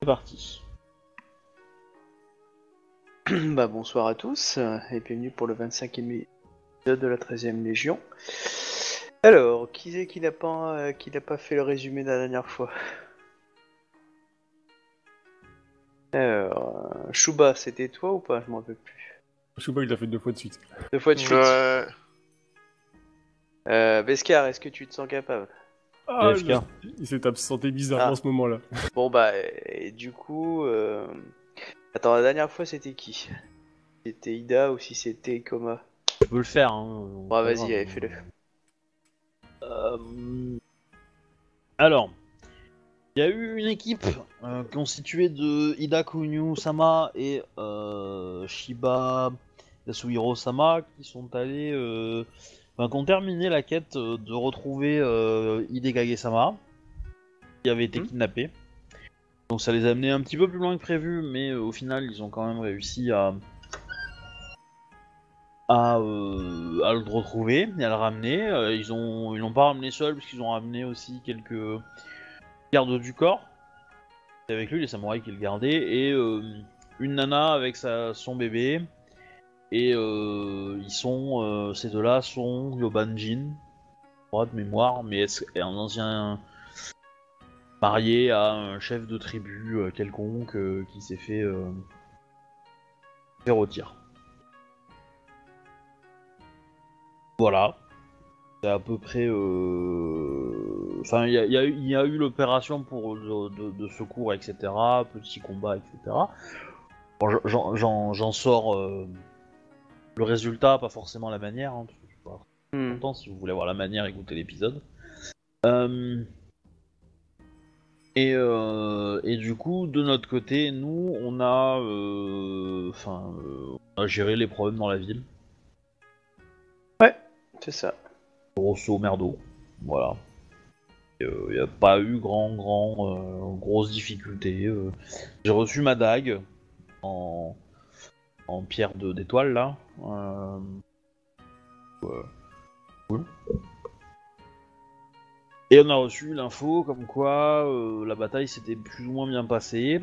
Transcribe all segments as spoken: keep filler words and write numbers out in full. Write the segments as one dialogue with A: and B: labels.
A: C'est parti.
B: Bah bonsoir à tous euh, et bienvenue pour le vingt-cinquième épisode de la treizième Légion. Alors, qui c'est qui n'a pas, euh, qui n'a pas fait le résumé de la dernière fois? Alors, euh, Shuba, c'était toi ou pas? Je m'en rappelle plus.
C: Chouba, il l'a fait deux fois de suite.
B: Deux fois de suite.
D: Ouais.
B: Euh, Beskar, est-ce que tu te sens capable?
C: Ah,
A: F K.
C: je- il s'est absenté bizarrement
B: Ah.
C: à ce moment-là.
B: Bon bah, et du coup... Euh... Attends, la dernière fois c'était qui? C'était Ida ou si c'était Koma?
A: Je peux le faire. Hein.
B: Bon, vas-y, allez, fais-le.
A: Euh... Alors, il y a eu une équipe euh, constituée de Ida Kunyu-sama et euh, Shiba Yasuhiro-sama qui sont allés, euh, enfin, qui ont terminé la quête euh, de retrouver euh, Hidekage-sama qui avait été
B: Mhm.
A: kidnappé. Donc ça les a amenés un petit peu plus loin que prévu, mais euh, au final ils ont quand même réussi à à, euh, à le retrouver et à le ramener. Euh, ils ont ils l'ont pas ramené seul parce qu'ils ont ramené aussi quelques gardes du corps avec lui, les samouraïs qui le gardaient, et euh, une nana avec sa, son bébé. Et euh, ils sont euh, ces deux-là sont Yobanjin, droit de mémoire, mais est un ancien marié à un chef de tribu euh, quelconque euh, qui s'est fait euh, faire au tir. Voilà. C'est à peu près. euh, Enfin, il y, a- y a eu- y a eu l'opération pour de, de- de secours, et cetera. Petit combat, et cetera. Bon, j'en- j'en j'en sors euh, le résultat, pas forcément la manière. Hein, parce que je suis pas
B: Hmm.
A: content. Si vous voulez voir la manière, écoutez l'épisode. Euh, Et, euh, et du coup, de notre côté, nous, on a, euh, enfin, euh, on a géré les problèmes dans la ville.
B: Ouais, c'est ça.
A: Grosso merdo, voilà. Il n'y a pas eu grand, grand, euh, grosses difficultés. euh. J'ai reçu ma dague en, en pierre de- d'étoile là. Euh, ouais. Cool. Et on a reçu l'info comme quoi euh, la bataille s'était plus ou moins bien passée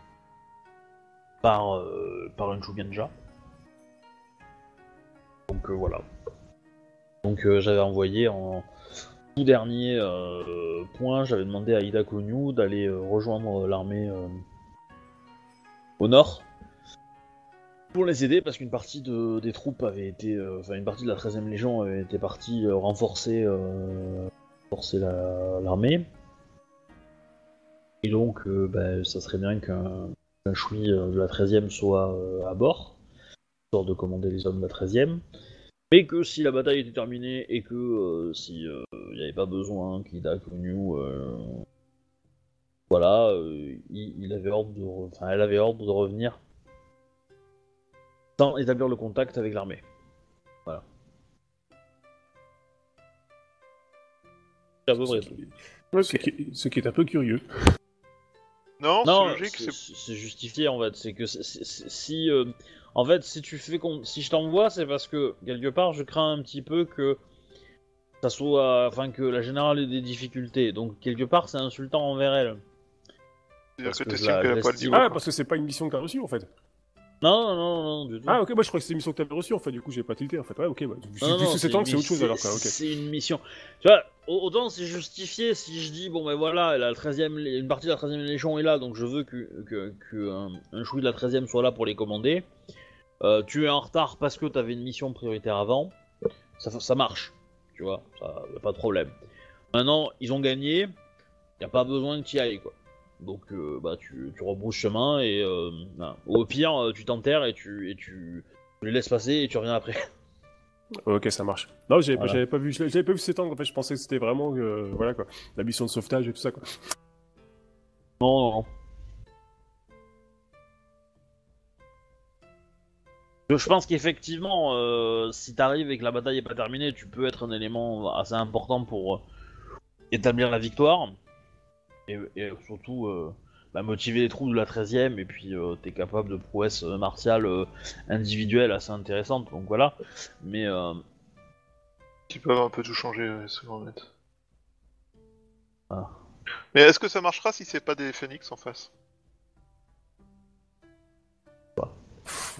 A: par, euh, par une Shugenja. Donc euh, voilà. Donc euh, j'avais envoyé en tout dernier euh, point, j'avais demandé à Ida Konyu d'aller euh, rejoindre l'armée euh, au nord pour les aider parce qu'une partie de, des troupes avait été, euh, enfin une partie de la treizième Légion avait été partie euh, renforcer, euh, renforcer la- l'armée. Et donc euh, bah, ça serait bien qu'un qu'un Shui euh, de la treizième soit euh, à bord, histoire de commander les hommes de la treizième. Mais que si la bataille était terminée et que euh, si il n'y avait pas besoin qu'Ida Konyu, euh, voilà, euh, il, il avait ordre de, re- enfin, elle avait ordre de revenir sans établir le contact avec l'armée. Voilà. C'est à peu près tout.
C: Ouais, ce, qui est, ce qui est un peu curieux.
D: Non, c'est
A: Non,
D: logique.
A: c'est
D: C'est...
A: c'est justifié en fait. C'est que c'est- c'est- c'est- si, euh, en fait, si tu fais, con- si je t'envoie, c'est parce que quelque part, je crains un petit peu que ça soit, enfin, que la générale ait des difficultés. Donc quelque part, c'est insultant envers elle.
D: C'est-à-dire
A: Parce
D: que
A: que
D: t'estimes
A: je la-
D: qu'elle a
A: je
D: pas le
A: l'estime.
D: niveau.
C: Ah, parce que c'est pas une mission que t'as reçue en fait.
A: Non, non, non, non, du tout.
C: Ah, ok, moi je crois que c'est une mission que t'avais reçue en fait, du coup j'ai pas tilté en fait. Ouais, ok, bah, vu
A: Non, non,
C: que c'est
A: une
C: tant que c'est autre chose
A: mi-
C: alors quoi, ok.
A: C'est une mission. Tu vois, au- autant c'est justifié si je dis, bon ben voilà, la treizième, lé- une partie de la treizième Légion est là, donc je veux que, que, que un, un chouï de la treizième soit là pour les commander. Euh, tu es en retard parce que t'avais une mission prioritaire avant, ça, ça marche, tu vois, ça, y a pas de problème. Maintenant, ils ont gagné, y a pas besoin que tu y ailles, quoi. Donc, euh, bah, tu, tu rebrousses chemin et, euh, voilà. Au pire, euh, tu t'enterres et tu, et tu, tu les laisses passer et tu reviens après.
C: Ok, ça marche. Non, j'avais
A: Voilà.
C: pas, j'avais pas vu, j'avais pas vu s'étendre en fait, je pensais que c'était vraiment, euh, voilà quoi, la mission de sauvetage et tout ça quoi.
A: Non, non, non. Je pense qu'effectivement, euh, si t'arrives et que la bataille est pas terminée, tu peux être un élément assez important pour euh, établir la victoire. Et, et surtout, euh, bah, motiver les troupes de la treizième, et puis euh, t'es capable de prouesses euh, martiales euh, individuelles assez intéressantes, donc voilà. Mais euh,
D: Qui peuvent un peu tout changer, ouais, c'est honnête.
A: Ah.
D: Mais est-ce que ça marchera si c'est pas des phoenix en face?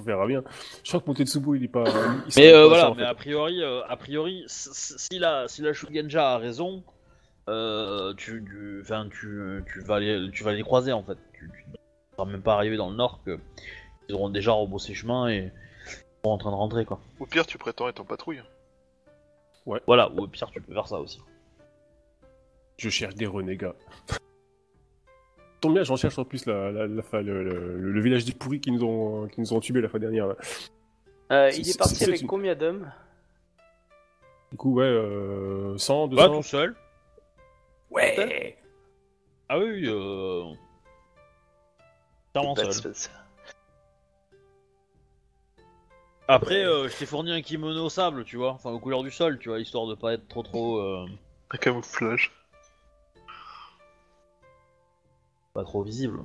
C: verra bien. Je crois que Motetsubo, il est pas... il
A: Mais
C: savait
A: euh,
C: pas
A: voilà,
C: ça, en
A: mais
C: fait.
A: a priori, euh, a priori, si si la, si la Shugenja a raison, euh, tu, tu, enfin, tu, tu vas les, tu vas les croiser en fait. Tu, tu ne seras même pas arrivé dans le nord que ils auront déjà rebroussé chemin et sont en train de rentrer quoi.
D: Au pire, tu prétends être en patrouille.
A: Voilà, ou au pire tu peux faire ça aussi.
C: Je cherche des renégats. Tombe bien, j'en cherche en plus la, la, la, la- le, le, le village des pourris qui nous ont, qui nous ont tués la fois dernière. là.
B: Euh,
C: C'est-
B: il est
C: c'est-
B: parti
C: c'est
B: avec
C: une-
B: combien d'hommes?
C: Du coup, ouais, euh, cent,
A: Pas
C: deux cents.
A: tout seul.
C: Ouais.
A: Ah oui, oui, euh... clairement
B: Pas de
A: seul.
B: space.
A: Après, euh, je t'ai fourni un kimono au sable, tu vois, enfin aux couleurs du sol, tu vois, histoire de pas être trop trop, euh,
D: Un camouflage.
A: pas trop visible.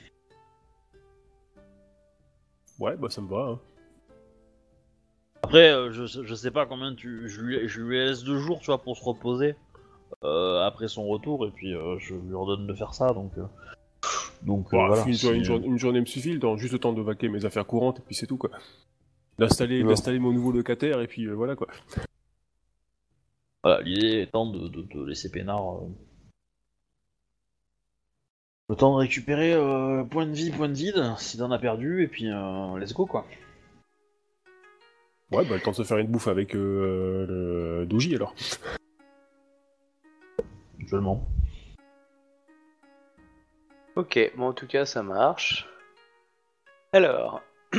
C: Ouais, bah ça me va. Hein.
A: Après, euh, je, je sais pas combien tu, je lui, je lui laisse deux jours, tu vois, pour se reposer euh, après son retour, et puis euh, je lui ordonne de faire ça, donc, euh, donc euh,
C: Bon,
A: voilà.
C: une,
A: si-
C: une, journée, une journée me suffit, le temps, juste le temps de vaquer mes affaires courantes, et puis c'est tout, quoi. D'installer,
A: Ouais.
C: d'installer mon nouveau locataire, et puis euh, voilà, quoi.
A: Voilà, l'idée étant de, de, de laisser Pénard euh, le temps de récupérer euh, point de vie, point de vide, s'il en a perdu, et puis euh, let's go quoi.
C: Ouais, bah le temps de se faire une bouffe avec euh, le Douji, alors.
A: Actuellement.
B: Ok, bon en tout cas ça marche. Alors,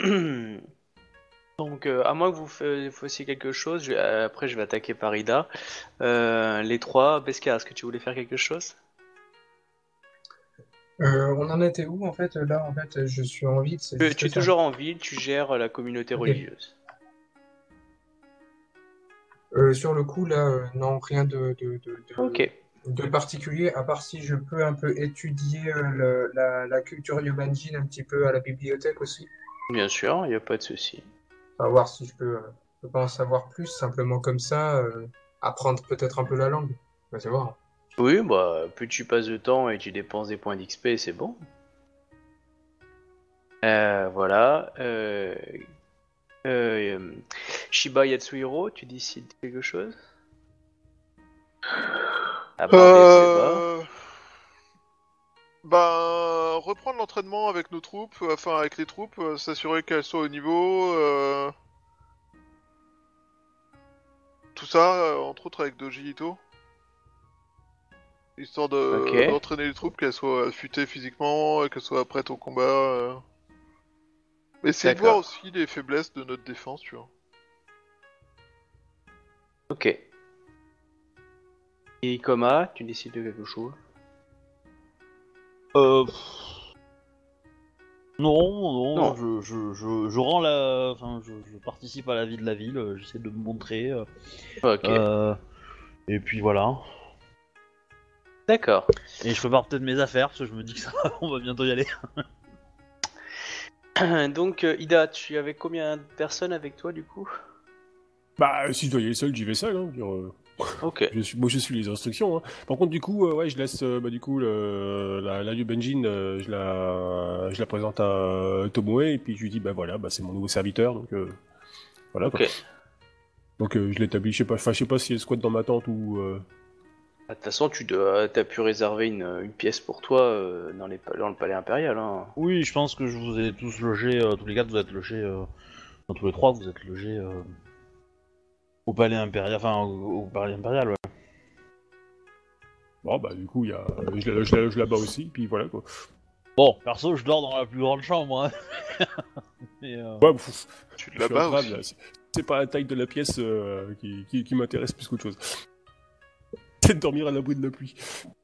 B: donc euh, à moins que vous fa- fassiez quelque chose, je- euh, après je vais attaquer par Ida. Euh, les trois, Beskar, est-ce que tu voulais faire quelque chose?
E: Euh, on en était où en fait? Là, en fait, je suis en ville, c'est
B: Tu,
E: juste
B: tu es
E: ça.
B: toujours en ville, tu gères la communauté
E: Ok.
B: religieuse.
E: Euh, sur le coup, là, euh, non, rien de, de, de, de,
B: Ok,
E: de particulier, à part si je peux un peu étudier euh, le- la, la culture Yobanjin un petit peu à la bibliothèque aussi.
B: bien sûr, il n'y a pas de souci.
E: Enfin, voir si je peux, euh, je peux en savoir plus, simplement comme ça, euh, apprendre peut-être un peu la langue. Bah, c'est voir.
B: Oui, bah plus tu passes de temps et tu dépenses des points d'X P, c'est bon. Euh, voilà. Euh, euh, Shiba Yatsuhiro, tu décides quelque chose? À part des S E B A.
D: Euh... Ben, reprendre l'entraînement avec nos troupes, euh, enfin avec les troupes, euh, s'assurer qu'elles soient au niveau. euh, Tout ça, euh, entre autres avec Doji Ito. Histoire de
B: Ok.
D: d'entraîner les troupes, qu'elles soient affûtées physiquement, et qu'elles soient prêtes au combat. euh. Essayer de voir
B: D'accord.
D: aussi les faiblesses de notre défense, tu vois.
B: Ok. Et Ikoma, tu décides de quelque chose?
A: Euh... pff, Non, non,
B: Non.
A: Je, je, je, je rends la, enfin, je, je participe à la vie de la ville, euh, j'essaie de me montrer, euh,
B: Ok.
A: euh, et puis voilà.
B: D'accord.
A: Et je prépare peut-être mes affaires parce que je me dis que ça, on va bientôt y aller.
B: Donc, euh, Ida, tu avais combien de personnes avec toi du coup?
C: Bah, si je dois y aller seul, j'y vais seul, hein. je veux dire, euh,
B: Ok.
C: je suis, moi, je suis les instructions. Hein. Par contre, du coup, euh, ouais, je laisse, euh, bah, du coup, le, la, la Yubenjin, euh, je la, je la présente à euh, Tomoe, et puis je lui dis, bah voilà, bah c'est mon nouveau serviteur, donc euh, voilà. Quoi.
B: Ok.
C: Donc euh, je l'établis, je sais pas, enfin, je sais pas si elle squatte dans ma tente ou. Euh...
B: De toute façon, tu dois, t'as pu réserver une, une pièce pour toi euh, dans, les, pa- dans le palais impérial. Hein.
A: Oui, je pense que je vous ai tous logés, euh, tous les quatre, vous êtes logés, euh, enfin, tous les trois, vous êtes logés euh, au palais impérial, enfin au, au palais impérial, ouais.
C: Bon, bah du coup, il y a, je, la, je la loge là-bas aussi, puis voilà quoi.
A: Bon, perso, je dors dans la plus grande chambre, hein. Mais, euh,
C: Ouais, pff,
D: Tu
C: je
D: de
C: suis
D: là-bas
C: un crabe,
D: aussi.
C: là. C'est- C'est pas la taille de la pièce euh, qui, qui, qui m'intéresse plus qu'autre chose. C'est de dormir à l'abri de la pluie.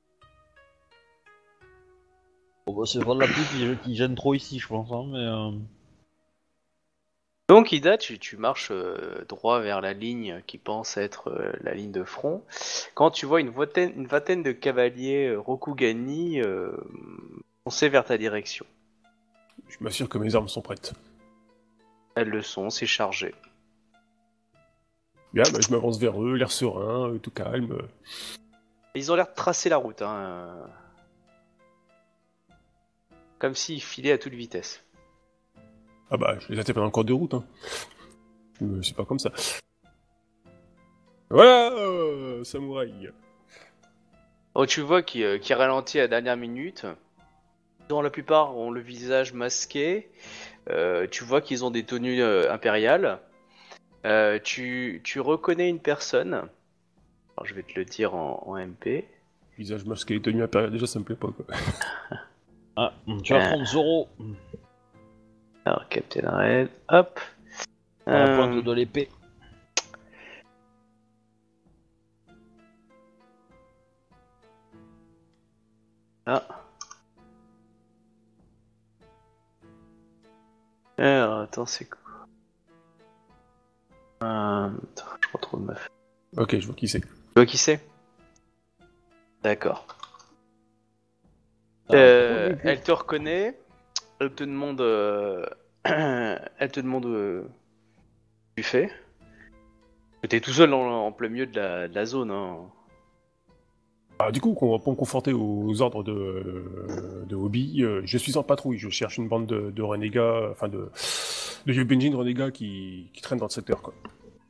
A: bon, bah, c'est pas de la pluie qui, qui gêne trop ici, je pense, hein, mais... Euh...
B: Donc, Ida, tu, tu marches euh, droit vers la ligne qui pense être euh, la ligne de front. Quand tu vois une vingtaine, une vingtaine de cavaliers euh, Rokugani euh, foncer vers ta direction.
C: Je m'assure que mes armes sont prêtes.
B: Elles le sont, c'est chargé.
C: Bien, bah, je m'avance vers eux, l'air serein, euh, tout calme. euh.
B: Ils ont l'air de tracer la route, hein, euh, comme s'ils filaient à toute vitesse.
C: Ah bah, je les ai tapés dans le cours de route, hein. Euh, c'est pas comme ça. Voilà, euh, samouraï.
B: Oh, tu vois qui euh, qui ralentit à la dernière minute. Dont la plupart ont le visage masqué. Euh, tu vois qu'ils ont des tenues euh, impériales. Euh, tu, tu reconnais une personne. Alors, je vais te le dire en, en M P.
C: Visage masqué et tenue impériale, déjà ça me plaît pas, quoi.
A: Ah, tu vas
B: Euh.
A: prendre Zoro
B: Alors, Captain Red, hop.
A: à la
B: Euh,
A: pointe de l'épée.
B: Ah. Alors, attends, c'est quoi euh... Attends, je retrouve ma feuille.
C: Ok, je vois qui c'est.
B: Tu vois qui c'est? D'accord.
A: Ah,
B: Euh,
A: du coup.
B: elle te reconnaît. Elle te demande. euh, elle te demande. euh, ce que tu fais. T'es tout seul en, en plein milieu de la, de la zone. Hein.
C: Ah, du coup, on va pas me conforter aux ordres de, euh, de Hobby. Euh, je suis en patrouille, je cherche une bande de, de renégats, enfin de, de Yubinjin renégats qui, qui traînent dans le secteur, quoi.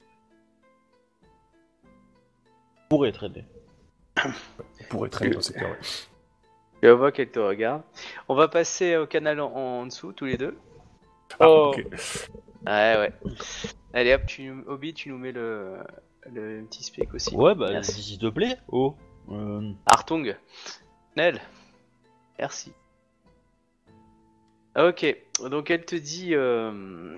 A: Pourrait traîner.
C: On pourrait traîner dans le secteur, ouais.
B: Tu vas voir qu'elle te regarde. On va passer au canal en, en dessous, tous les deux.
C: Ah,
A: Oh.
C: ok.
B: Ouais, ouais. Allez hop, tu, Obi, tu nous mets le, le petit spec aussi.
A: Ouais, bah,
B: Merci.
A: s'il te plaît. Oh. Euh...
B: Artung. Nel. Merci. Ok, donc elle te dit... Euh...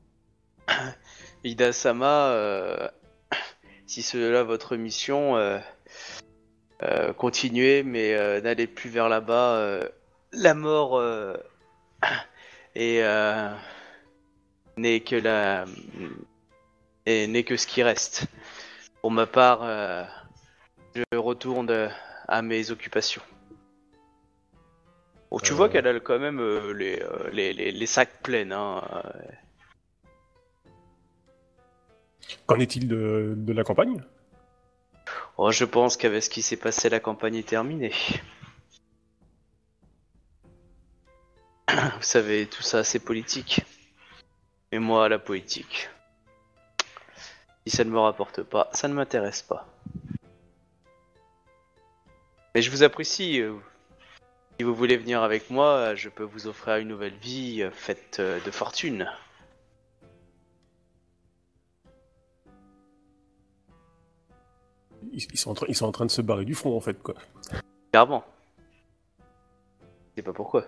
B: Ida-sama, euh... si c'est là votre mission, euh... Euh, continuez, mais euh, n'allez plus vers là-bas. Euh... La mort euh... est... Euh... n'est que la... et n'est que ce qui reste. Pour ma part, euh... je retourne à mes occupations. Bon, tu
C: Euh.
B: vois qu'elle a quand même euh, les, euh, les, les, les sacs pleins. Hein. euh.
C: Qu'en est-il de, de la campagne?
B: Oh, je pense qu'avec ce qui s'est passé, la campagne est terminée. Vous savez, tout ça, c'est politique. Et moi, la politique. Si ça ne me rapporte pas, ça ne m'intéresse pas. Mais je vous apprécie. euh, Si vous voulez venir avec moi, je peux vous offrir une nouvelle vie euh, faite euh, de fortune.
C: Ils, ils sont en train, ils sont en train de se barrer du front, en fait, quoi.
B: Clairement. Je sais pas pourquoi.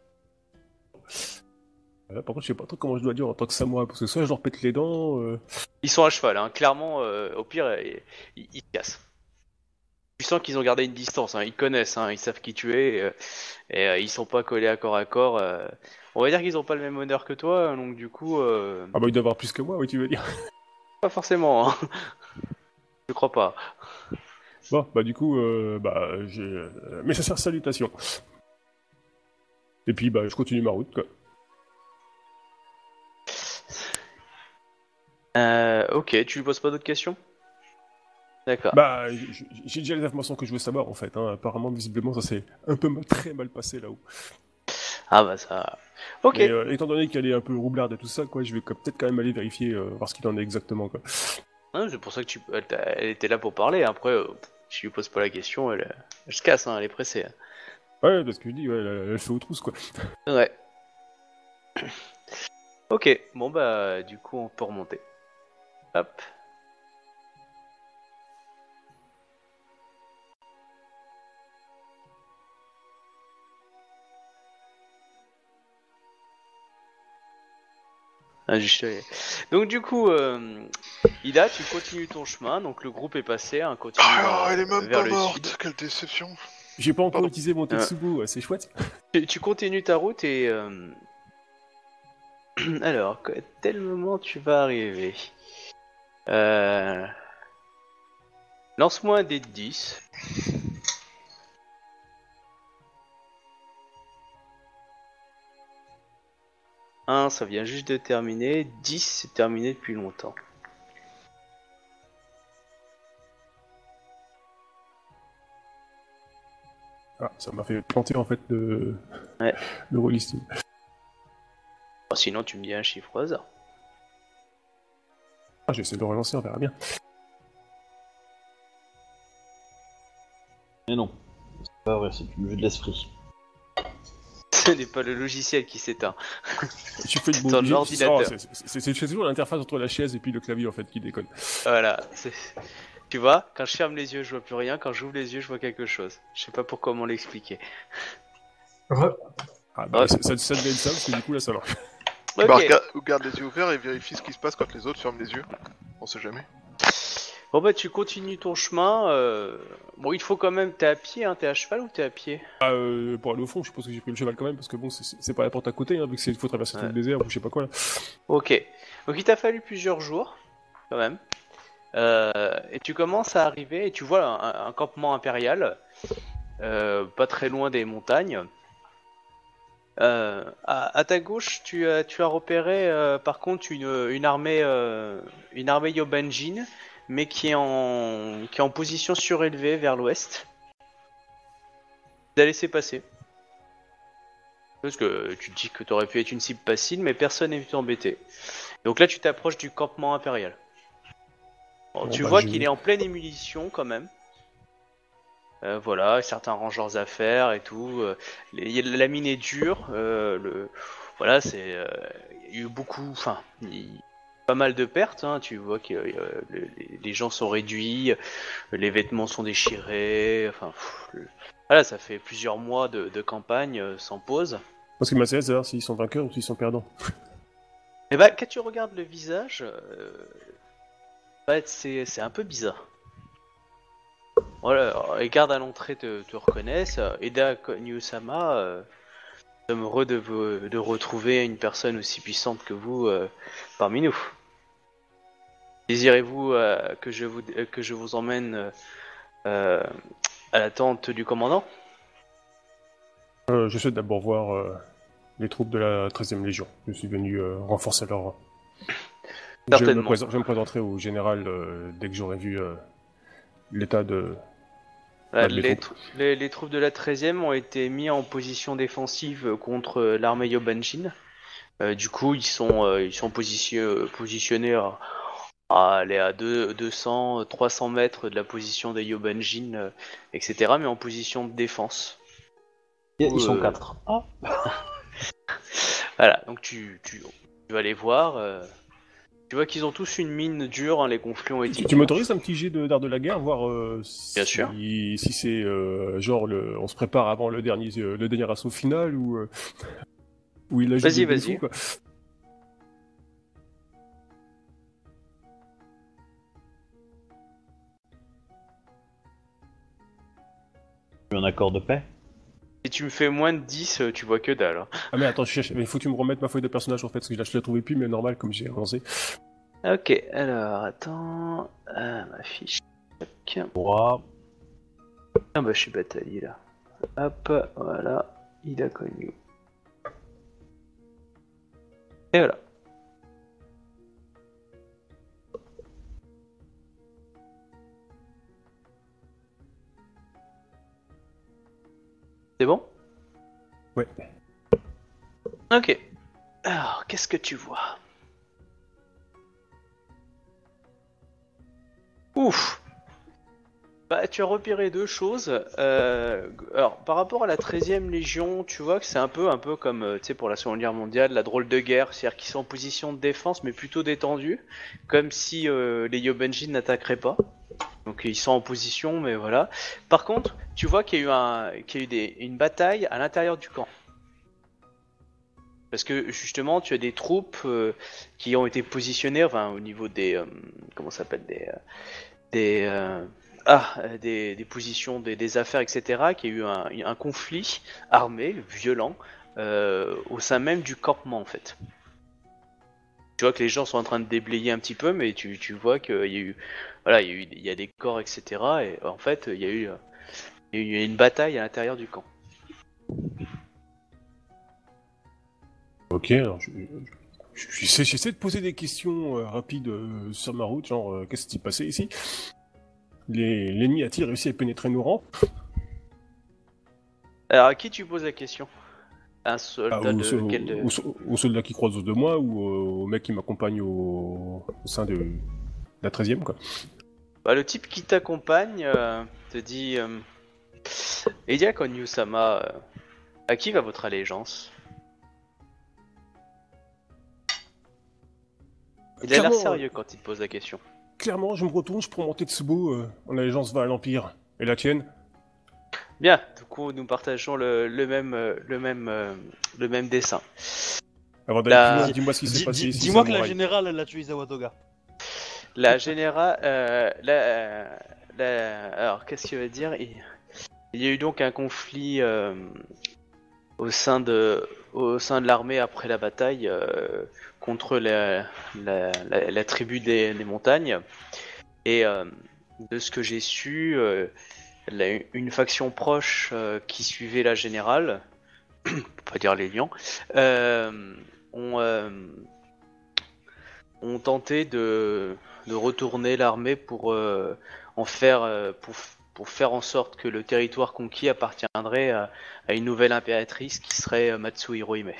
C: Euh, par contre, je sais pas trop comment je dois dire en tant que samouraï, parce que soit je leur pète les dents... Euh...
B: Ils sont à cheval, hein. Clairement, euh, au pire, ils, ils, ils se cassent. Tu sens qu'ils ont gardé une distance, hein. Ils connaissent, hein. Ils savent qui tu es, euh, et euh, ils sont pas collés à corps à corps. euh. On va dire qu'ils ont pas le même honneur que toi, hein, donc du coup, euh,
C: Ah bah, ils doivent avoir plus que moi, oui, tu veux dire.
B: pas forcément. Hein. Je crois pas.
C: Bon, bah du coup, euh, bah, j'ai... Euh, mais ça sert salutation. Et puis, bah, je continue ma route, quoi.
B: Euh, ok, tu lui poses pas d'autres questions? D'accord.
C: Bah, j'ai j'ai déjà les informations que je veux savoir, en fait. Hein. Apparemment, visiblement, ça s'est un peu mal- très mal passé, là-haut.
B: Ah bah ça... Ok.
C: Mais euh, étant donné qu'elle est un peu roublarde et tout ça, quoi, je vais quand- peut-être quand même aller vérifier, euh, voir ce qu'il en est exactement, quoi.
B: Hein, c'est pour ça que tu... elle, t'a- elle était là pour parler. Après, euh, je lui pose pas la question, elle, elle se casse, hein, elle est pressée. Hein.
C: Ouais, parce que je dis, ouais, elle, elle fait aux trousses, quoi.
B: Ouais. Ok, bon bah du coup on peut remonter. Hop. Ah, juste, euh, Donc du coup, euh, Ida, tu continues ton chemin, donc le groupe est passé, hein, continue
D: Ah,
B: euh,
D: elle est même
B: vers
D: pas
B: le
D: morte,
B: sud.
D: quelle déception.
C: J'ai pas encore
D: Pardon.
C: utilisé mon Tetsubo, ouais, c'est chouette.
B: Tu, tu continues ta route et... euh, Alors, à quel moment tu vas arriver euh... Lance-moi un dé de dix. un, ça vient juste de terminer. dix, c'est terminé depuis longtemps.
C: Ah, ça m'a fait planter, en fait, le,
B: Ouais.
C: le rollisting.
B: Bon, sinon, tu me dis un chiffre au hasard.
C: Ah, j'essaie de le relancer, on verra bien.
A: Mais non, c'est pas vrai, c'est une vue de l'esprit.
B: Ce n'est pas le logiciel qui s'éteint.
C: Tu fais une
B: Ton
C: j'ai-
B: ordinateur.
C: oh, c'est- c'est- c'est c'est toujours l'interface entre la chaise et puis le clavier en fait qui déconne.
B: Voilà. c'est- Tu vois, quand je ferme les yeux, je vois plus rien. Quand j'ouvre les yeux, je vois quelque chose. Je sais pas pour comment l'expliquer.
E: Re-
C: Ah bah
B: Ouais.
C: ça, ça, ça devait être ça parce que du coup là ça marche.
B: Ok.
D: Bah, regarde, garde les yeux ouverts et vérifie ce qui se passe quand les autres ferment les yeux. On sait jamais.
B: Bon bah tu continues ton chemin. euh, Bon, il faut quand même. T'es à pied, hein. T'es à cheval ou t'es à pied?
C: Ah, euh, pour aller au fond, je suppose que j'ai pris le cheval quand même parce que bon, c'est- c'est pas la porte à côté, hein, vu que c'est faut traverser tout
B: Ouais.
C: le désert ou je sais pas quoi là.
B: Ok. Donc il t'a fallu plusieurs jours, quand même. Euh, et tu commences à arriver et tu vois un, un campement impérial, euh, pas très loin des montagnes. Euh, à, à ta gauche, tu as, tu as repéré euh, par contre une, une armée, euh, une armée Yobanjin, mais qui est en, qui est en position surélevée vers l'ouest. Tu as laissé passer. Parce que tu te dis que tu aurais pu être une cible facile, mais personne n'est venu t'embêter. Donc là, tu t'approches du campement impérial. Bon,
C: Bon,
B: tu
C: bah,
B: vois
C: je-
B: qu'il est en pleine ébullition quand même. Euh, voilà, certains rangent leurs affaires et tout. euh, les- y a- la mine est dure. euh, le, voilà, c'est. euh, Il y a eu beaucoup. Enfin, il y a pas mal de pertes. Hein, tu vois que euh, le- les, les gens sont réduits, les vêtements sont déchirés. Enfin, pff, le- voilà, ça fait plusieurs mois de, de campagne euh, sans pause.
C: Parce que ma c'est de savoir s'ils sont vainqueurs ou s'ils sont perdants.
B: Et bah, quand tu regardes le visage, euh, bah, c'est c'est un peu bizarre. Voilà, les gardes à l'entrée te, te reconnaissent. Eda Nyusama, euh, nous sommes heureux de, vous, de retrouver une personne aussi puissante que vous euh, parmi nous. Désirez-vous euh, que, je vous, euh, que je vous emmène euh, à la tente du commandant?
C: Euh, je souhaite d'abord voir euh, les troupes de la treizième Légion. Je suis venu euh, renforcer leur rang. Je me,
B: Certainement.
C: présent- je me présenterai au général euh, dès que j'aurai vu euh, l'état de...
B: Voilà,
C: Pas de
B: les,
C: mes
B: tr- les- les troupes de la treizième ont été mis en position défensive contre euh, l'armée Yobanjin. Euh, du coup, ils sont, euh, ils sont positio- positionnés à, à aller à deux- deux cents, trois cents mètres de la position des Yobanjin, euh, et cetera, mais en position de défense.
A: Ils sont
B: euh,
A: quatre. Ah.
B: Voilà, donc tu, tu, tu vas les voir. euh, tu vois qu'ils ont tous une mine dure, hein, les conflits ont été
C: Tu, tu
B: durs.
C: m'autorises un petit jet de- d'art de la guerre, voir euh, si,
B: Bien sûr.
C: si c'est euh, genre le, on se prépare avant le dernier, euh, le dernier assaut final ou euh, ou il a juste
B: Vas-y,
C: des
B: vas-y.
C: défauts, quoi.
A: Un accord de paix.
B: Si tu me fais moins de dix, euh, tu vois que dalle. hein.
C: Ah mais attends, je cherche, mais il faut que tu me remettes ma feuille de personnage en fait, parce que là je la trouvais plus, mais normal comme j'ai avancé.
B: Ok, alors attends. Ah, ma fiche. Tac.
A: Trois.
B: Ah bah je suis bataillé là. Hop, voilà. Il a connu. Et voilà. C'est bon?
C: Ouais.
B: Ok. Alors, qu'est-ce que tu vois? Ouf! Bah, tu as repéré deux choses. Euh, alors, par rapport à la treizième Légion, tu vois que c'est un peu, un peu comme euh, tu sais, pour la Seconde Guerre mondiale, la drôle de guerre, c'est-à-dire qu'ils sont en position de défense, mais plutôt détendus, comme si euh, les Yobanjin n'attaqueraient pas. Donc ils sont en position, mais voilà. Par contre, tu vois qu'il y a eu, un, qu'il y a eu des, une bataille à l'intérieur du camp. Parce que justement, tu as des troupes euh, qui ont été positionnées, enfin au niveau des, euh, comment ça s'appelle, des, euh, des, euh, ah, des, des positions, des, des affaires, et cetera. Qu'il y a eu un, un conflit armé, violent, euh, au sein même du campement en fait. Tu vois que les gens sont en train de déblayer un petit peu, mais tu, tu vois qu'il y a eu, voilà, il y a eu, il y a des corps, et cetera. Et en fait, il y a eu, il y a eu une bataille à l'intérieur du camp.
C: Ok, alors je, je- j'essaie, j'essaie de poser des questions euh, rapides euh, sur ma route, genre euh, qu'est-ce qui s'est passé ici? Les- L'ennemi a-t-il réussi à pénétrer nos rangs?
B: Alors à qui tu poses la question? Un soldat
C: Ah, au,
B: de
C: au-
B: quel de...
C: au- au soldat qui croise autour de moi ou au, au mec qui m'accompagne au, au sein de, de la treizième, quoi.
B: Bah, le type qui t'accompagne euh, te dit euh, Edia Konyu-sama, euh, à qui va votre allégeance? Il a l'air
C: Clairement,
B: sérieux quand il te pose la question.
C: Clairement, je me retourne, je prends mon Tetsubo, euh, mon allégeance va à l'Empire. Et la tienne?
B: Bien, du coup nous partageons le, le même euh, le même euh, le même dessin.
C: Avant d'aller
B: La-
C: plus loin, dis-moi ce qui s'est
A: Dis-
C: passé
A: dis-
C: ici.
A: Dis-moi que la
C: samouraï.
A: générale, elle a tué Zawatoga.
B: La générale, euh, la, la- alors qu'est-ce qu'il veut dire? il... il y a eu donc un conflit euh, au sein de au sein de l'armée après la bataille euh, contre la, la, la, la tribu des, des montagnes et euh, de ce que j'ai su, euh, la- une faction proche euh, qui suivait la générale, pour pas dire les lions, euh, ont euh, ont tenté de, de retourner l'armée pour euh, en faire euh, pour, pour faire en sorte que le territoire conquis appartiendrait à, à une nouvelle impératrice qui serait euh, Matsuhiro Hime.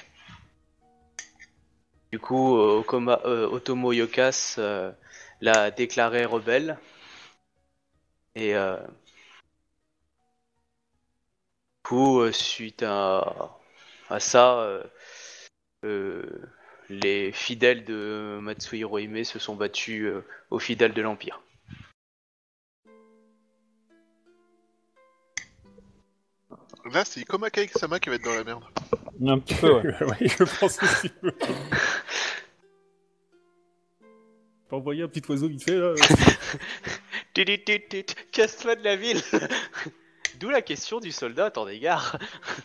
B: Du coup, euh, Okoma, euh, Otomo Yokas euh, l'a déclaré rebelle et euh, du coup, euh, suite à, à ça, euh, euh, les fidèles de Matsuhiro Hime se sont battus euh, aux fidèles de l'Empire.
D: Là, c'est Ikoma Kaik-sama qui va être dans la merde.
A: Un petit peu, ouais.
C: Oui, je pense aussi. T'as envoyé un petit oiseau vite fait, là.
B: Tut-tut-tut-tut, casse-toi de la ville. D'où la question du soldat à ton égard.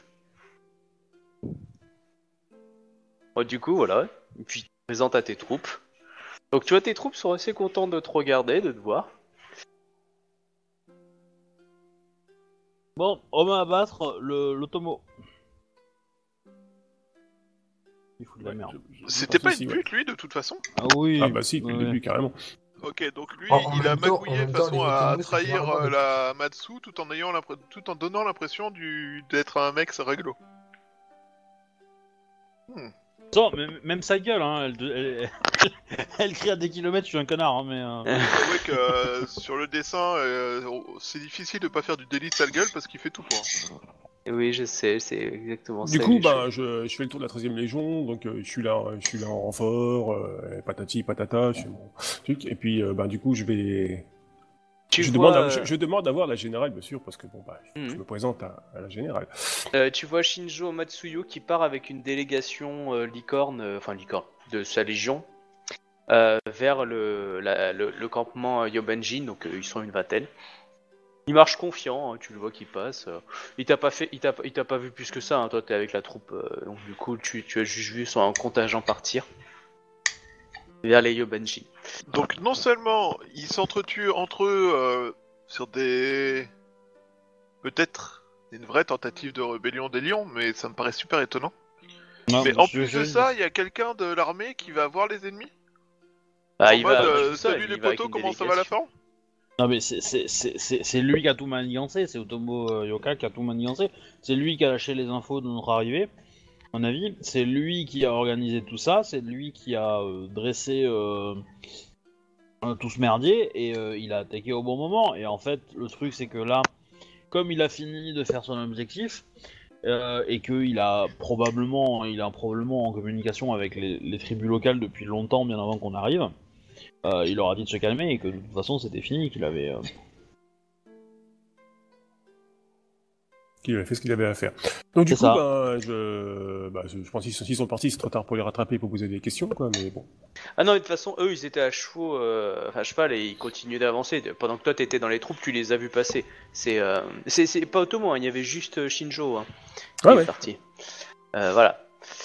B: Bon, du coup, voilà. Et puis, tu te présentes à tes troupes. Donc, tu vois, tes troupes sont assez contentes de te regarder, de te voir.
A: Bon, on va abattre le l'Otomo. Il fout de la
C: Ouais,
A: merde.
C: je- je
D: C'était
C: pense
D: pas
C: aussi,
D: une
C: ouais.
D: butte, lui, de toute façon?
A: Ah oui.
C: Ah bah si, depuis le
A: ouais.
C: début, carrément.
D: Ok, donc lui,
E: En- en
D: il a
E: même temps- en
D: magouillé
E: même
D: de
E: temps,
D: façon
E: les
D: à
E: Otomos, c'est
D: trahir
E: généralement
D: euh,
E: des-
D: la Matsu tout en ayant l'impr- tout en donnant l'impression du... d'être un mec réglo.
A: Attends, même, même sa gueule, hein, elle, elle, elle, elle crie à des kilomètres, je suis un connard, hein, mais... Euh...
D: C'est vrai que euh, sur le dessin, euh, c'est difficile de pas faire du délit de sale gueule parce qu'il fait tout pour.
B: Oui, je sais, c'est exactement ça.
C: Du coup,
B: les
C: bah,
B: choses.
C: je, je fais le tour de la treizième Légion, donc euh, je suis là, je suis là en renfort, euh, patati patata, je fais mon truc, et puis euh, bah, du coup, je vais,
B: Tu
C: je,
B: vois,
C: demande à-
B: euh,
C: je, je demande à voir la générale, bien sûr, parce que bon, bah, je,
B: Mhm.
C: je me présente à, à la générale.
B: euh, tu vois Shinjo Matsuyo qui part avec une délégation euh, licorne, euh, enfin licorne, de sa légion, euh, vers le, la- le, le campement euh, Yobanjin, donc euh, ils sont une vingtaine. Il marche confiant, hein, tu le vois qu'il passe. euh. Il t'a pas fait, il t'a, il t'a pas vu plus que ça. Hein, toi, t'es avec la troupe, euh, donc du coup, tu, tu as juste vu son contingent partir vers les Yobanjin.
D: Donc non seulement ils s'entretuent entre eux euh, sur des... peut-être une vraie tentative de rébellion des lions, mais ça me paraît super étonnant.
A: non,
D: mais en
A: je-
D: plus
A: je-
D: de ça, il y a quelqu'un de l'armée qui va voir les ennemis
B: Bah,
D: en
B: il
D: mode
B: va
D: euh,
B: tout seul,
D: salut
B: il
D: les
B: va avec
D: potos,
B: une
D: comment ça va la
B: délégation.
D: forme?
A: Non mais c'est- c'est c'est- c'est- c'est lui qui a tout manigancé, c'est Otomo euh, Yoka qui a tout manigancé. C'est lui qui a lâché les infos de notre arrivée, à mon avis. C'est lui qui a organisé tout ça, c'est lui qui a euh, dressé euh, euh, tout ce merdier, et euh, il a attaqué au bon moment. Et en fait, le truc c'est que là, comme il a fini de faire son objectif, euh, et qu'il a probablement, il est probablement en communication avec les, les tribus locales depuis longtemps, bien avant qu'on arrive, euh, il leur a dit de se calmer et que de toute façon c'était fini, qu'il avait... euh,
C: Qu'il avait fait ce qu'il avait à faire. Donc du
A: C'est
C: coup,
A: ça.
C: bah, je, bah, je, je pense qu'ils sont, s'ils sont partis, c'est trop tard pour les rattraper, pour poser des questions, quoi, mais bon.
B: Ah non, mais de toute façon, eux, ils étaient à chevaux, euh, enfin à cheval, et ils continuaient d'avancer. Pendant que toi, t'étais dans les troupes, tu les as vus passer. C'est, euh, c'est, c'est pas Otomo, hein, il y avait juste euh, Shinjo hein, qui
C: Ah
B: est
C: ouais.
B: parti. Euh, voilà.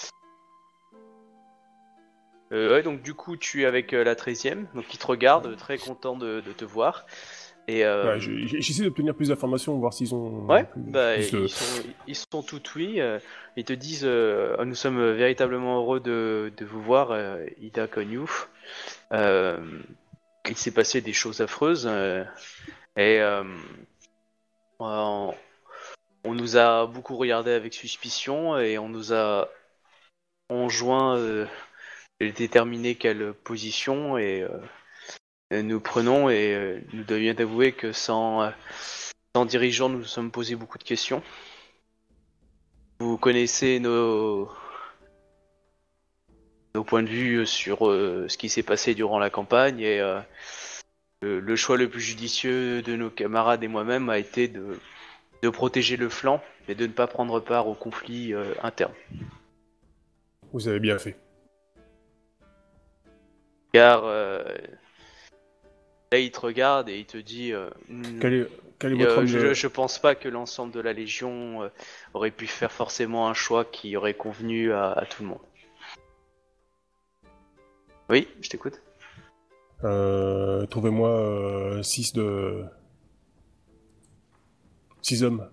B: Euh, ouais, donc du coup, tu es avec euh, la treizième, donc ils te regardent, très content de, de te voir. Et euh,
C: Ouais, je- je- j'essaie d'obtenir plus d'informations, voir s'ils ont...
B: Ouais,
C: plus-
B: bah,
C: plus
B: ils,
C: de-
B: sont, ils sont tout oui. euh, ils te disent euh, nous sommes véritablement heureux de, de vous voir, euh, Ida Konyu. Euh, il s'est passé des choses affreuses. euh, et euh, on, on nous a beaucoup regardé avec suspicion et on nous a enjoint euh, de déterminer quelle position et euh, nous prenons et euh, nous devions avouer que sans, euh, sans dirigeant nous nous sommes posé beaucoup de questions. Vous connaissez nos, nos points de vue sur euh, ce qui s'est passé durant la campagne et euh, le, le choix le plus judicieux de nos camarades et moi-même a été de, de protéger le flanc et de ne pas prendre part au conflit euh, interne.
C: Vous avez bien fait.
B: Car euh, là il te regarde et il te dit euh,
C: Quel est, quel est
B: euh,
C: votre homme
B: je,
C: de-
B: je pense pas que l'ensemble de la Légion euh, aurait pu faire forcément un choix qui aurait convenu à, à tout le monde. Oui, je t'écoute.
C: Euh, Trouvez-moi euh, six de... Six hommes.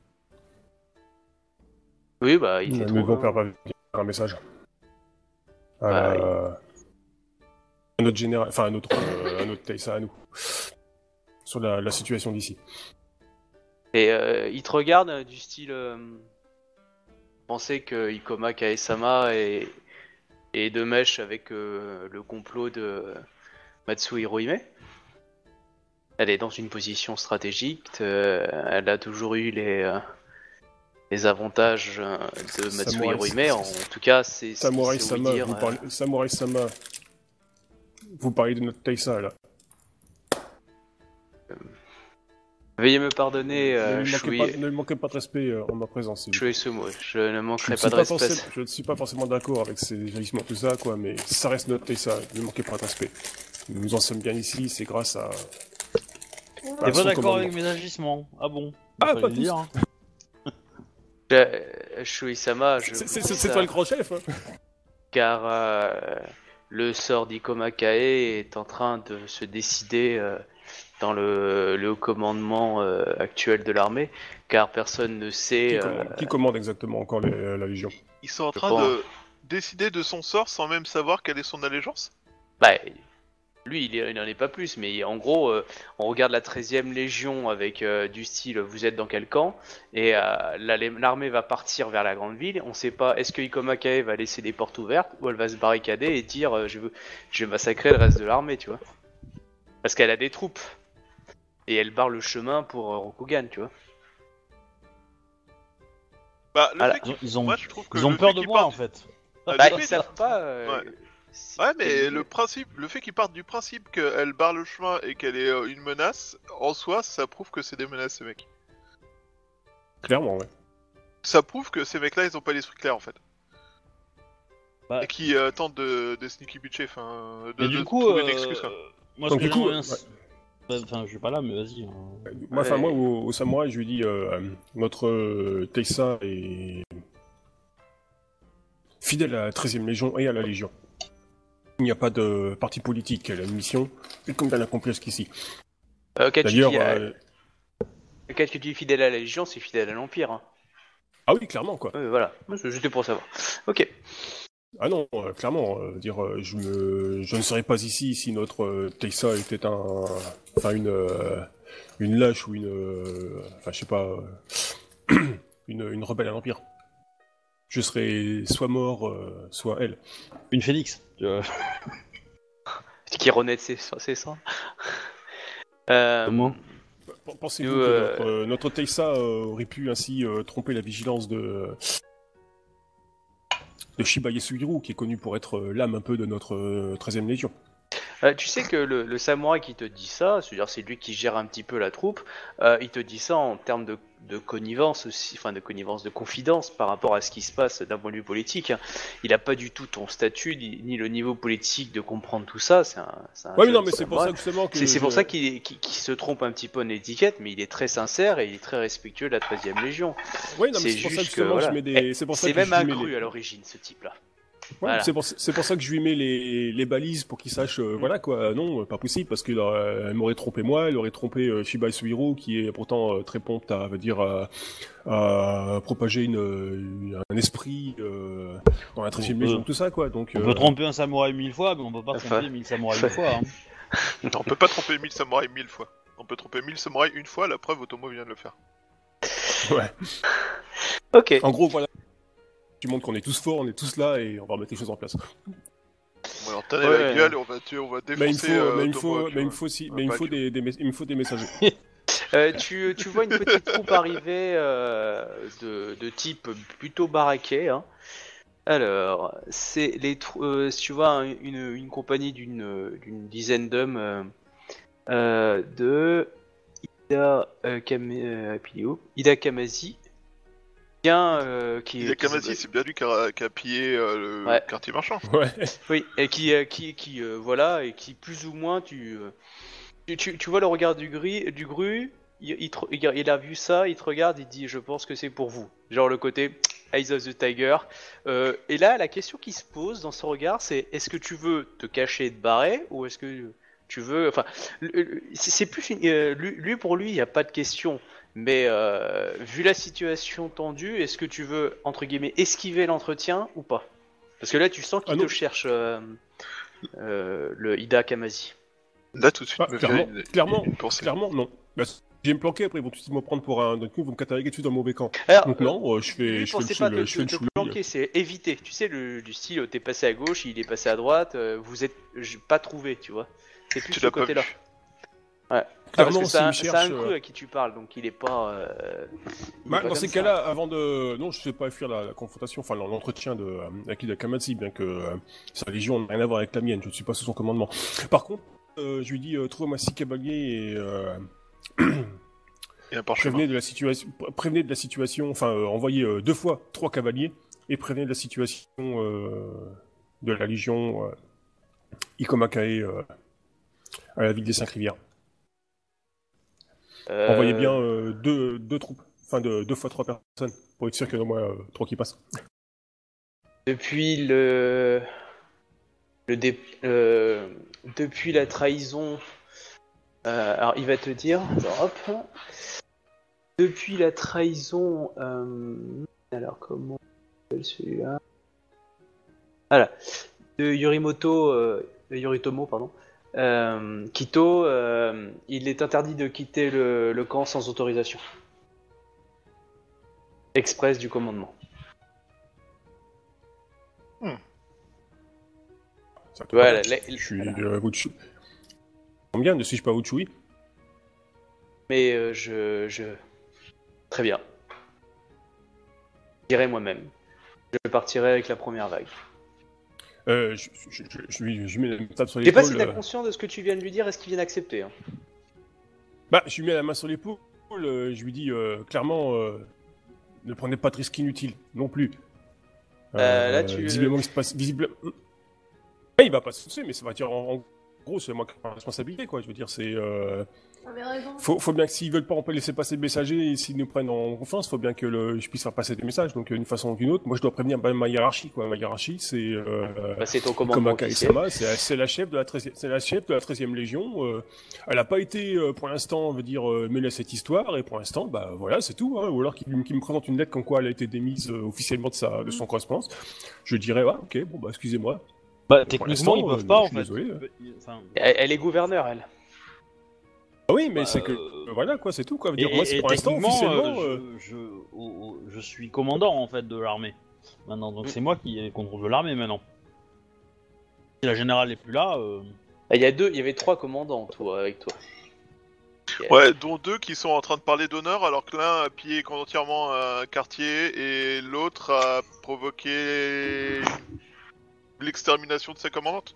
B: Oui, bah il
C: Mais
B: fait
C: ils vont
B: trop.
C: faire parvenir un message. À
B: Bah,
C: la- un autre général, enfin un autre, euh, un autre Taisa à nous. Sur la, la situation d'ici.
B: Et euh, il te regarde euh, du style. Euh, penser que Ikoma Kaesama est, est de mèche avec euh, le complot de Matsu Hirohime. Elle est dans une position stratégique. euh, elle a toujours eu les, euh, les avantages euh, de Matsu
C: Samurai-
B: Hirohime. En, en tout cas, c'est ce
C: Samurai
B: qu'il sait
C: Sama,
B: dire.
C: vous
B: euh,
C: parlez... Samurai Sama, vous parlez de notre Taisa là.
B: Veuillez me pardonner,
C: ne,
B: euh,
C: lui manquez
B: Shui,
C: pas, ne lui manquez pas de respect euh, en ma présence. s'il vous plaît.
B: Shui Sumo. Je ne
C: Je
B: manquerai
C: ne,
B: pas
C: suis
B: de
C: pas
B: respect.
C: forcément, je ne suis pas forcément d'accord avec ces agissements, tout ça, quoi, mais ça reste notre Taisa, ne manquez pas de respect. Nous en sommes bien ici, c'est grâce à...
A: T'es
C: à
A: pas
C: son
A: d'accord avec
C: commandement.
A: mes agissements? Ah bon?
C: Ah,
A: Fallait
C: pas
A: le
C: tous.
A: dire, hein.
B: Je- Shui-sama, je
C: C'est
B: vous
C: c'est-
B: dis
C: c'est
B: ça
C: toi le grand chef, hein.
B: car euh, le sort d'Ikoma Kae est en train de se décider euh, dans le, le haut commandement euh, actuel de l'armée, car personne ne
C: Qui
B: sait... euh,
C: commande, qui commande exactement encore les- la Légion?
D: Ils sont en
B: Je
D: train
B: crois.
D: de décider de son sort sans même savoir quelle est son allégeance.
B: bah, lui, il est- il n'en est pas plus, mais en gros, euh, on regarde la treizième Légion avec euh, du style « vous êtes dans quel camp ?» et euh, la- l'armée va partir vers la grande ville. On sait pas, est-ce que Ikoma Kae va laisser des portes ouvertes ou elle va se barricader et dire euh, je, veux, je vais massacrer le reste de l'armée, tu vois. Parce qu'elle a des troupes. Et elle barre le chemin pour euh, Rokugan, tu vois.
D: Bah, le
B: Voilà.
D: fait qu'ils-
A: Ils ont,
D: moi, je trouve que
A: ils ont
D: le
A: peur
D: fait
A: de
D: qu'ils
A: moi
D: partent
A: en fait.
D: du-
B: Bah,
D: le
B: ils
D: fait-
B: savent pas... euh,
D: Ouais.
B: si-
D: Ouais, mais
B: quel-
D: le principe, le fait qu'ils partent du principe qu'elle barre le chemin et qu'elle est euh, une menace, en soi, ça prouve que c'est des menaces, ces mecs.
C: Clairement, ouais.
D: Ça prouve que ces mecs-là, ils ont pas l'esprit clair, en fait.
A: Bah.
D: Et qui euh, tentent de, de sneaky bitcher, enfin, de,
A: Mais
D: de
A: du coup,
D: trouver
A: euh,
D: une excuse, quoi.
A: moi,
C: Donc,
A: ce que
C: du coup,
A: j'aimerais bien-
C: ouais.
A: Bah, Enfin, je suis pas là, mais vas-y. hein.
C: Moi, enfin,
B: Ouais.
C: moi, au, au samouraï, je lui dis, euh, notre euh, Taisa est fidèle à la treizième Légion et à la Légion. Il n'y a pas de parti politique, elle a une mission, et comme bien accomplie jusqu'ici.
B: Euh, quand tu
C: D'ailleurs,
B: dis, euh,
C: euh,
B: quand tu dis fidèle à la Légion, c'est fidèle à l'Empire. Hein.
C: ah oui, clairement, quoi.
B: Ouais, voilà, j'étais pour savoir. Ok.
C: Ah non, euh, clairement, euh, dire, euh, je, me, je ne serais pas ici si notre euh, Taisa était un, enfin une, euh, une lâche ou une, euh, enfin je sais pas, euh, une, une rebelle à l'Empire. Je serais soit mort, euh, soit elle.
A: Une phénix. tu vois.
B: Qui renaît de ses, ses cendres. euh,
A: Comment
C: P- Pensez-vous
B: Nous,
C: que
B: euh,
C: notre, euh, notre Taisa euh, aurait pu ainsi euh, tromper la vigilance de, de Shiba Yasuhiro, qui est connu pour être euh, l'âme un peu de notre euh, treizième Légion?
B: euh, tu sais que le, le samouraï qui te dit ça, c'est-à-dire c'est lui qui gère un petit peu la troupe, euh, il te dit ça en termes de, de connivence aussi, enfin de connivence, de confidence par rapport à ce qui se passe d'un point de vue politique. Hein. Il a pas du tout ton statut ni, ni le niveau politique de comprendre tout ça. C'est un, c'est un
C: Ouais, mais
B: jeune
C: non, mais c'est pour ça
B: samouraï.
C: que justement que
B: C'est c'est pour
C: je-
B: ça qu'il qu'il- qu'il se trompe un petit peu en étiquette, mais il est très sincère et il est très respectueux de la treizième Légion.
C: Ouais, non, mais
B: c'est
C: c'est pour ça
B: juste
C: que justement
B: que,
C: je
B: voilà.
C: mets des. C'est pour ça
B: C'est
C: que
B: même
C: je lui
B: un
C: mets
B: cru
C: les-
B: à l'origine, ce type-là.
C: Ouais,
B: Voilà.
C: c'est pour, c'est pour ça que je lui mets les, les balises pour qu'il sache, euh, voilà quoi, non, euh, pas possible, parce qu'elle elle m'aurait trompé moi, elle aurait trompé euh, Shiba Yasuhiro, qui est pourtant euh, très prompte à, veut dire, à, à propager une, une- un esprit euh, dans la treizième
A: On peut-
C: Légion, tout ça quoi, donc...
A: On
C: euh,
A: peut tromper un samouraï mille fois, mais on peut pas
B: Enfin,
A: tromper mille samouraïs mille fois. Hein.
D: Non, on peut pas tromper mille samouraïs mille fois. On peut tromper mille samouraïs une fois, la preuve, Otomo vient de le faire.
C: Ouais.
B: Ok.
C: En gros, voilà. Tu montres qu'on est tous forts, on est tous là et on va remettre les choses en place.
D: Bon, alors t'en
B: Ouais,
D: la
B: ouais.
D: gueule et on va, tuer, on va défoncer.
C: Mais il me faut,
D: euh,
C: mais il me
D: Tomo,
C: faut,
D: tu
C: mais il me
D: vois.
C: faut aussi,
D: On va
C: mais il me
D: pas
C: faut
D: que-
C: des, des, mes- il me faut des messagers.
B: Euh, tu, tu vois une petite troupe arriver euh, de, de type plutôt baraqué. Hein. Alors, c'est les trou- euh, si tu vois un- une, une compagnie d'une d'une dizaine d'hommes euh, euh, de Ida euh, Kame- euh, Pilio, Ida Kamazi, bien euh, qui,
D: Ida
B: qui se-
D: Kamasi, c'est bien lui qui a, qui a pillé euh, le
B: Ouais.
D: quartier marchand.
C: Ouais.
B: oui, et qui euh, qui qui euh, voilà et qui plus ou moins tu euh, tu, tu, tu vois le regard du gris du gru. Il, il, te- il- il a vu ça, il te regarde, il dit je pense que c'est pour vous. Genre le côté Eyes of the Tiger. Euh, et là, la question qui se pose dans son regard, c'est est-ce que tu veux te cacher et te barrer ou est-ce que tu veux. Enfin, le- le- c'est c'est plus. une- euh, lui, lui, pour lui, il n'y a pas de question. Mais euh, vu la situation tendue, est-ce que tu veux, entre guillemets, esquiver l'entretien ou pas? Parce que là, tu sens qu'il
C: Ah
B: te
C: non.
B: cherche, euh, euh, le Ida Kamazi.
D: Là, tout de suite,
C: Ah,
D: me
C: clairement,
D: vient une,
C: clairement,
D: une pensée.
C: clairement, non. Bah, je vais me planquer après, ils vont tout de suite me prendre pour un. D'un coup, ils vont me cataloguer tout de suite dans le mauvais camp.
B: Alors,
C: Donc,
B: euh,
C: non, euh, je fais,
B: Lui
C: je fais le,
B: pensez
C: chou-
B: pas te,
C: le- je fais
B: te,
C: le
B: te
C: chouille.
B: planquer, c'est éviter. Tu sais, le, du style, t'es passé à gauche, il est passé à droite, euh, vous êtes j- pas trouvé, tu vois. C'est plus
D: Tu
B: ce
D: l'as pas
B: côté-là.
D: vu.
B: Ouais. Ah, parce
C: Clairement,
B: que c'est un,
C: s'ils
B: c'est un
C: cherchent,
B: cru
C: euh,
B: à qui tu parles, donc il est pas. Euh, il est
C: Bah,
B: pas
C: dans
B: comme
C: ces
B: ça.
C: cas-là, avant de. Non, je sais pas fuir la, la confrontation, enfin l'entretien de euh, Akida Kamazi, bien que euh, sa légion n'a rien à voir avec la mienne, je ne suis pas sous son commandement. Par contre, euh, je lui dis euh, trouvez-moi six cavaliers et. Euh,
D: Et un parchemin.
C: prévenez de la situation, prévenez de la situation, enfin euh, envoyez euh, deux fois trois cavaliers et prévenez de la situation euh, de la légion euh, Ikomakae euh, à la ville des Cinq-Rivières.
B: Euh,
C: Envoyez bien euh, deux, deux troupes, enfin de, deux fois trois personnes, pour être sûr qu'il y en a au moins euh, trois qui passent.
B: Depuis le. le dé- euh, depuis la trahison. euh, alors, il va te dire. Hop. Depuis la trahison. euh, alors, comment on appelle celui-là? Voilà. De Yorimoto. Euh, Yoritomo, pardon. Euh, Kito, euh, il est interdit de quitter le, le camp sans autorisation. Express du commandement.
C: Ça te
B: Voilà,
C: paraît
B: la-
C: Je suis euh, Wuchu. Combien ne suis-je pas Wuchui?
B: Mais euh, je, je... Très bien. J'irai moi-même. Je partirai avec la première vague.
C: euh, je, je, je, je, lui- je lui mets la table sur
B: Je sais pas si
C: l'épaule.
B: t'as
C: euh,
B: conscience de ce que tu viens de lui dire, est-ce qu'il vient d'accepter hein.
C: Bah, je lui mets la main sur l'épaule, euh, je lui dis euh, clairement, euh, ne prenez pas de risques inutiles, non plus.
B: Euh, là, tu-
C: Visiblement, il se passe... Visible... Ouais, il va pas se soucier, mais ça va dire, en, en gros, c'est moi qui ai la responsabilité, quoi. Je veux dire, c'est... Euh...
F: T'avais raison.
C: Faut, faut bien que s'ils veulent pas, on peut laisser passer le messager, et s'ils nous prennent en confiance, faut bien que le, je puisse faire passer des messages. Donc, d'une façon ou d'une autre, moi, je dois prévenir bah, ma hiérarchie, quoi. Ma hiérarchie, c'est... Euh...
B: Bah, c'est ton commandement
C: Komaka
B: officiel.
C: Isama, c'est c'est la chef de la treizième, c'est la chef de la treizième légion. euh, elle n'a pas été, euh, pour l'instant, on veut dire, euh, mêlée à cette histoire, et pour l'instant, bah voilà, c'est tout. Hein, ou alors qu'il qu'il me présente une lettre comme quoi elle a été démise euh, officiellement de sa, de son correspondance. Je dirais, ouais, ok, bon bah excusez-moi.
A: Bah,
C: Pour
A: techniquement, ils
C: l'instant,
A: peuvent
C: euh,
A: pas,
C: je
A: en
C: suis
A: fait.
C: désolé, euh.
A: Enfin,
B: Elle, elle est gouverneure, elle.
C: Ah oui, mais
A: bah,
C: c'est que,
A: euh,
C: euh, voilà quoi, c'est tout quoi. Veut
A: Et,
C: dire, moi, c'est
A: et
C: pour l'instant
A: techniquement,
C: officiellement.
A: euh,
C: euh,
A: je, je, oh, oh, je suis commandant en fait de l'armée. Maintenant, donc
B: Mm.
A: c'est moi qui ai le contrôle de l'armée maintenant. Si la générale n'est plus là, euh,
B: Ah, Il y a deux, il y avait trois commandants, toi, avec toi.
D: Ouais, dont deux qui sont en train de parler d'honneur, alors que l'un a pillé entièrement un quartier et l'autre a provoqué l'extermination de sa commandante.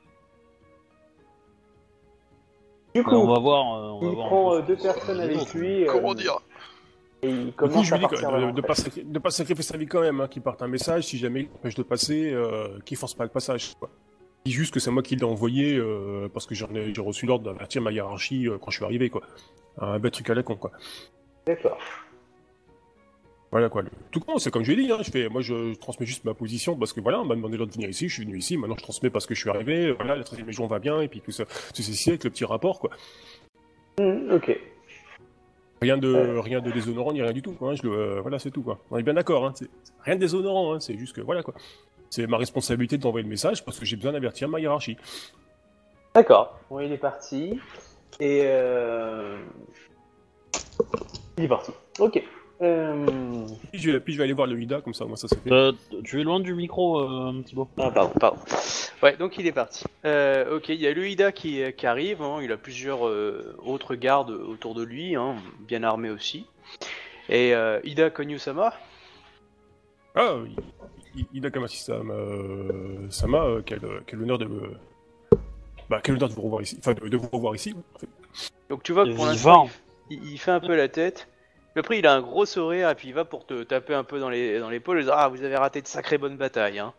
B: Du
A: bah, on va voir. euh, on va
B: il
A: voir un
B: prend
A: peu
B: euh,
A: ce
B: deux
A: qui se passe
B: personnes
A: les
B: avec
A: autres.
B: lui. euh,
D: Comment dire
B: Et il
C: Du coup,
B: commence
C: je
B: à
C: lui dis que,
B: partir
C: de,
B: là,
C: de
B: en
C: pas
B: fait.
C: sacri- de pas sacrifier sa vie quand même, hein, qu'il parte un message, si jamais il empêche de passer, euh, qu'il force pas le passage. Quoi. Il dit juste que c'est moi qui l'ai envoyé euh, parce que j'en ai, j'ai reçu l'ordre d'avertir ma hiérarchie euh, quand je suis arrivé, quoi. Un bête truc à la con, quoi.
B: D'accord.
C: Voilà, quoi. Le- Tout con, c'est comme je l'ai dit, hein, je fais, moi je transmets juste ma position parce que voilà, on m'a demandé l'ordre de venir ici, je suis venu ici, maintenant je transmets parce que je suis arrivé, voilà, la treizième légion va bien, et puis tout ça, tout ceci avec le petit rapport, quoi.
B: Hmm, ok.
C: Rien de,
B: Euh.
C: rien de déshonorant ni rien du tout, quoi. hein, je le, euh, voilà, c'est tout, quoi. On est bien d'accord, hein. C'est c'est rien de déshonorant, hein. C'est juste que, voilà, quoi. C'est ma responsabilité d'envoyer le message parce que j'ai besoin d'avertir ma hiérarchie.
B: D'accord. Bon, il est parti. Et euh... il est parti. Ok. Euh...
C: Puis je, vais, puis je vais aller voir le Ida, comme ça, moi ça c'est fait.
A: Euh, tu es loin du micro, euh, Thibaut.
B: Ah, pardon, pardon. Ouais, donc il est parti. Euh, ok, il y a le Ida qui, qui arrive, hein, il a plusieurs euh, autres gardes autour de lui, hein, bien armés aussi. Et euh, Ida Konyu-sama.
C: Ah, I- Ida Kamasi-sama, euh, Sama, euh, quel, quel honneur de me... Bah, quel honneur de vous revoir ici, enfin de, de vous revoir ici, en fait.
B: Donc tu vois que pour
A: Vivant.
B: l'instant, il, il fait un peu la tête. Puis après, il a un gros sourire et puis il va pour te taper un peu dans les dans l'épaule et dire ah vous avez raté de sacrées bonnes batailles. Hein.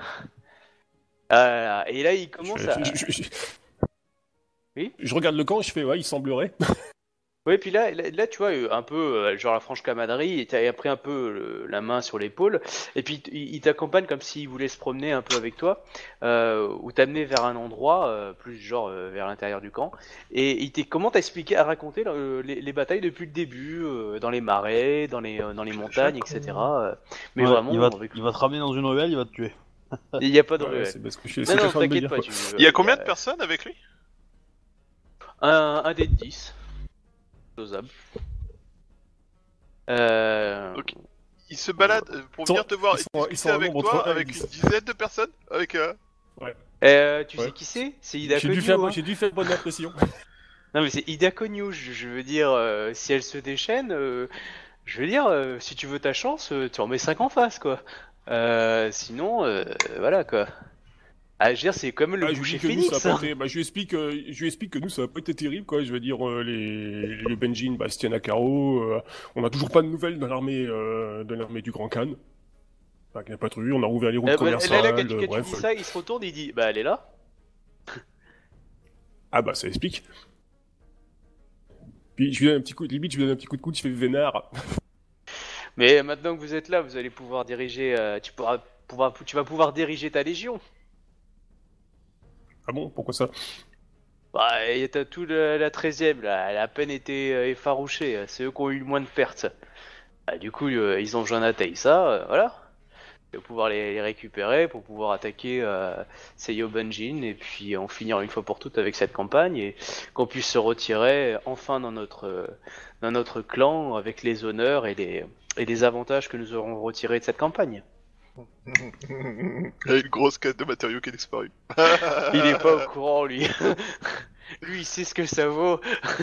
B: Euh, et là, il commence
C: Je,
B: à.
C: je, je, je-
B: Oui.
C: Je regarde le camp, je fais, ouais, il semblerait.
B: Ouais, puis là, là, là, tu vois, euh, un peu, euh, genre la franche camaraderie, et t'as pris un peu euh, la main sur l'épaule, et puis il, il t'accompagne comme s'il voulait se promener un peu avec toi, euh, ou t'amener vers un endroit, euh, plus genre euh, vers l'intérieur du camp, et il t'est comment t'expliquer, à raconter euh, les, les batailles depuis le début, euh, dans les marais, dans les, euh, dans les montagnes, et cetera. euh, mais
A: Ouais,
B: vraiment,
A: il va,
B: avec...
A: il va te ramener dans une ruelle, il va te tuer.
B: il n'y a pas de
C: Ouais,
B: ruelle.
C: c'est parce que je suis
B: Non,
C: c'est
B: non,
C: en train de me
B: t'inquiète
C: dire,
B: pas,
C: quoi.
B: tu...
D: Il y a combien
B: euh,
D: de personnes avec lui?
B: Un, un dé de dix. Faisable. Euh...
D: Ok. Il se balade euh, pour
C: Ils sont-
D: venir te voir
C: ils
D: et
C: sont- ils
D: discuter
C: sont un
D: avec
C: nombre
D: toi
C: entre un et
D: avec
C: dix.
D: une dizaine de personnes avec euh...
B: Euh, tu
C: Ouais.
B: sais qui c'est? C'est Ida
C: J'ai dû,
B: Konyu,
C: faire,
B: hein.
C: j'ai dû faire bonne impression.
B: Non mais c'est Ida Konyu, je, je veux dire, euh, si elle se déchaîne, euh, je veux dire, euh, si tu veux ta chance, euh, tu en mets cinq en face, quoi. Euh, sinon, euh, voilà, quoi. Ah, je veux dire, c'est quand même le
C: Ah, je lui
B: boucher
C: dis que nous, ça
B: phénix,
C: a pas
B: hein.
C: été... Bah, je lui explique, euh, je lui explique que nous, ça a pas été terrible, quoi. Je veux dire, euh, les, les Benjin, bah, se tiennent à carreau. Euh, on a toujours pas de nouvelles de l'armée, euh, de l'armée du Grand Khan. Enfin, qu'il n'y a pas trop eu. On a rouvert les routes
B: Euh, bah, là,
C: commerciales.
B: là, quand, tu,
C: euh,
B: quand tu
C: bref.
B: dis ça, il se retourne, il dit, bah elle est là.
C: Ah, bah, ça explique. Puis, je lui donne un petit coup, limite, je lui donne un petit coup de coude, je fais vénard.
B: Mais maintenant que vous êtes là, vous allez pouvoir diriger, euh, tu pourras, pouvoir, tu vas pouvoir diriger ta légion.
C: Ah bon, pourquoi ça?
B: Bah, et t'as tout le- la treizième, là, elle a à peine été euh, effarouchée, c'est eux qui ont eu le moins de pertes. Bah, du coup, euh, ils ont besoin d'un Taïsa, euh, voilà. Et pour pouvoir les, les récupérer, pour pouvoir attaquer euh, Seiyo Banjin, et puis en finir une fois pour toutes avec cette campagne, et qu'on puisse se retirer enfin dans notre, euh, dans notre clan, avec les honneurs et les, et les avantages que nous aurons retirés de cette campagne.
D: Il y a une grosse caisse de matériaux qui a disparu.
B: Il est pas au courant, lui. Lui, il sait ce que ça vaut.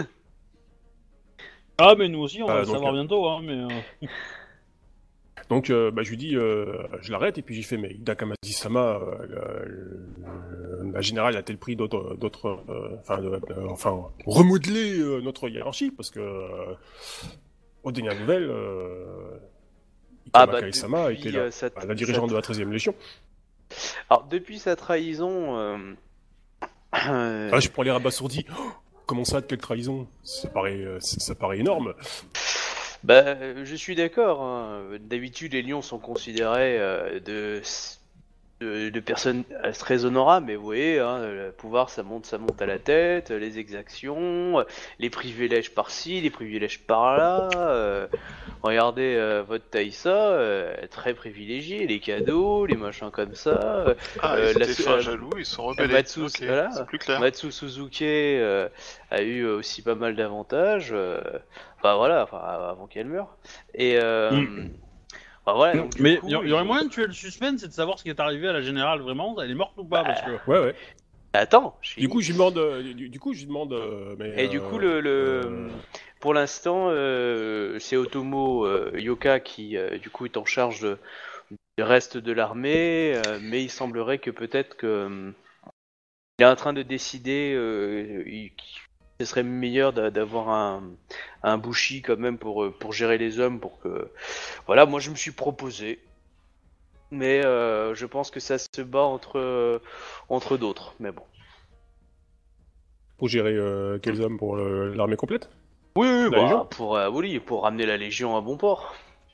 A: Ah, mais nous aussi, on
C: Ah,
A: va le
C: donc,
A: savoir
C: euh,
A: bientôt, hein, mais... euh,
C: Donc, euh, bah, je lui dis, euh, je l'arrête, et puis j'y fais, mais Ida Kamasi-sama, euh, la, la- la générale a-t-elle pris d'autres, d'autres, euh, enfin, de- euh, enfin, remodeler euh, notre hiérarchie, parce que, euh, aux dernières nouvelles, euh,
B: Ah,
C: Ikama
B: bah,
C: Kai-sama
B: depuis,
C: était la,
B: euh, sa-
C: la dirigeante
B: sa-
C: de la treizième Légion.
B: Alors, depuis sa trahison... euh, euh,
C: Ah, je prends les rabasourdis. Oh, comment ça, de quelle trahison? Ça paraît, euh, ça, ça paraît énorme.
B: Bah, euh, je suis d'accord. Hein. D'habitude, les lions sont considérés euh, de, de, de personnes euh, très honorables, mais vous voyez, hein, le pouvoir, ça monte, ça monte à la tête, les exactions, euh, les privilèges par-ci, les privilèges par-là. euh, regardez euh, votre Taïsa, euh, très privilégié, les cadeaux, les machins comme ça. euh,
D: Ah,
B: Euh,
D: ils
B: la-
D: étaient fins
B: euh,
D: jaloux, ils sont rebellés.
B: Matsu,
D: Ok,
B: voilà.
D: c'est plus clair.
B: Matsu Suzuki euh, a eu aussi pas mal d'avantages. euh, Enfin voilà, enfin, avant qu'elle meure. Et euh,
A: Mm.
B: enfin, voilà, donc, du
A: Mais
B: coup,
A: il y,
B: ils
A: aurait
B: ont-
A: moyen de tuer le suspense et de savoir ce qui est arrivé à la générale, vraiment, elle est morte ou pas,
B: Bah,
A: parce que...
C: Ouais, ouais.
B: Attends, je
C: Du
B: finis.
C: coup, je lui demande, euh, du, du coup, je lui demande, euh, mais,
B: Et du coup, le, le-
C: euh,
B: pour l'instant, euh, c'est Otomo euh, Yoka qui, euh, du coup, est en charge de, du reste de l'armée, euh, mais il semblerait que peut-être que euh, il est en train de décider euh, il- qu'il- ce serait meilleur d'a- d'avoir un, un bushi quand même pour, euh, pour gérer les hommes, pour que... Voilà, moi je me suis proposé, mais euh, je pense que ça se bat entre, euh, entre d'autres, mais bon.
C: pour gérer euh, quels hommes pour le- l'armée complète?
B: Oui, oui,
C: La
B: bah,
C: Légion
B: pour, euh, oui, pour ramener la Légion à bon port.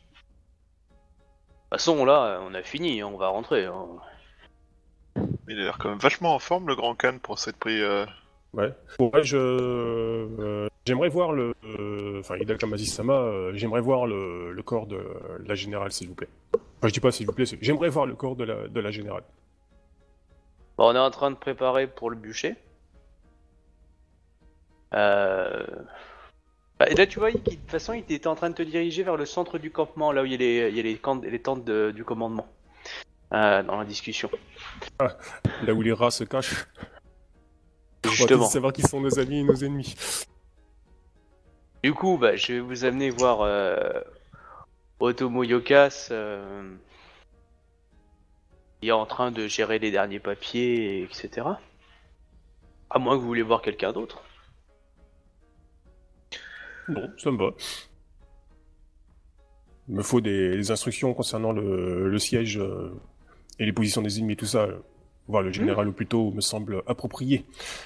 B: De toute façon, là, on a fini, hein, on va rentrer. Hein.
D: Il a l'air quand même vachement en forme, le Grand Khan, pour s'être pris... euh,
C: Ouais. Bon, ouais, je, euh, j'aimerais voir le, euh, enfin, Ida Kamasi-sama, euh, j'aimerais voir le, le corps de la générale, s'il vous plaît. Enfin, je dis pas s'il vous plaît, c'est- j'aimerais voir le corps de la, de la générale.
B: Bon, on est en train de préparer pour le bûcher. Euh... Bah, et là, tu vois, il- de toute façon, il était en train de te diriger vers le centre du campement, là où il y a les, il y a les, camps- les tentes de- du commandement, euh, dans la discussion.
C: Là où les rats se cachent. On va
B: Justement.
C: tous savoir qui sont nos amis et nos ennemis.
B: Du coup, bah, je vais vous amener voir euh, Otomo Yokas, euh, qui est en train de gérer les derniers papiers, et cetera. À moins que vous voulez voir quelqu'un d'autre.
C: Bon, ça me va. Il me faut des, des instructions concernant le, le siège euh, et les positions des ennemis et tout ça. Voir le général au plus tôt me semble approprié.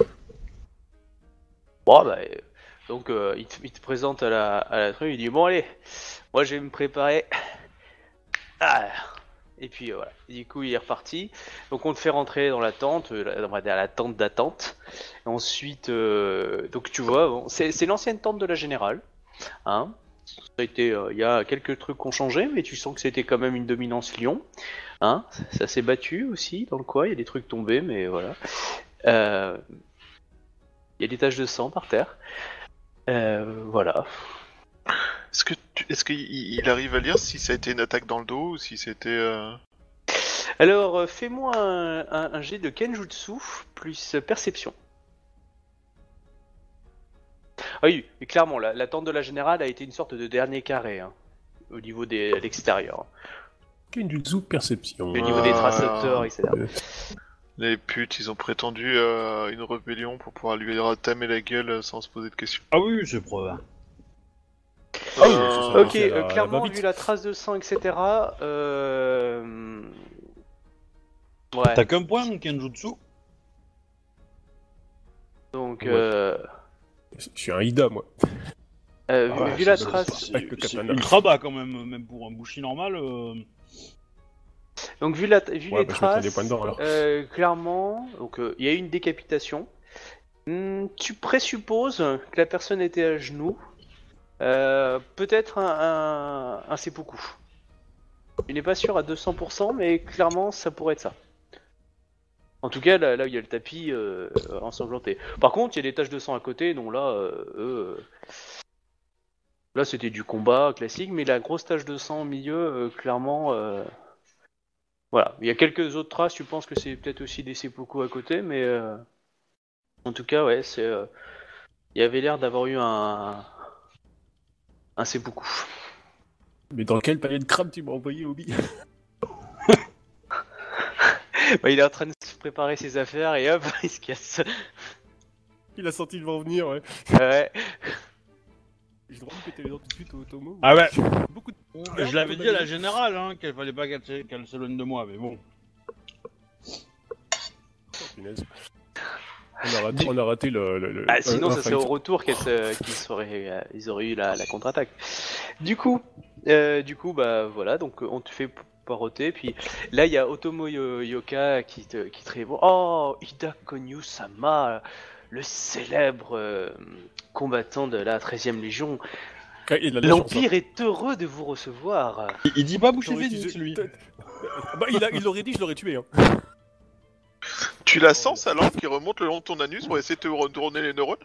B: Bon, bah, euh, donc euh, il, te, il te présente à la, à la truc, il dit bon allez, moi je vais me préparer. Ah. Et puis euh, voilà, du coup il est reparti. Donc on te fait rentrer dans la tente, euh, la, on va dire la tente d'attente. Et ensuite, euh, donc tu vois, bon, c'est, c'est l'ancienne tente de la générale. Hein. Ça a été, euh, il y a quelques trucs qui ont changé, mais tu sens que c'était quand même une dominance lion. Hein. Ça s'est battu aussi dans le coin, il y a des trucs tombés, mais voilà. Euh, Il y a des taches de sang par terre. Euh, voilà.
D: Est-ce que tu... est-ce qu'il il arrive à lire si ça a été une attaque dans le dos ou si c'était... Euh...
B: Alors, euh, fais-moi un, un, un jet de Kenjutsu plus euh, perception. Ah oui, mais clairement, la, la tente de la générale a été une sorte de dernier carré, hein, au niveau des, à l'extérieur.
C: Kenjutsu perception.
B: Au niveau des traceurs, et cetera.
C: Euh,
D: Les putes, ils ont prétendu euh, une rébellion pour pouvoir lui tamer la gueule sans se poser de questions.
A: Ah oui, c'est preuve.
C: Ah oui,
D: Euh,
C: ça, ça
B: Ok,
C: fait à la-
B: euh,
C: à la
B: clairement,
C: va-vite.
B: vu la trace de sang, et cetera. Euh... Ouais,
A: T'as qu'un point, Kenjutsu?
B: donc,
C: Ouais.
B: euh...
C: Je suis un Ida, moi.
B: euh,
C: Ah
B: vu,
C: ouais,
B: vu la
C: c'est-
B: trace...
C: c'est- Avec le
A: C'est
C: katana.
A: ultra bas quand même, même pour un Bushi normal. euh.
B: Donc vu, la, vu
C: Ouais,
B: les
C: bah, je mettrai
B: traces,
C: des points dedans, alors.
B: euh, clairement, donc il y a eu une décapitation. Hmm, tu présupposes que la personne était à genoux. Euh, peut-être un, un, un seppuku. Je n'ai pas sûr à deux cents pour cent, mais clairement ça pourrait être ça. En tout cas, là, là où il y a le tapis euh, ensanglanté. Par contre, il y a des taches de sang à côté, donc là, euh, eux, euh, là c'était du combat classique, mais la grosse tache de sang au milieu, euh, clairement... Euh, Voilà, il y a quelques autres traces, tu penses que c'est peut-être aussi des seppuku à côté, mais euh, en tout cas, ouais, c'est, euh, il y avait l'air d'avoir eu un un seppuku.
C: Mais dans quel palais de crabe tu m'as envoyé, Obi?
B: Bah, il est en train de se préparer ses affaires et hop, il se casse.
C: Il a senti le vent venir, ouais.
B: Ouais.
C: J'ai le droit de péter les dents tout de suite au Tomo.
A: Ah ouais.
C: Beaucoup de...
A: Je l'avais dit à la générale, hein, qu'elle fallait pas qu'elle s'é- qu'elle s'éloigne de moi, mais bon.
C: Oh, punaise. On a raté, on a raté le... le, le-
B: Ah,
C: un-
B: sinon,
C: un
B: ça serait
C: fight.
B: au retour qu'elle se- qu'ils seraient, euh, ils auraient eu la, la contre-attaque. Du coup, euh, du coup, bah voilà, donc on te fait paroter, puis là il y a Otomo Yo- Yoka qui te, qui te répond. Oh, Ida Konyu-sama, le célèbre euh, combattant de la treizième Légion.
C: Ah, il a de la chance,
B: L'Empire est heureux de vous recevoir.
A: Il, il dit pas
C: hein.
A: boucher
C: T'aurais
A: Phoenix,
C: dit-
A: lui.
C: Bah, il, a- il l'aurait dit, je l'aurais tué. Hein.
D: Tu la sens, sa langue qui remonte le long de ton anus pour essayer de te retourner les neurones?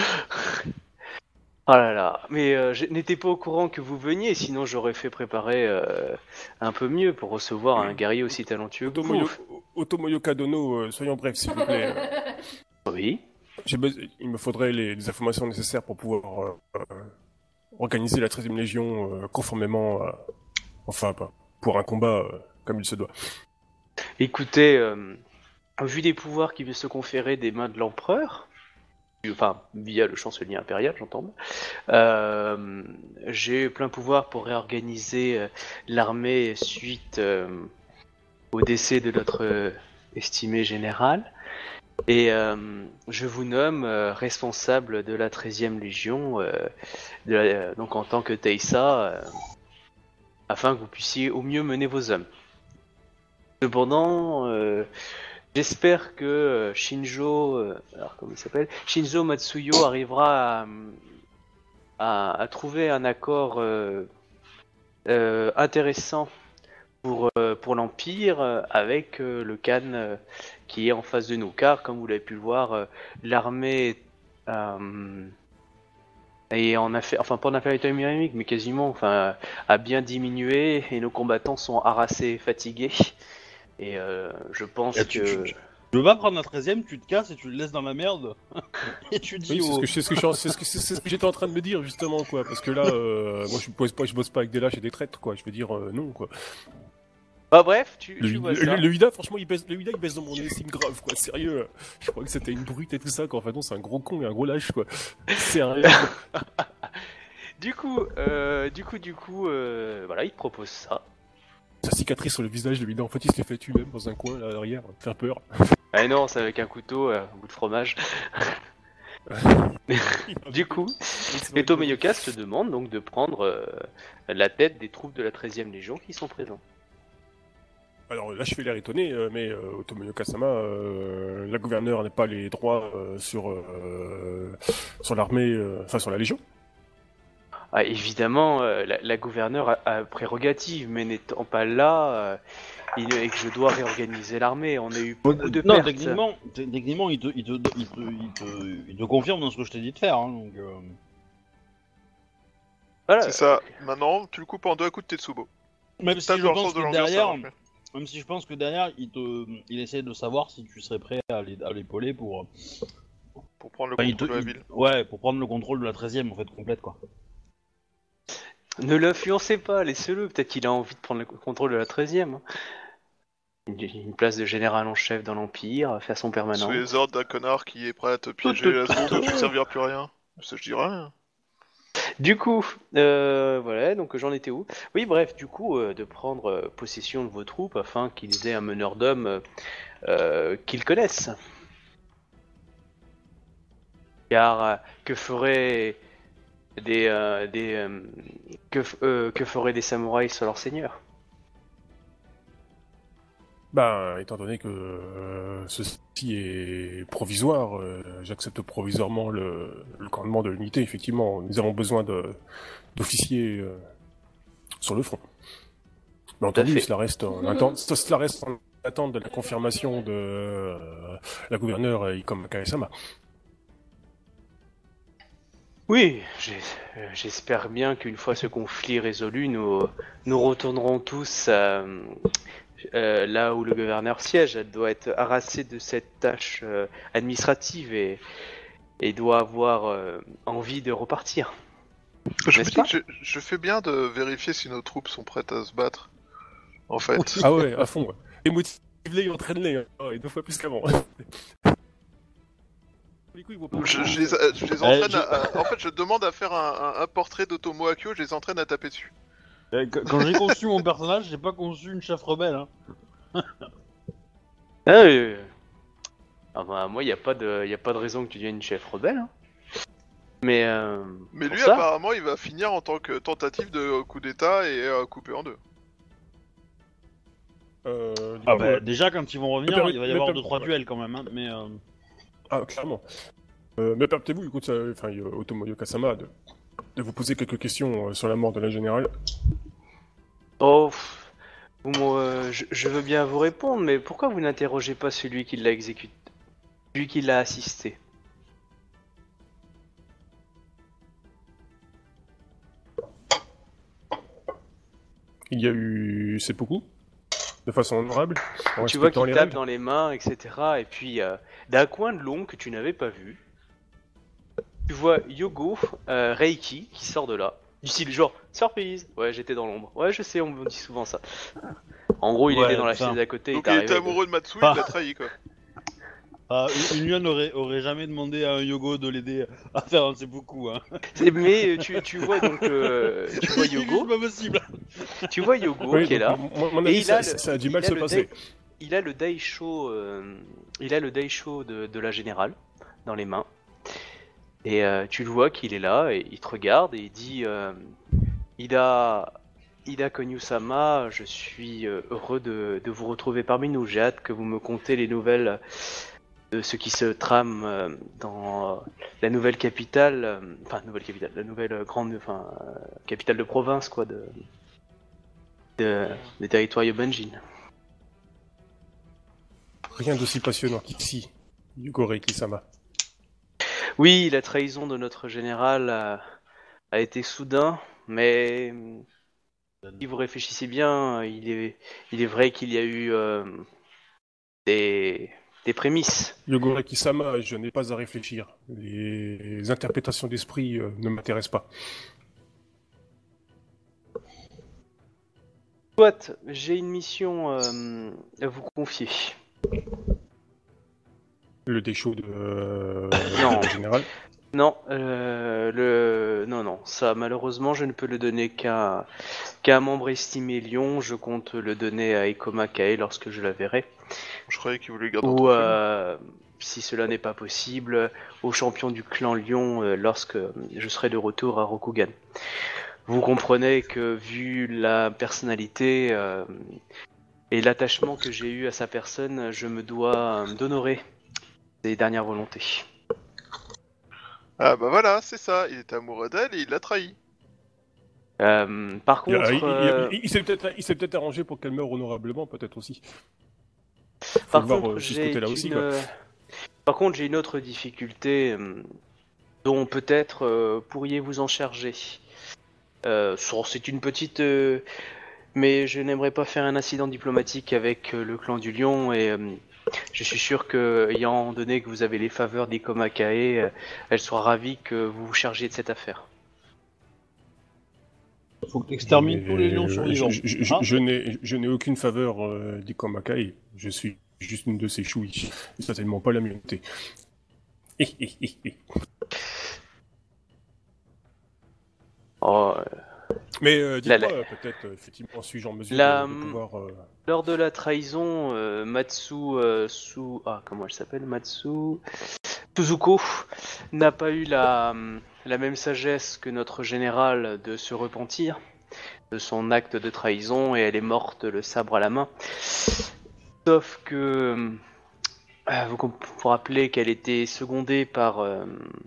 B: Oh là là, mais euh, je n'étais pas au courant que vous veniez, sinon j'aurais fait préparer euh, un peu mieux pour recevoir un guerrier aussi talentueux que
C: Otomo,
B: vous.
C: Yo- Otomo Yoka Dono, euh, soyons brefs, s'il vous plaît.
B: Oui.
C: J'ai besoin- Il me faudrait les, les informations nécessaires pour pouvoir euh, euh, organiser la treizième Légion euh, conformément à... Enfin, pas pour un combat euh, comme il se doit.
B: Écoutez, euh, vu les pouvoirs qui viennent se conférer des mains de l'empereur, enfin via le chancelier impérial, j'entends, euh, j'ai plein pouvoir pour réorganiser euh, l'armée suite euh, au décès de notre euh, estimé général. Et euh, je vous nomme euh, responsable de la treizième Légion, euh, de la- euh, donc en tant que Teissa, euh, afin que vous puissiez au mieux mener vos hommes. Cependant, euh, j'espère que euh, Shinjo, euh, alors comment il s'appelle, Shinzo Matsuyo arrivera à, à- à trouver un accord euh, euh, intéressant pour, euh, pour l'Empire euh, avec euh, le Khan euh, qui est en face de nous. Car, comme vous l'avez pu le voir, euh, l'armée euh, Et en affaire, enfin pas en infériorité numérique, mais quasiment, enfin, a bien diminué et nos combattants sont harassés et fatigués. Et euh, je pense
A: Et tu-
B: que...
A: tu- Tu veux pas prendre la treizième, tu te casses et tu le laisses dans la merde. Et tu dis
C: Oui, c'est ce
A: au-
C: que, c'est ce que, je- c'est ce que, c'est ce que j'étais en train de me dire justement, quoi. Parce que là, euh, moi, je bosse pas, je bosse pas avec des lâches et des traîtres, quoi. Je veux dire, euh, non, quoi.
B: Bah bref, tu,
C: Le,
B: tu vois
C: le,
B: ça.
C: le Huda, franchement, il baisse, le Huda, il baisse dans mon estime grave, quoi. Sérieux. Je crois que c'était une brute et tout ça, quoi. En fait, non, c'est un gros con et un gros lâche, quoi. Sérieux.
B: Du coup, euh, du coup, du coup, euh, voilà, il te propose ça.
C: Sa cicatrice sur le visage de Huda, en fait, il se l'est fait tuer même dans un coin, là, derrière, faire peur.
B: Ah non, c'est avec un couteau, euh, un bout de fromage. Du coup, et Tomoyokas te demande donc de prendre euh, la tête des troupes de la treizième Légion qui sont présents.
C: Alors là, je fais l'air étonné, euh, mais euh, Otomoyo Kasama, euh, la gouverneure n'a pas les droits euh, sur, euh, sur l'armée, euh, enfin sur la Légion.
B: Ah, évidemment, euh, la, la gouverneure a, a prérogative, mais n'étant pas là, euh, il, et que je dois réorganiser l'armée, on a eu beaucoup de
A: non,
B: pertes.
A: techniquement, t- techniquement il, te, il, te, il, te, il, te, il te confirme dans ce que je t'ai dit de faire. Hein, donc, euh...
B: Voilà.
D: C'est ça. Maintenant, tu le coupes en deux à coups de Tetsubo.
A: Même si
D: Tape
A: je
D: dans le
A: pense
D: sens de
A: que
D: l'envers, ça
A: derrière,
D: marche.
A: même si je pense que derrière, il te, il essaie de savoir si tu serais prêt à l'é- à l'épauler pour.
D: Pour prendre le
A: Enfin, il te-
D: contrôle de la
A: il-
D: ville.
A: Ouais, pour prendre le contrôle de la treizième en fait complète quoi.
B: Ne l'influencez pas, laissez-le, peut-être qu'il a envie de prendre le contrôle de la treizième. hein. Une, une place de général en chef dans l'Empire, façon permanente.
D: Sous les ordres d'un connard qui est prêt à te piéger la seconde où tu ne serviras plus à rien. Ça, je dirais rien.
B: Du coup, euh, voilà, donc j'en étais où? Oui, bref, du coup, euh, de prendre euh, possession de vos troupes afin qu'ils aient un meneur d'hommes euh, euh, qu'ils connaissent. Car euh, que feraient des, euh, des euh, que, f- euh, que feraient des samouraïs sur leur seigneur?
C: Bah, étant donné que euh, ceci est provisoire, euh, j'accepte provisoirement le, le commandement de l'unité, effectivement. Nous avons besoin de, d'officiers euh, sur le front. Mais
B: Tout à
C: entendu,
B: fait.
C: cela reste en attente, ça- cela reste en attente de la confirmation de euh, la gouverneure Ikoma Kaesama.
B: Oui, j'ai- euh, j'espère bien qu'une fois ce conflit résolu, nous, nous retournerons tous euh, euh, là où le gouverneur siège. Elle doit être harassée de cette tâche euh, administrative et, et doit avoir euh, envie de repartir.
D: Je me
B: N'est-ce
D: dis
B: pas
D: que je, je fais bien de vérifier si nos troupes sont prêtes à se battre. En fait.
C: Ah ouais, à fond. Ouais. Et motive-les et entraîne-les, hein. Ouais, deux fois plus qu'avant. Du coup, ils vont pas-
D: Je, je les, je les entraîne à, à- En fait, je demande à faire un, un- un portrait d'Otomo Akio, je les entraîne à taper dessus.
A: Euh, qu- Quand j'ai conçu mon personnage, j'ai pas conçu une chef rebelle. Hein.
B: Ah, oui, oui. Ah bah, moi, il n'y a, pas de- y a pas de raison que tu deviennes une chef rebelle. hein. Mais, euh,
D: Mais
B: pour
D: lui,
B: ça,
D: apparemment, il va finir en tant que tentative de coup d'état et euh, coupé en deux.
C: Euh, du
A: Ah
C: coup,
A: bah,
C: euh,
A: déjà quand ils vont revenir,
C: Mais per-
A: il va y
C: mais
A: avoir
C: per-
A: deux trois
C: ouais.
A: duels quand même. Hein, mais euh...
C: Ah, clairement. Euh, mais permettez-vous, écoute, ça, enfin, euh, Otomoyo Kasama, de, de vous poser quelques questions euh, sur la mort de la générale.
B: Oh, pff, vous, moi, euh, je, je veux bien vous répondre, mais pourquoi vous n'interrogez pas celui qui l'a exécuté, celui qui l'a assisté?
C: Il y a eu seppuku, de façon honorable. en
B: Tu vois
C: respectant
B: qu'il
C: les
B: tape
C: règles.
B: dans les mains, et cetera. Et puis, euh, d'un coin de l'ombre que tu n'avais pas vu, tu vois Yogo euh, Reiki qui sort de là. Du style genre, surprise. Ouais, j'étais dans l'ombre. Ouais, je sais, on me dit souvent ça. En gros, il
A: Ouais,
B: était dans la
A: putain.
B: chaise d'à côté.
D: Donc
B: il
D: il
B: est
D: était
B: arrivé.
D: amoureux de Matsu,
A: Ah.
D: il l'a trahi quoi.
A: Ah, une Yuan aurait, aurait jamais demandé à un Yogo de l'aider à faire un seppuku. Hein.
B: C'est- Mais tu, tu vois donc, euh, tu vois
A: C'est
B: Yogo,
A: pas possible.
B: tu vois Yogo
C: Oui,
B: qui est là.
C: donc, mon, mon
B: Et
C: avis,
B: il
C: ça,
B: a
C: ça-
B: le-
C: ça a du
B: il
C: mal
B: a
C: se
B: le
C: passer.
B: dai- Il a le daisho, euh, il a le daisho de, de la générale dans les mains. Et euh, tu le vois qu'il est là et il te regarde et il dit euh, Ida, Ida Konyu-sama, je suis euh, heureux de, de vous retrouver parmi nous. J'ai hâte que vous me contez les nouvelles de ce qui se trame euh, dans euh, la nouvelle capitale, euh, enfin nouvelle capitale, la nouvelle euh, grande, enfin euh, capitale de province quoi, de, de des territoires Yobanjin.
C: Rien d'aussi passionnant qu'ici, Yugo Reiki-sama.
B: Oui, la trahison de notre général a, a été soudain, mais si vous réfléchissez bien, il est, il est vrai qu'il y a eu euh, des, des prémices.
C: Yogoreki-sama, je n'ai pas à réfléchir. Les interprétations d'esprit euh, ne m'intéressent pas.
B: Soit, j'ai une mission euh, à vous confier.
C: Le déchaud de euh,
B: Non.
C: de général.
B: Non, euh, le... non, non, ça malheureusement je ne peux le donner qu'à qu'à un membre estimé Lyon, je compte le donner à Ikoma Kae lorsque je la verrai.
D: Je croyais qu'il voulait le garder
B: Ou,
D: entre eux.
B: euh, si cela n'est pas possible, au champion du clan Lyon euh, lorsque je serai de retour à Rokugan. Vous comprenez que vu la personnalité euh, et l'attachement que j'ai eu à sa personne, je me dois euh, d'honorer ses dernières volontés.
D: Ah bah voilà, c'est ça, il était amoureux d'elle et il l'a trahi.
B: Euh, par
C: Il,
B: contre,
C: il- il-
B: euh,
C: il- il s'est peut-être il s'est peut-être arrangé pour qu'elle meure honorablement, peut-être aussi. Faut
B: par
C: le voir
B: contre,
C: euh, de ce
B: j'ai
C: côté-là
B: une...
C: aussi, quoi.
B: Par contre, j'ai une autre difficulté euh, dont peut-être euh, pourriez vous en charger. Euh, so- c'est une petite, euh, mais je n'aimerais pas faire un incident diplomatique avec euh, le clan du Lion et euh, je suis sûr que, ayant donné que vous avez les faveurs d'Ikoma Kae, euh, elle sera ravie que vous vous chargiez de cette affaire.
A: Faut que t'extermines
C: Mais,
A: tous les lions
C: euh,
A: survivants.
C: Je, je- je-
A: Hein
C: je n'ai je n'ai aucune faveur euh, d'Ikoma Kae. Je suis juste une de ses chouilles. Certainement pas la mienne.
B: Oh, euh,
C: Mais euh,
B: La-
C: dites-moi, peut-être, euh, effectivement, suis-je en mesure
B: La-
C: de, de pouvoir... euh,
B: lors de la trahison, euh, Matsu euh, Su... Ah, comment elle s'appelle Matsu... Suzuko n'a pas eu la, la même sagesse que notre général de se repentir de son acte de trahison et elle est morte le sabre à la main. Sauf que euh, vous comp- vous rappelez qu'elle était secondée par euh,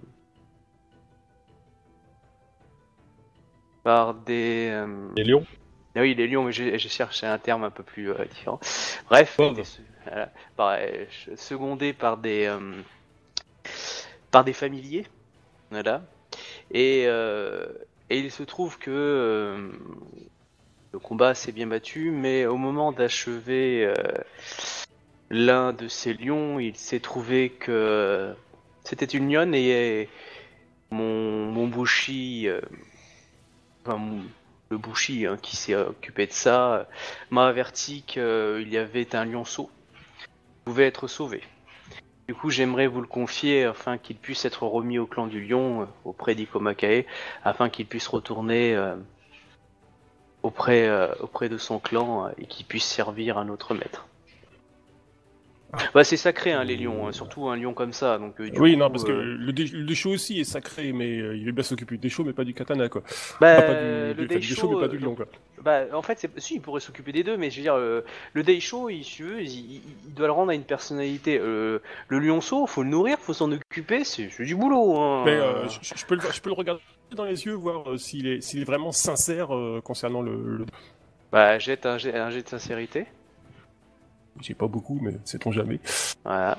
B: par des euh,
A: Les lions.
B: ah oui, les lions, mais j'ai j'ai cherché un terme un peu plus euh, différent. Bref,
A: Pauvre.
B: des se- voilà, par- euh, secondée par des euh, par des familiers, voilà. Et, euh, et il se trouve que euh, le combat s'est bien battu, mais au moment d'achever euh, l'un de ces lions, il s'est trouvé que c'était une lionne et mon, mon bushi, euh, enfin mon- le bushi hein, qui s'est occupé de ça, euh, m'a averti qu'il y avait un lionceau qui pouvait être sauvé. Du coup, j'aimerais vous le confier afin qu'il puisse être remis au clan du lion euh, auprès d'Ikoma Kae, afin qu'il puisse retourner euh, auprès, euh, auprès de son clan euh, et qu'il puisse servir un autre maître. Bah, c'est sacré hein, les lions, hein, surtout un lion comme ça. Donc, euh, du
C: Oui,
B: coup,
C: non, parce que
B: euh,
C: le, dé- le déchaud aussi est sacré, mais euh, il veut bien s'occuper du déchaud, mais pas du katana, quoi.
B: bah,
C: Ah, pas du,
B: le
C: du, enfin, du déchaud,
B: Deisho,
C: mais pas du
B: euh,
C: lion, quoi.
B: bah, en fait, c'est... si, il pourrait s'occuper des deux, mais je veux dire, euh, le Deisho, il, si tu veux, il, il- il doit le rendre à une personnalité. Euh, le lionceau, faut le nourrir, faut s'en occuper, c'est, c'est du boulot. Hein.
C: Mais euh, je, je peux le, je peux le regarder dans les yeux, voir euh, s'il est, s'il est vraiment sincère euh, concernant le... le...
B: Bah, jette un, jet- un jet de sincérité.
C: J'ai pas beaucoup, mais sait-on jamais.
B: Voilà.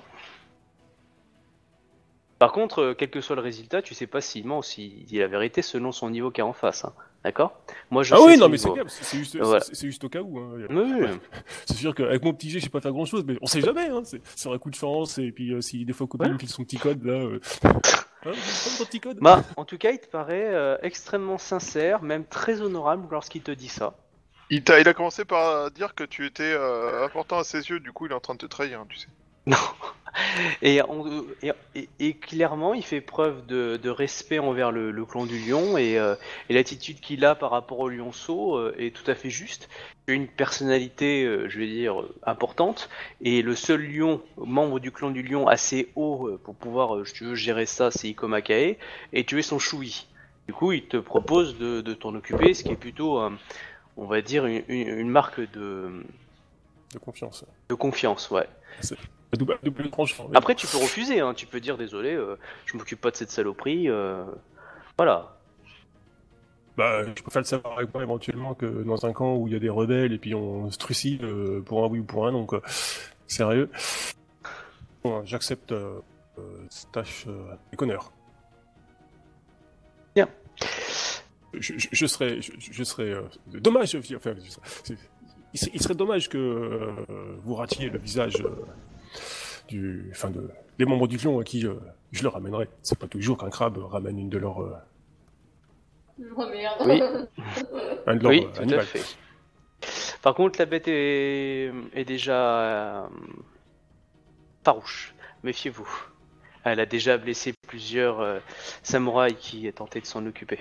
B: Par contre, euh, quel que soit le résultat, tu sais pas s'il ment ou s'il dit la vérité selon son niveau qu'il y a en face. Hein. D'accord ? Moi, je
C: Ah
B: sais
C: oui,
B: son
C: non, mais c'est
B: niveau.
C: bien, c'est c'est juste,
B: Voilà.
C: c'est- c'est juste au cas où. Hein.
B: Oui, oui.
C: C'est sûr qu'avec mon petit jet, je sais pas faire grand chose, mais on sait jamais. Hein. C'est sur un coup de chance, et puis euh, si des fois Kobe
B: Ouais.
C: me file son petit code, là. Euh... Hein, vous avez ton petit code
B: Bah, en tout cas, il te paraît euh, extrêmement sincère, même très honorable lorsqu'il te dit ça.
D: Il, t'a- il a commencé par dire que tu étais euh, important à ses yeux, du coup il est en train de te trahir, hein, tu sais.
B: Non. Et, on- et, et- et clairement, il fait preuve de, de respect envers le, le clan du lion et, euh, et l'attitude qu'il a par rapport au lionceau euh, est tout à fait juste. Il a une personnalité, euh, je vais dire, euh, importante et le seul lion, membre du clan du lion assez haut euh, pour pouvoir, euh, si tu veux, gérer ça, c'est Ikoma Kae et tu es son choui. Du coup, il te propose de, de t'en occuper, ce qui est plutôt, euh, on va dire, une, une- une marque de,
C: De confiance.
B: de confiance, ouais.
C: À double, à double tranchant. oui.
B: Après, tu peux refuser, hein. Tu peux dire désolé, euh, je m'occupe pas de cette saloperie. euh, Voilà.
C: Bah, je préfère le savoir avec moi éventuellement que dans un camp où il y a des rebelles et puis on se trucide euh, pour un oui ou pour un non, quoi. Sérieux. Bon, j'accepte euh, euh, cette tâche euh, avec honneur. je, je, je serais, je, je serais euh, dommage. Enfin, c'est, il, serait, il serait dommage que euh, vous ratiez le visage euh, du, enfin de, des membres du clan à qui euh, je le ramènerai. C'est pas tous les jours qu'un crabe ramène une de leurs. Euh,
F: Oh merde.
B: Oui.
C: un de leurs
B: Oui,
C: euh,
B: tout
C: animaux.
B: à fait. Par contre, la bête est, est déjà euh, farouche. Méfiez-vous. Elle a déjà blessé plusieurs euh, samouraïs qui tentaient de s'en occuper.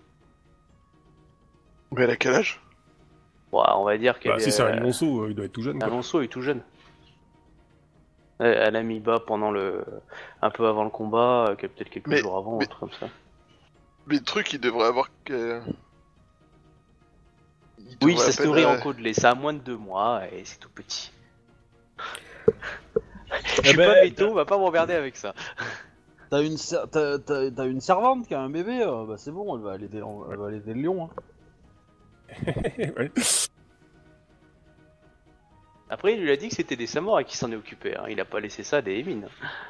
D: Mais elle a quel âge?
B: Bon, on va dire qu'elle
C: Bah, si
B: est,
C: c'est un
B: euh,
C: Alonso, euh, il doit être tout jeune. Quoi.
B: Alonso est tout jeune. Elle, elle a mis bas pendant le, un peu avant le combat, euh, peut-être quelques
D: Mais-
B: jours avant,
D: mais-
B: un truc comme ça.
D: Mais le truc, il devrait avoir que. Il
B: Oui,
D: devrait
B: ça
D: à
B: se
D: peine,
B: nourrit
D: euh,
B: en côtelets. Ça a moins de deux mois et c'est tout petit. Je
A: Eh
B: suis
A: ben,
B: pas veto, on va pas m'emmerder avec ça.
A: T'as une, ser- t'as, t'as- t'as une servante qui a un bébé, euh, bah c'est bon, elle va allaiter, elle va allaiter le lion. Hein.
C: Ouais.
B: Après, il lui a dit que c'était des samouraïs qui s'en est occupé. Hein. Il a pas laissé ça à des émines.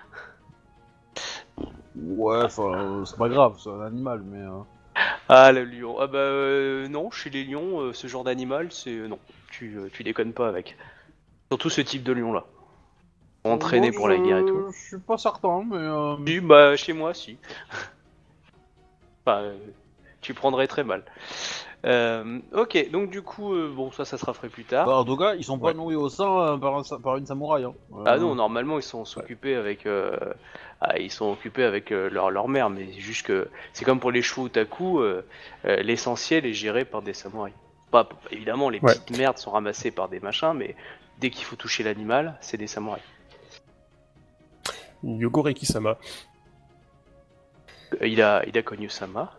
A: Ouais, enfin, euh, c'est pas grave, c'est un animal, mais. Euh...
B: Ah, le lion. Ah bah euh, non, chez les lions, euh, ce genre d'animal, c'est... euh, non, tu, euh, tu déconnes pas avec. Surtout ce type de lion-là. Entraîné
A: Moi,
B: pour la
A: je-
B: guerre et tout.
A: Je suis pas certain, mais. Euh...
B: Si, bah chez moi, si. Enfin, euh, tu prendrais très mal. Euh, ok, donc du coup, euh, bon, ça, ça sera fait plus tard.
A: Bah, en tout cas, ils sont pas
C: Ouais.
A: nourris au sein euh, par, un sa- par une samouraï. Hein. Euh,
B: Ah non, normalement ils sont s'occuper avec, euh, ah, ils sont occupés avec euh, leur leur mère, mais c'est juste que c'est comme pour les chevaux otaku, euh, euh, l'essentiel est géré par des samouraïs. Pas évidemment, les
C: Ouais.
B: petites merdes sont ramassées par des machins, mais dès qu'il faut toucher l'animal, c'est des samouraïs.
C: Yogoreki-sama.
B: Euh, Il a, il a connu Sama.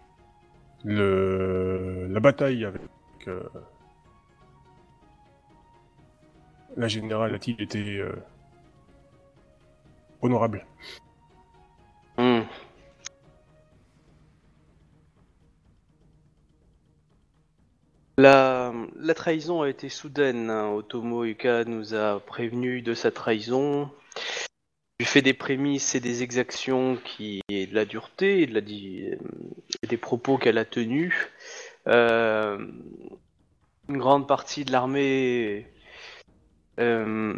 C: Le... La bataille avec euh, la générale a-t-il été euh, honorable?
B: Hmm. La, la trahison a été soudaine. hein. Otomo Yuka nous a prévenu de sa trahison. Du fait des prémices et des exactions qui et de la dureté et de la di- et des propos qu'elle a tenus, euh, une grande partie de l'armée euh,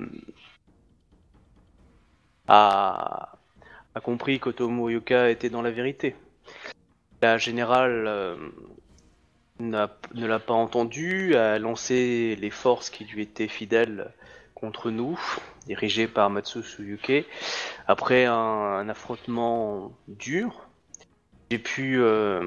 B: a, a compris qu'Otomo Yuka était dans la vérité. La générale euh, n'a- ne l'a pas entendu, a lancé les forces qui lui étaient fidèles contre nous, dirigées par Matsu Suyuke. Après un, un affrontement dur, j'ai pu, euh,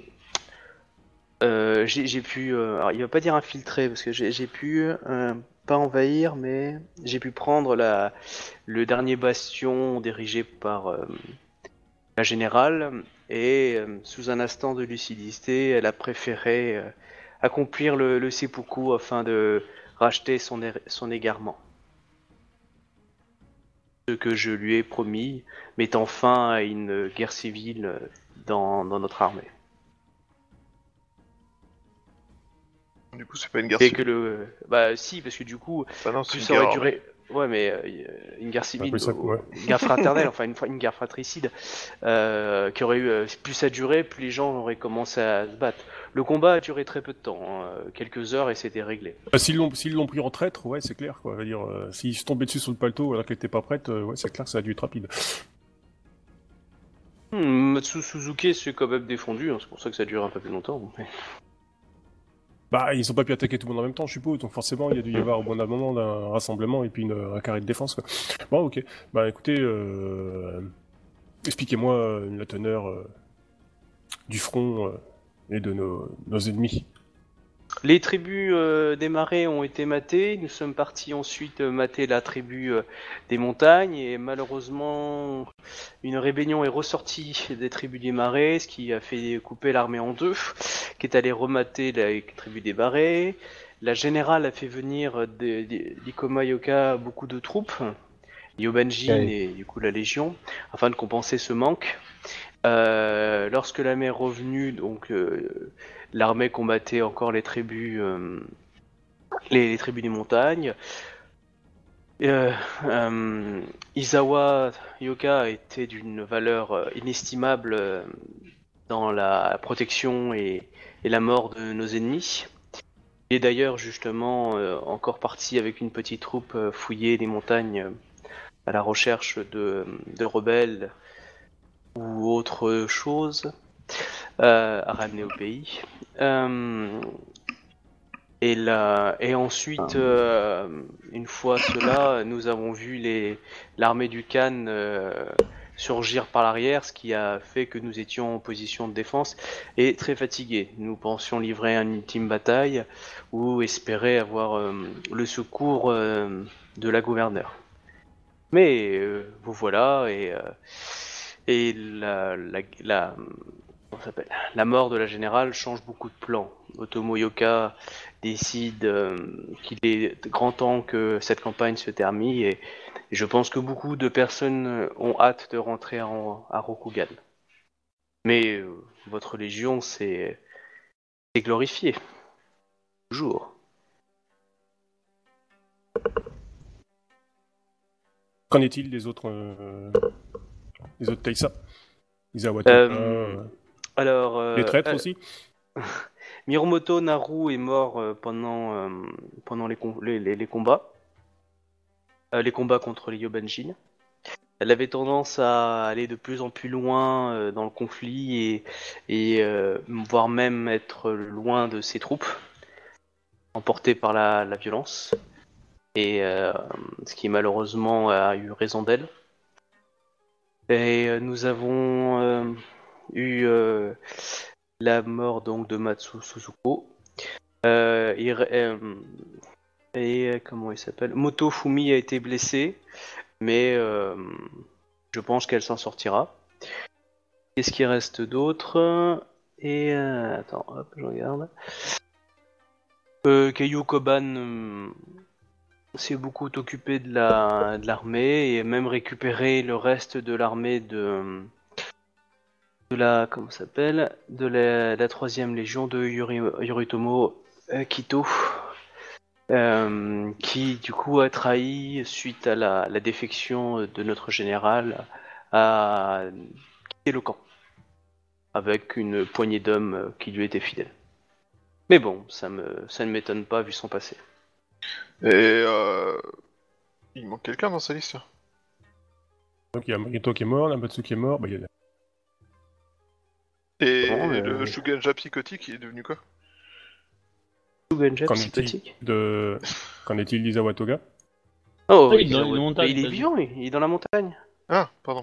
B: euh, j'ai, j'ai pu, euh, alors il va pas dire infiltrer parce que j'ai, j'ai pu euh, pas envahir, mais j'ai pu prendre la, le dernier bastion dirigé par euh, la générale et euh, sous un instant de lucidité, elle a préféré euh, accomplir le, le seppuku afin de racheter son, er- son égarement. Ce que je lui ai promis, mettant fin à une guerre civile dans, dans notre armée.
D: Du coup, c'est pas une guerre
B: Et
D: civile.
B: que le, bah si, parce que du coup,
D: Bah non, c'est
B: plus
D: une
B: ça aurait
D: guerre
B: duré. Ouais, mais euh, une guerre civile,
C: peu ça, ouais.
B: une guerre fraternelle, enfin une, une guerre fratricide, euh, qui aurait eu, euh, plus ça durait, plus les gens auraient commencé à se battre. Le combat a duré très peu de temps, hein, quelques heures et c'était réglé.
C: Bah, s'ils l'ont s'ils l'ont pris en traître, ouais, c'est clair, quoi. Je veux dire, euh, s'ils se tombaient dessus sur le paletot alors qu'elle était pas prête, euh, ouais, c'est clair que ça a dû être rapide.
B: Hmm, Matsu Suzuki s'est quand même défendu, hein, c'est pour ça que ça dure un peu plus longtemps. mais-
C: Bah, ils ont pas pu attaquer tout le monde en même temps, je suppose, donc forcément, il y a dû y avoir au bout d'un moment un rassemblement et puis une, un carré de défense, quoi. Bon, ok. Bah, écoutez, euh... expliquez-moi euh, la teneur euh, du front euh, et de nos, nos ennemis.
B: Les tribus euh, des marais ont été matées, nous sommes partis ensuite euh, mater la tribu euh, des montagnes et malheureusement une rébellion est ressortie des tribus des marais, ce qui a fait couper l'armée en deux, qui est allée remater la tribu des marais. La générale a fait venir de- de- d'Ikoma Yoka beaucoup de troupes, Yobanjin
A: Ouais.
B: et du coup la Légion, afin de compenser ce manque. Euh, lorsque l'armée est revenue, donc euh, l'armée combattait encore les tribus, euh, les, les tribus des montagnes. Euh, euh, Izawa Yoka était d'une valeur euh, inestimable euh, dans la protection et, et la mort de nos ennemis. Il est d'ailleurs justement euh, encore parti avec une petite troupe euh, fouiller les montagnes euh, à la recherche de, de rebelles ou autre chose euh, à ramener au pays. Euh, et, là, et ensuite, euh, une fois cela, nous avons vu les, l'armée du Khan euh, surgir par l'arrière, ce qui a fait que nous étions en position de défense et très fatigués. Nous pensions livrer une ultime bataille ou espérer avoir euh, le secours euh, de la gouverneure. Mais euh, vous voilà et, euh, et la, la, la, comment ça s'appelle la mort de la générale change beaucoup de plans. Otomo Yoka décide euh, qu'il est grand temps que cette campagne se termine et, et je pense que beaucoup de personnes ont hâte de rentrer en, à Rokugan. Mais euh, votre légion s'est glorifiée. Toujours.
C: Qu'en est-il des autres, euh, des autres Taisa, Izawato, euh, euh,
B: alors, euh,
C: les traîtres
B: euh,
C: aussi.
B: Miromoto Naru est mort euh, pendant, euh, pendant les, com- les, les, les combats. Euh, les combats contre les Yobanjin. Elle avait tendance à aller de plus en plus loin euh, dans le conflit et, et euh, voire même être loin de ses troupes, emportée par la, la violence. Et euh, ce qui malheureusement a eu raison d'elle. Et euh, nous avons euh, eu euh, la mort donc de Matsu Suzuko. Euh, et, euh, et euh, comment il s'appelle Moto Fumi a été blessée, mais euh, je pense qu'elle s'en sortira. Qu'est-ce qui reste d'autre? Et euh, attends, hop, je regarde. Euh, Keiyu Koban euh, s'est beaucoup occupé de la de l'armée et même récupéré le reste de l'armée de de la comment ça s'appelle de la, la troisième légion de Yuri, Yoritomo euh, Kito. Euh, qui du coup a trahi suite à la, la défection de notre général à quitter le camp avec une poignée d'hommes qui lui étaient fidèles. Mais bon, ça me ça ne m'étonne pas vu son passé.
D: Et euh... il manque quelqu'un dans sa liste.
C: Donc il y a Magneto qui est mort, Namatsu qui est mort, bah il y a...
D: Et
B: Bon, euh...
D: le Shugenja psychotique, il est devenu quoi?
B: Shugenja
C: Qu'en
B: psychotique.
C: est-il de... Qu'en est-il d'Izawatoga?
B: Oh,
A: Ah,
B: oui,
A: il est dans
B: il,
A: les montagnes,
B: il est
A: vas-y.
B: vivant, il est dans la montagne.
D: Ah, pardon.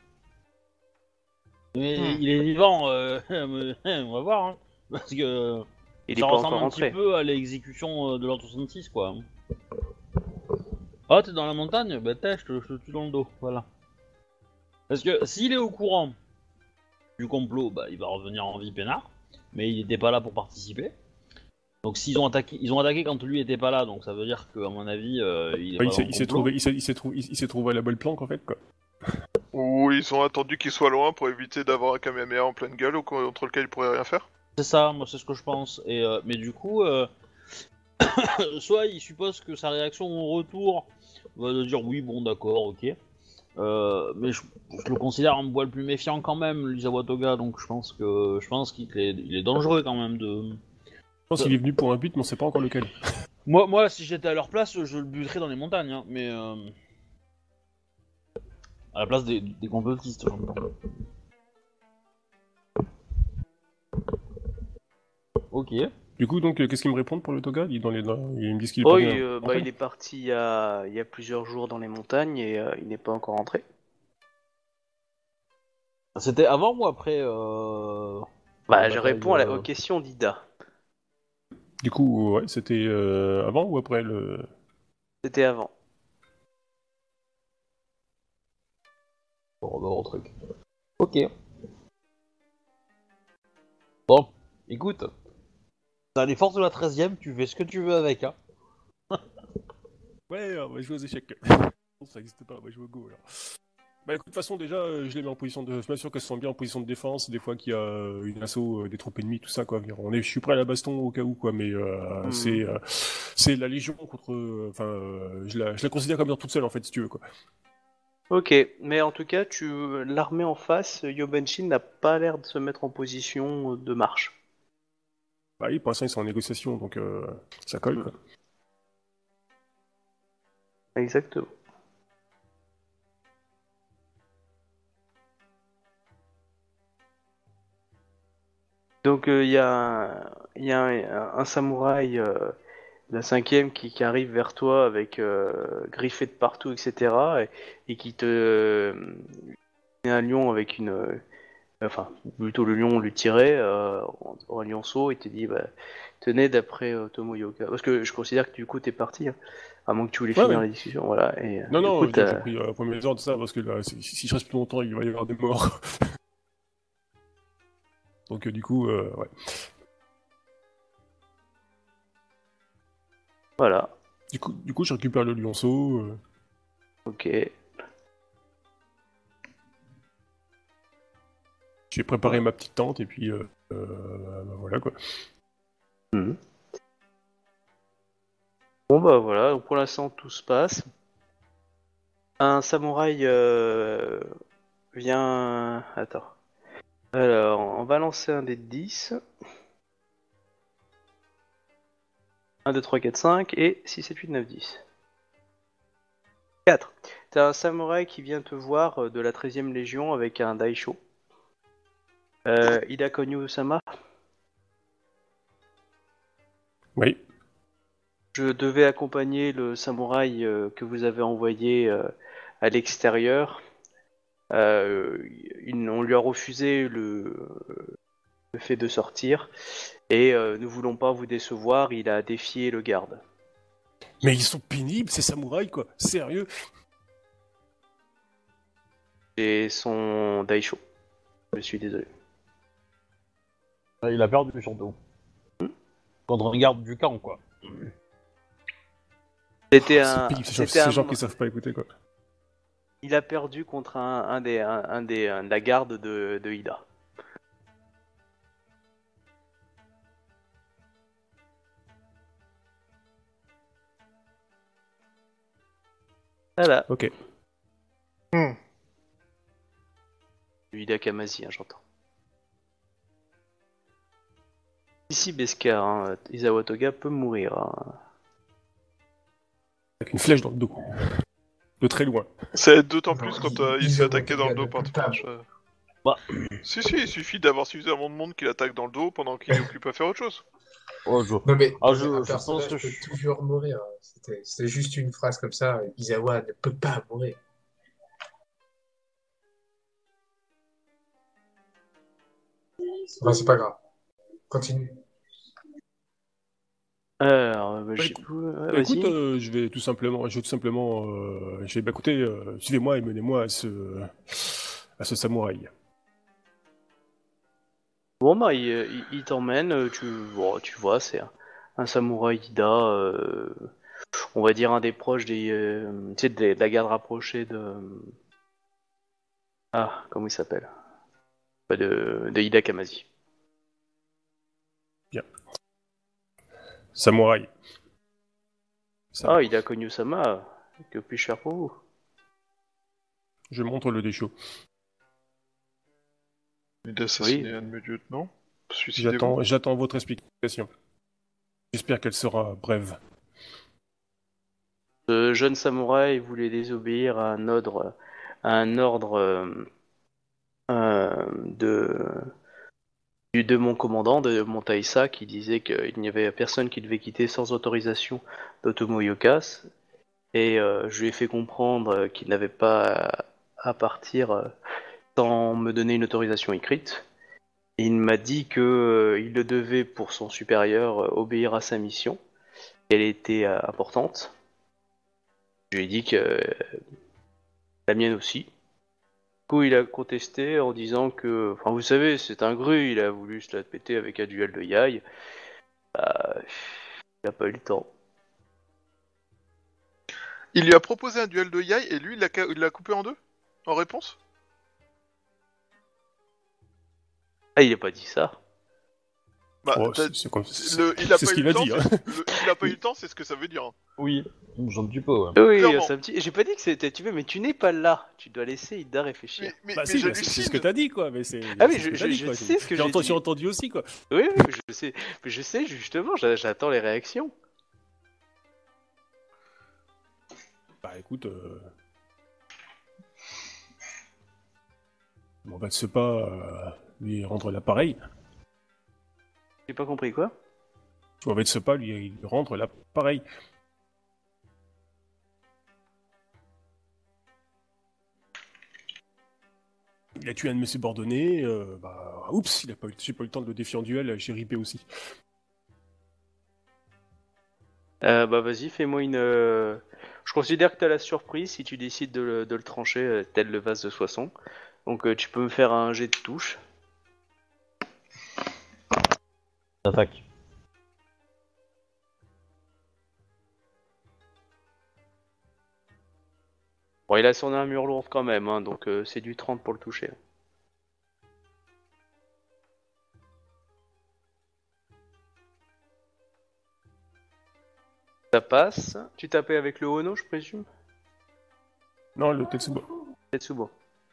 A: Mais
B: Hmm.
A: il est vivant, euh, on va voir, hein. Parce que
B: Il est
A: ça
B: pas
A: ressemble
B: encore
A: un
B: rentré.
A: petit peu à l'exécution euh, de l'an soixante-six, quoi. Ah, t'es dans la montagne? Bah t'es, je te, je te tue dans le dos, voilà. Parce que s'il est au courant du complot, bah il va revenir en vie peinard, mais il était pas là pour participer. Donc s'ils ont attaqué, ils ont attaqué quand lui était pas là, donc ça veut dire que à mon avis, euh, il est
C: Bah,
A: pas
C: il s'est
A: dans le
C: il s'est
A: complot.
C: trouvé, il s'est il s'est trouvé, il s'est trouvé à la bonne planque en fait quoi.
D: Ou ils ont attendu qu'il soit loin pour éviter d'avoir un Kamehameha en pleine gueule ou contre lequel il pourrait rien faire.
A: C'est ça, moi c'est ce que je pense. Et euh, mais du coup, euh, soit il suppose que sa réaction au retour va de dire oui, bon d'accord, ok. Euh, mais je, je le considère un poil plus méfiant quand même, l'Isawatoga, donc je pense que je pense qu'il est, il est dangereux quand même de.
C: Je pense qu'il est venu pour un but, mais on sait pas encore lequel.
A: Moi, moi, si j'étais à leur place, je le buterais dans les montagnes, hein, mais euh, à la place des, des complotistes, j'entends. Ok.
C: Du coup, donc, euh, qu'est-ce qu'ils me répondent pour le Toga? Ils, dans les, dans... Ils me disent qu'il est
B: Oh,
C: pas
B: il,
C: bien.
B: euh, bah, il est parti il y, a, il y a plusieurs jours dans les montagnes et euh, il n'est pas encore rentré.
A: C'était avant ou après euh...
B: Bah,
A: la
B: je
A: bataille
B: réponds à la,
A: de-
B: aux questions d'Ida.
C: Du coup, ouais, c'était euh, avant ou après le...
B: C'était avant.
A: Bon, on va au truc. Ok. Bon, écoute. T'as les forces de la treizième, tu fais ce que tu veux avec, hein.
C: Ouais, on va jouer aux échecs. Ça existe pas, on va jouer au Go alors. Bah écoute, de toute façon, déjà, euh, je les mets en position de... Je m'assure qu'elles sont bien en position de défense, des fois qu'il y a euh, une assaut, euh, des troupes ennemies, tout ça, quoi. On est... Je suis prêt à la baston au cas où, quoi, mais euh,
B: Mm.
C: c'est euh, c'est la Légion contre... euh, Enfin, euh, je, la... je la considère comme étant toute seule, en fait, si tu veux, quoi.
B: Ok, mais en tout cas, tu l'armée en face, Yobenshin n'a pas l'air de se mettre en position de marche.
C: Bah oui, pour l'instant, ils sont en négociation, donc euh, ça colle, quoi.
B: Exactement. Donc il euh, y a, un, y a un, un samouraï, euh, la cinquième, qui, qui arrive vers toi avec euh, griffé de partout, et cetera. Et, et qui te... Euh, un lion avec une... Euh, enfin, plutôt le lion lui tirait euh, en, en lionceau et te dit, bah, tenez d'après euh, Tomoyoka. Parce que je considère que du coup t'es parti, hein, à moins que tu voulais
C: Ouais,
B: finir
C: ouais.
B: la discussion, voilà. Et,
C: Non,
B: du
C: non,
B: coup,
C: je veux dire,
B: t'as-
C: j'ai pris euh, premier ordre de ça, parce que là, si, si je reste plus longtemps, il va y avoir des morts. Donc euh, du coup, euh, ouais.
B: voilà.
C: Du coup, du coup, je récupère le lionceau. euh,
B: Ok.
C: J'ai préparé ma petite tente, et puis euh, euh, bah, voilà, quoi.
B: Mhm. Bon bah voilà, donc pour l'instant tout se passe. Un samouraï euh, vient... Attends. Alors, on va lancer un dé de dix. un, deux, trois, quatre, cinq et six, sept, huit, neuf, dix. quatre. T'as un samouraï qui vient te voir euh, de la treizième Légion avec un daisho. Euh, Ida Konyu-sama,
C: Oui.
B: je devais accompagner le samouraï euh, que vous avez envoyé euh, à l'extérieur. Euh, il- on lui a refusé le, le fait de sortir et euh, ne voulant pas vous décevoir, il a défié le garde.
C: Mais ils sont pénibles, ces samouraïs, quoi. Sérieux.
B: Et son daisho. Je suis désolé.
A: Il a perdu surtout. Quand on regarde du camp, quoi.
B: C'était
C: Oh, c'est
B: un,
C: pénible, ces gens,
B: c'était
C: ces
B: un,
C: gens qui savent pas écouter, quoi.
B: il a perdu contre un, un des, un, un des, un de la garde de, de Ida. Voilà.
C: Ok.
D: Hmm.
B: Ida Kamasi, hein, j'entends. Ici Beskar, hein, Izawa Toga peut mourir. Hein.
C: Avec une flèche dans le dos. De très loin.
D: Ça aide d'autant
E: Non,
D: plus quand
E: il-
D: euh, il
E: il
D: se fait
E: se
D: attaquer
E: voit
D: dans le
E: qu'il y a
D: dos par
E: de
D: ton
E: table.
D: euh.
A: Bah.
D: Si, si, il suffit d'avoir suffisamment de monde qui l'attaque dans le dos pendant qu'il est occupé à faire autre chose.
A: Oh, je...
E: Non, mais,
A: Ah,
E: non,
A: je-
E: mais un
A: je
E: personnage
A: pense que
E: peut
A: je-
E: toujours mourir. hein. C'était c'était juste une phrase comme ça. Izawa ne peut pas mourir. Enfin, c'est pas grave. Continue.
B: Alors, bah, j'ai
C: écoute-
B: plus- ouais,
C: Bah, écoute,
B: vas-y.
C: euh, je vais tout simplement, je vais tout simplement, euh, je vais, bah, écoutez, euh, suivez-moi et menez-moi à ce, à ce samouraï.
B: Bon bah il, il- il t'emmène, euh, tu, bon, tu vois, c'est un, un samouraï Ida, euh, on va dire un des proches des, euh, tu sais, de, de la garde rapprochée de, ah, comment il s'appelle, Bah, de, de Ida Kamasi.
C: Samouraï. Ça,
B: Ah, Ida Konyu-sama, que puis-je faire pour vous?
C: Je montre le déchaud.
D: Il a assassiné un de mes lieutenants. Suicidez-vous.
C: J'attends, j'attends votre explication. J'espère qu'elle sera brève.
B: Ce jeune samouraï voulait désobéir à un ordre, à un ordre euh, euh, de, du- de mon commandant, de mon Taïsa, qui disait qu'il n'y avait personne qui devait quitter sans autorisation d'Otomo Yokas. Et euh, je lui ai fait comprendre euh, qu'il n'avait pas à, à partir euh, sans me donner une autorisation écrite. Et il m'a dit que euh, il le devait pour son supérieur euh, obéir à sa mission. Elle était euh, importante. Je lui ai dit que euh, la mienne aussi. Du coup, il a contesté en disant que, enfin, vous savez, c'est un gru, il a voulu se la péter avec un duel de yai. Bah, il n'a pas eu le temps.
D: Il lui a proposé un duel de yai et lui il l'a ca- il l'a coupé en deux en réponse.
B: Ah, il n'a pas dit ça.
D: Bah,
C: Oh,
D: t'as-
C: c'est- c'est comme-
D: le, il a
C: c'est
D: pas
C: ce
D: eu
C: qu'il
D: le
C: a
D: temps,
C: dit. Hein.
D: c'est- le- il a pas eu le temps, c'est ce que ça veut dire.
A: Oui, un petit peu, ouais.
B: Oui,
D: Clairement.
B: c'est un petit. J'ai pas dit que c'était. Tu veux, mais tu n'es pas là. Tu dois laisser Ida réfléchir.
D: Mais, mais,
C: Bah
D: mais
C: si, bah, c'est c'est ce
D: j'hallucine.
C: que t'as dit, quoi. Mais c'est.
B: Ah oui,
C: c'est ce
B: je-
C: que
B: je-
C: t'as dit,
B: je
C: quoi.
B: sais ce que
C: J'ai
B: j'ai
C: entendu,
B: dit.
C: j'ai entendu aussi, quoi.
B: Oui, oui, je sais. Mais je sais justement. j'a- J'attends les réactions.
C: Bah écoute, euh... on va se pas euh, lui rendre l'appareil.
B: J'ai pas compris quoi.
C: On va se pas lui rendre l'appareil. Il a tué un de mes subordonnés, euh, bah oups, il a pas eu, j'ai pas eu le temps de le défier en duel, j'ai ripé aussi.
B: Euh, bah vas-y, fais-moi une. euh, Je considère que t'as la surprise si tu décides de le, de le trancher euh, tel le vase de Soissons. Donc euh, tu peux me faire un jet de touche.
A: Attaque.
B: Bon, il a son armure lourde quand même, hein, donc euh, c'est du trente pour le toucher. Ça passe. Tu tapais avec le Ono, je présume.
C: Non, le Tetsubo.
B: Tetsubo.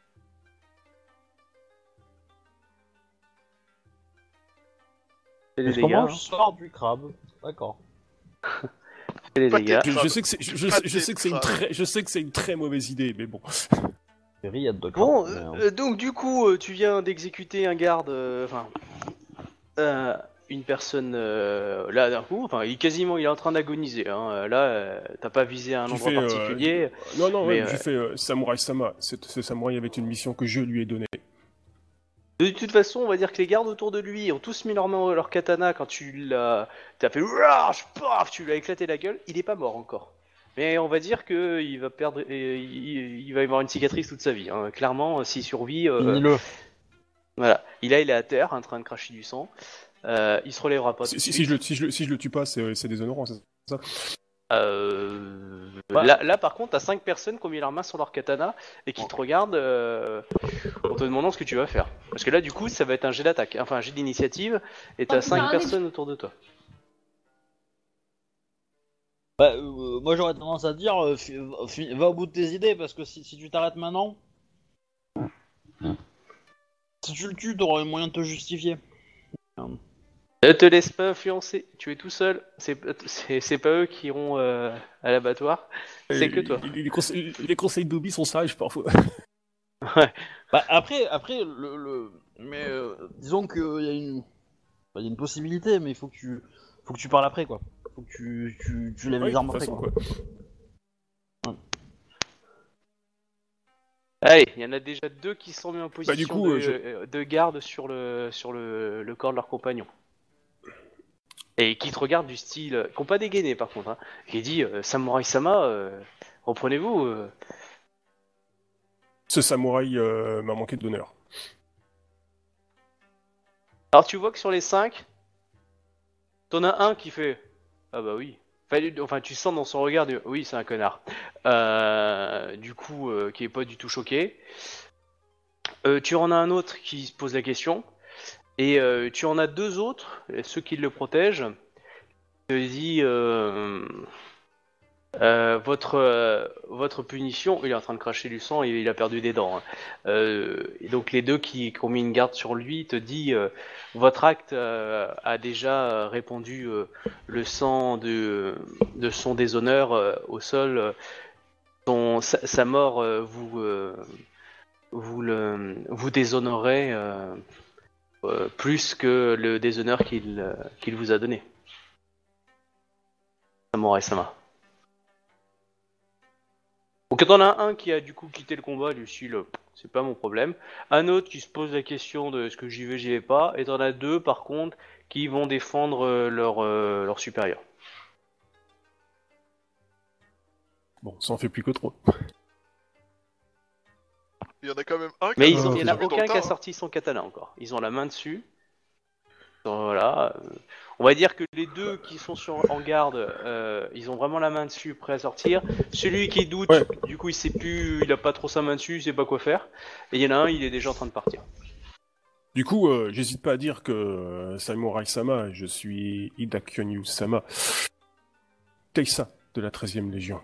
B: Fais les
A: Parce
B: dégâts.
A: qu'on
B: hein.
A: mange sort du crabe. D'accord.
B: Fais les
D: Pas
B: dégâts.
C: Je, je
D: Crabe.
C: sais que c'est, je, je-
D: Pas
C: je sais que c'est une
D: crabe.
C: très, je sais que c'est une très mauvaise idée, mais bon.
A: C'est rillade de crabe.
B: Bon,
A: mais, hein.
B: euh, donc du coup, euh, tu viens d'exécuter un garde, euh, enfin, euh, une personne euh, là d'un coup, enfin, il quasiment, il est en train d'agoniser. Hein. Euh, Là, euh, t'as pas visé un
C: J'ai
B: endroit
C: fait, euh,
B: particulier.
C: Non, non,
B: Mais,
C: ouais,
B: euh,
C: j'ai fait euh, Samurai Sama. Ce, ce samouraï avait une mission que je lui ai donnée.
B: De toute façon, on va dire que les gardes autour de lui ont tous mis leurs mains leur katana quand tu l'as, t'as fait Ouah, paf, tu lui as éclaté la gueule. Il est pas mort encore. Mais on va dire que il va perdre, et il, il va y avoir une cicatrice toute sa vie. Hein. Clairement, s'il survit, euh,
A: Finis-le.
B: voilà. Il a, il est à terre, en train de cracher du sang. Euh, il se relèvera pas.
C: Si,
B: tout de
C: si,
B: suite.
C: si je, le- si, je, le- si je le tue pas, c'est, c'est déshonorant, c'est ça.
B: Euh,
A: Ouais.
B: là, là, par contre, t'as cinq personnes qui ont mis leurs mains sur leur katana et qui te regardent euh, en te demandant ce que tu vas faire. Parce que là, du coup, ça va être un jet d'attaque, enfin un jet d'initiative, et t'as
F: Oh,
B: cinq
F: putain,
B: personnes autour de toi.
A: Bah, euh, moi j'aurais tendance à dire, euh, fi- fi- va au bout de tes idées, parce que si, si tu t'arrêtes maintenant, si tu le tues, t'auras les moyens de te justifier.
B: Ne te laisse pas influencer, tu es tout seul, c'est c'est- c'est pas eux qui iront euh, à l'abattoir, c'est
C: Et
B: que toi.
C: Les, les conseils, les conseils d'Obi sont sages parfois.
A: Bah, après, après le, le... mais euh, disons qu'il y a une, bah, y a une possibilité, mais il faut que tu, faut que tu parles après, quoi. Faut que tu, tu, tu lèves
C: Ouais,
A: les
C: de
A: armes
C: toute
A: après,
C: façon,
A: quoi.
C: quoi.
B: Allez, il y en a déjà deux qui sont mis en position
C: Bah, du coup,
B: de,
C: euh, je-
B: euh, de garde sur le sur le, le corps de leur compagnon. Et qui te regardent du style, euh, qui n'ont pas dégainé par contre, hein, qui dit euh, Samurai Sama, euh, reprenez-vous. euh.
C: Ce samouraï euh, m'a manqué d'honneur.
B: Alors tu vois que sur les cinq, t'en as un qui fait ah bah oui. Enfin, du- enfin, tu sens dans son regard de oui c'est un connard. Euh, du coup euh, qui est pas du tout choqué. Euh, tu en as un autre qui se pose la question. Et euh, tu en as deux autres, ceux qui le protègent, qui te dit euh, euh, votre euh, votre punition. Il est en train de cracher du sang et il a perdu des dents. Hein. Euh, et donc les deux qui, qui ont mis une garde sur lui te dit euh, votre acte euh, a déjà répandu euh, le sang de de son déshonneur euh, au sol. euh, Son, sa, sa mort euh, vous euh, vous le vous déshonorait. Euh, Euh, plus que le déshonneur qu'il euh, qu'il vous a donné. Samurai Sama. Donc t'en as un qui a du coup quitté le combat, lui aussi, le... c'est pas mon problème. Un autre qui se pose la question de est-ce que j'y vais, j'y vais pas. Et t'en as deux par contre qui vont défendre euh, leur, euh, leur supérieur.
C: Bon, ça en fait plus que trop.
D: Il y en a quand même un qui
B: Mais
D: a
B: ils ont- il
D: qui
B: n'y en a
D: met dans
B: aucun
D: le
B: qui a
D: tas, hein.
B: sorti son katana encore. Ils ont la main dessus. Voilà. euh, On va dire que les deux qui sont sur, en garde, euh, ils ont vraiment la main dessus, prêt à sortir. Celui qui doute,
C: Ouais.
B: du coup, il sait plus, il a pas trop sa main dessus, il sait pas quoi faire. Et il y en a un, il est déjà en train de partir.
C: Du coup, euh, j'hésite pas à dire que euh, Samurai-sama, je suis Ida Kyonyu-sama, Teisa de la treizième Légion.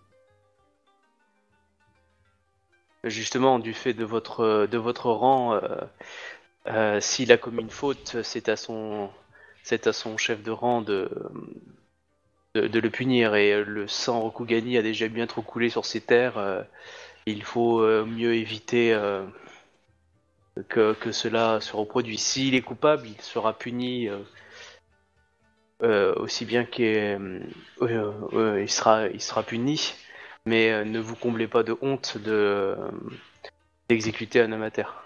B: Justement, du fait de votre, de votre rang, euh, euh, s'il a commis une faute, c'est à son, c'est à son chef de rang de, de, de le punir. Et le sang Rokugani a déjà bien trop coulé sur ces terres. Euh, il faut euh, mieux éviter euh, que, que cela se reproduise. S'il est coupable, il sera puni euh, euh, aussi bien qu'il euh, euh, il sera, il sera puni. Mais euh, ne vous comblez pas de honte de, euh, d'exécuter un homme à terre.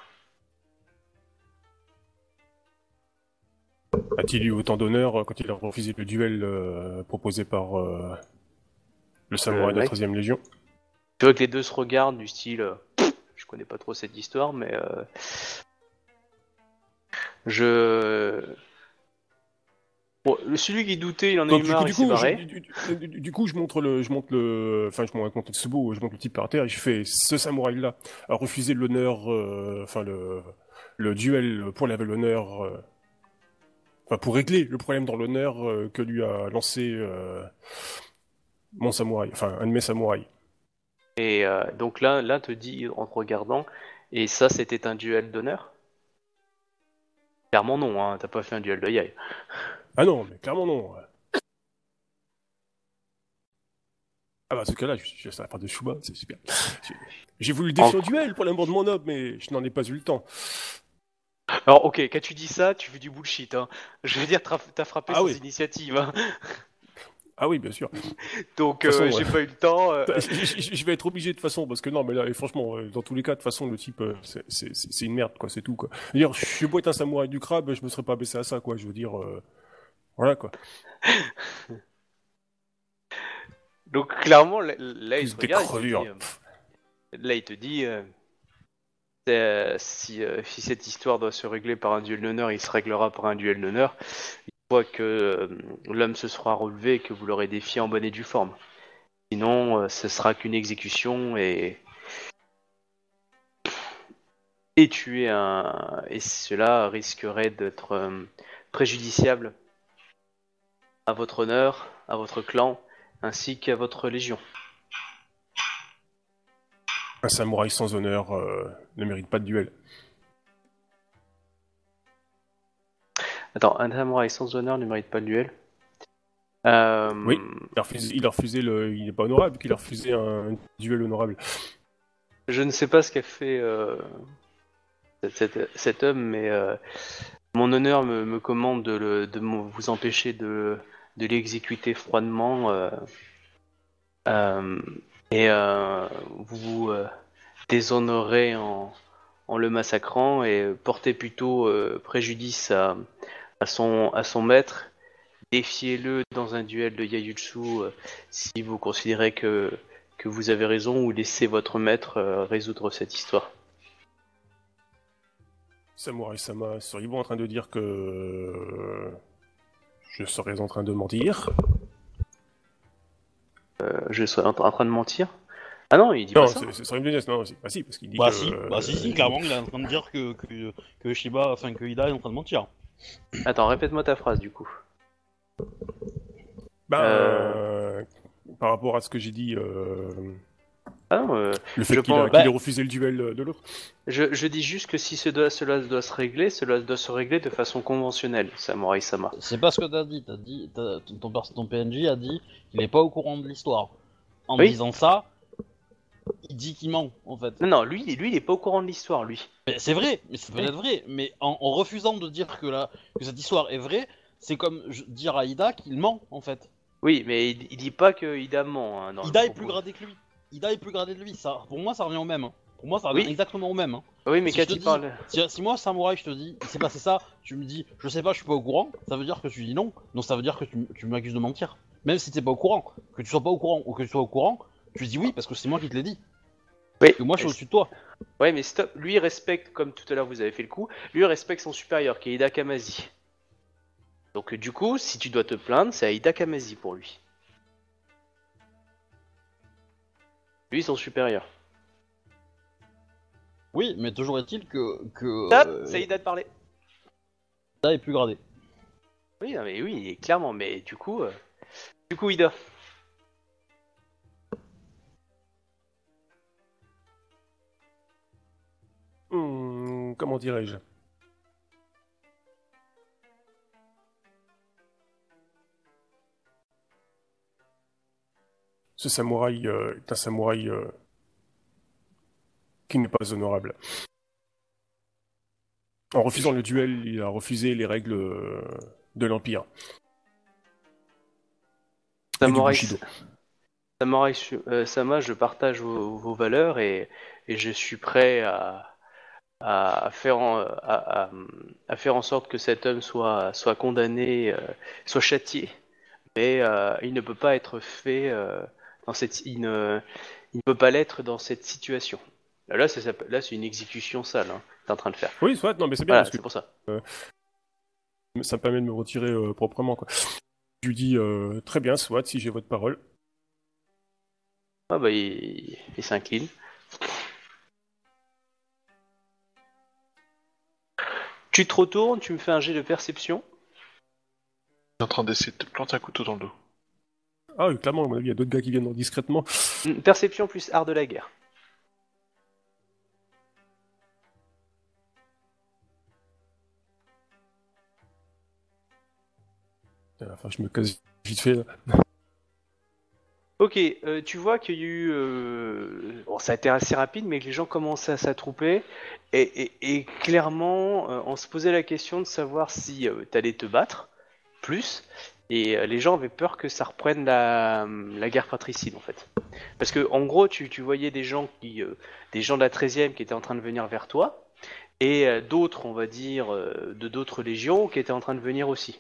C: A-t-il eu autant d'honneur quand il a refusé le duel euh, proposé par euh, le samouraï
B: Le
C: de la
B: mec.
C: treizième Légion?
B: Je vois que les deux se regardent du style... euh, je connais pas trop cette histoire, mais... Euh, je... Bon, le- celui qui doutait, il en a
C: Donc
B: eu
C: du coup,
B: marre,
C: du
B: il s'est
C: coup, je,
B: barré.
C: du, du- du- du coup, je montre le, je montre le, enfin, je montre un Tsubo, je montre le type par terre et je fais, ce samouraï-là a refusé l'honneur, euh, enfin le, le duel pour laver l'honneur, euh, enfin pour régler le problème dans l'honneur euh, que lui a lancé euh, mon samouraï, enfin un de mes samouraïs.
B: Et euh, donc là, là, te dit, en te regardant, et ça, c'était un duel d'honneur? Clairement non, hein, t'as pas fait un duel de yai.
C: Ah non, mais clairement non. Ah bah, ce cas-là, je suis à la part de Shuba, c'est super. J'ai- J'ai voulu le défier au duel pour l'amour de mon homme, mais je n'en ai pas eu le temps.
B: Alors ok, quand tu dis ça, tu fais du bullshit, hein. Je veux dire, t'as t'as frappé
C: Ah
B: sans
C: oui.
B: initiative, hein.
C: Ah oui, bien sûr.
B: Donc
C: De toute
B: euh,
C: façon,
B: j'ai
C: ouais.
B: pas eu le temps. euh,
C: Je, je- je vais être obligé de toute façon, parce que non, mais là, et franchement, euh, dans tous les cas, de toute façon, le type, euh, c'est- c'est c'est une merde, quoi, c'est tout, quoi. Je veux dire, je suis beau être un samouraï du crabe, je me serais pas baissé à ça, quoi, je veux dire, euh, voilà, quoi.
B: Donc clairement, là, là, il
C: Plus
B: te
C: des
B: regarde, il te
C: crevures.
B: dit, euh, là il te dit, euh, euh, si, euh, si cette histoire doit se régler par un duel d'honneur, il se réglera par un duel d'honneur. Une fois que euh, l'homme se sera relevé et que vous l'aurez défié en bonne et due forme. Sinon, euh, ce sera qu'une exécution et et tuer un et cela risquerait d'être euh, préjudiciable à votre honneur, à votre clan, ainsi qu'à votre légion.
C: Un samouraï sans honneur euh, ne mérite pas de duel.
B: Attends, un samouraï sans honneur ne mérite pas le duel. Euh,
C: Oui. Il a refusé, il a refusé le, il est pas honorable, qu'il a refusé un, duel honorable.
B: Je ne sais pas ce qu'a fait euh, cet, cet- cet homme, mais euh, mon honneur me, me commande de, le- de me- vous empêcher de, de l'exécuter froidement euh, euh, et euh, vous vous euh, déshonorez en, en le massacrant et portez plutôt euh, préjudice à, à, son, à son maître. Défiez-le dans un duel de Yayutsu euh, si vous considérez que, que vous avez raison ou laissez votre maître euh, résoudre cette histoire.
C: Samouraï-sama, seriez-vous en train de dire que euh, je serais en train de mentir?
B: Euh, je serais en, en train de mentir? Ah non, il dit
C: Non,
B: pas ça.
C: c'est- ce serait une business, non, si. Bah si, parce qu'il dit
A: Bah
C: que...
A: si,
C: euh,
A: bah si, si, clairement, il est en train de dire que, que, que Shiba, enfin que Ida est en train de mentir.
B: Attends, répète-moi ta phrase du coup.
C: Bah,
B: Euh.
C: euh, par rapport à ce que j'ai dit, euh,
B: Ah non, euh,
C: le fait
B: je
C: qu'il a-
B: pense-
C: qu'il ait
A: bah-
C: refusé le duel de l'autre.
B: je, je dis juste que si ce doit- cela doit se régler, cela doit se régler de façon conventionnelle, Samurai-sama.
A: C'est pas ce que t'as dit, t'as dit, t'as- ton, ton, pers- ton P N J a dit qu'il est pas au courant de l'histoire. En
B: Oui.
A: disant ça, il dit qu'il ment, en fait.
B: Non, non, lui, lui, il est pas au courant de l'histoire, lui.
A: Mais c'est vrai, mais c'est peut-être vrai, mais en, en refusant de dire que, la, que cette histoire est vraie, c'est comme je- dire à Ida qu'il ment, en fait.
B: Oui, mais il, il dit pas que Ida ment. Hein, dans le
A: Ida est
B: propos.
A: plus gradé que lui. Ida est plus gradé que lui, ça, pour moi ça revient au même. hein. Pour moi ça revient
B: Oui.
A: exactement au même. hein.
B: Oui, mais
A: Si
B: quand
A: je te
B: il
A: dis-
B: parle...
A: Si, si moi, samouraï, je te dis, il s'est passé ça, tu me dis, je sais pas, je suis pas au courant, ça veut dire que tu dis non, donc ça veut dire que tu, tu m'accuses de mentir. Même si t'es pas au courant, que tu sois pas au courant ou que tu sois au courant, tu dis oui parce que c'est moi qui te l'ai dit.
B: Oui,
A: Que moi je suis
B: mais-
A: au-dessus de toi.
B: Ouais, mais stop. Lui, il respecte, comme tout à l'heure vous avez fait le coup, lui, il respecte son supérieur, qui est Ida Kamazi. Donc, euh, du coup, si tu dois te plaindre, c'est à Ida Kamazi pour lui. Lui, son supérieur.
A: Oui, mais toujours est-il que que
B: Stop,
A: euh,
B: ça y est, de parler.
A: ça est plus gradé.
B: Oui, non, mais oui, clairement, mais du coup, euh, du coup, Ida.
C: Hmm, comment dirais-je? Ce samouraï euh, est un samouraï euh, qui n'est pas honorable. En refusant le duel, il a refusé les règles euh, de l'Empire et du
B: Samurai,
C: Bushido.
B: Samurai euh, Sama, je partage vos, vos valeurs et, et je suis prêt à, à, faire en, à, à- à faire en sorte que cet homme soit, soit condamné, euh, soit châtié. Mais euh, il ne peut pas être fait euh, dans cette, il ne, il ne peut pas l'être dans cette situation. Là, c'est, ça- là, c'est une exécution sale, hein, que t'es en train de faire.
C: Oui, soit, non, mais c'est bien
B: Voilà,
C: parce que
B: c'est pour ça.
C: euh, ça me permet de me retirer euh, proprement, quoi. Je lui dis euh, très bien, soit, si j'ai votre parole.
B: Ah bah, il, il s'incline. Tu te retournes, tu me fais un jet de perception.
D: T'es en train d'essayer de te planter un couteau dans le dos.
C: Ah oui, clairement, à mon avis, il y a d'autres gars qui viennent discrètement.
B: Hmm, Perception plus art de la guerre.
C: Enfin, je me casse vite fait, là.
B: Ok, euh, tu vois qu'il y a eu... euh, Bon, ça a été assez rapide, mais que les gens commençaient à s'attrouper. Et, et- et clairement, euh, on se posait la question de savoir si euh, t'allais te battre, plus. Et euh, les gens avaient peur que ça reprenne la, la guerre fratricide, en fait. Parce que, en gros, tu, tu voyais des gens qui, euh, des gens de la treizième qui étaient en train de venir vers toi, et euh, d'autres, on va dire, euh, de d'autres légions qui étaient en train de venir aussi.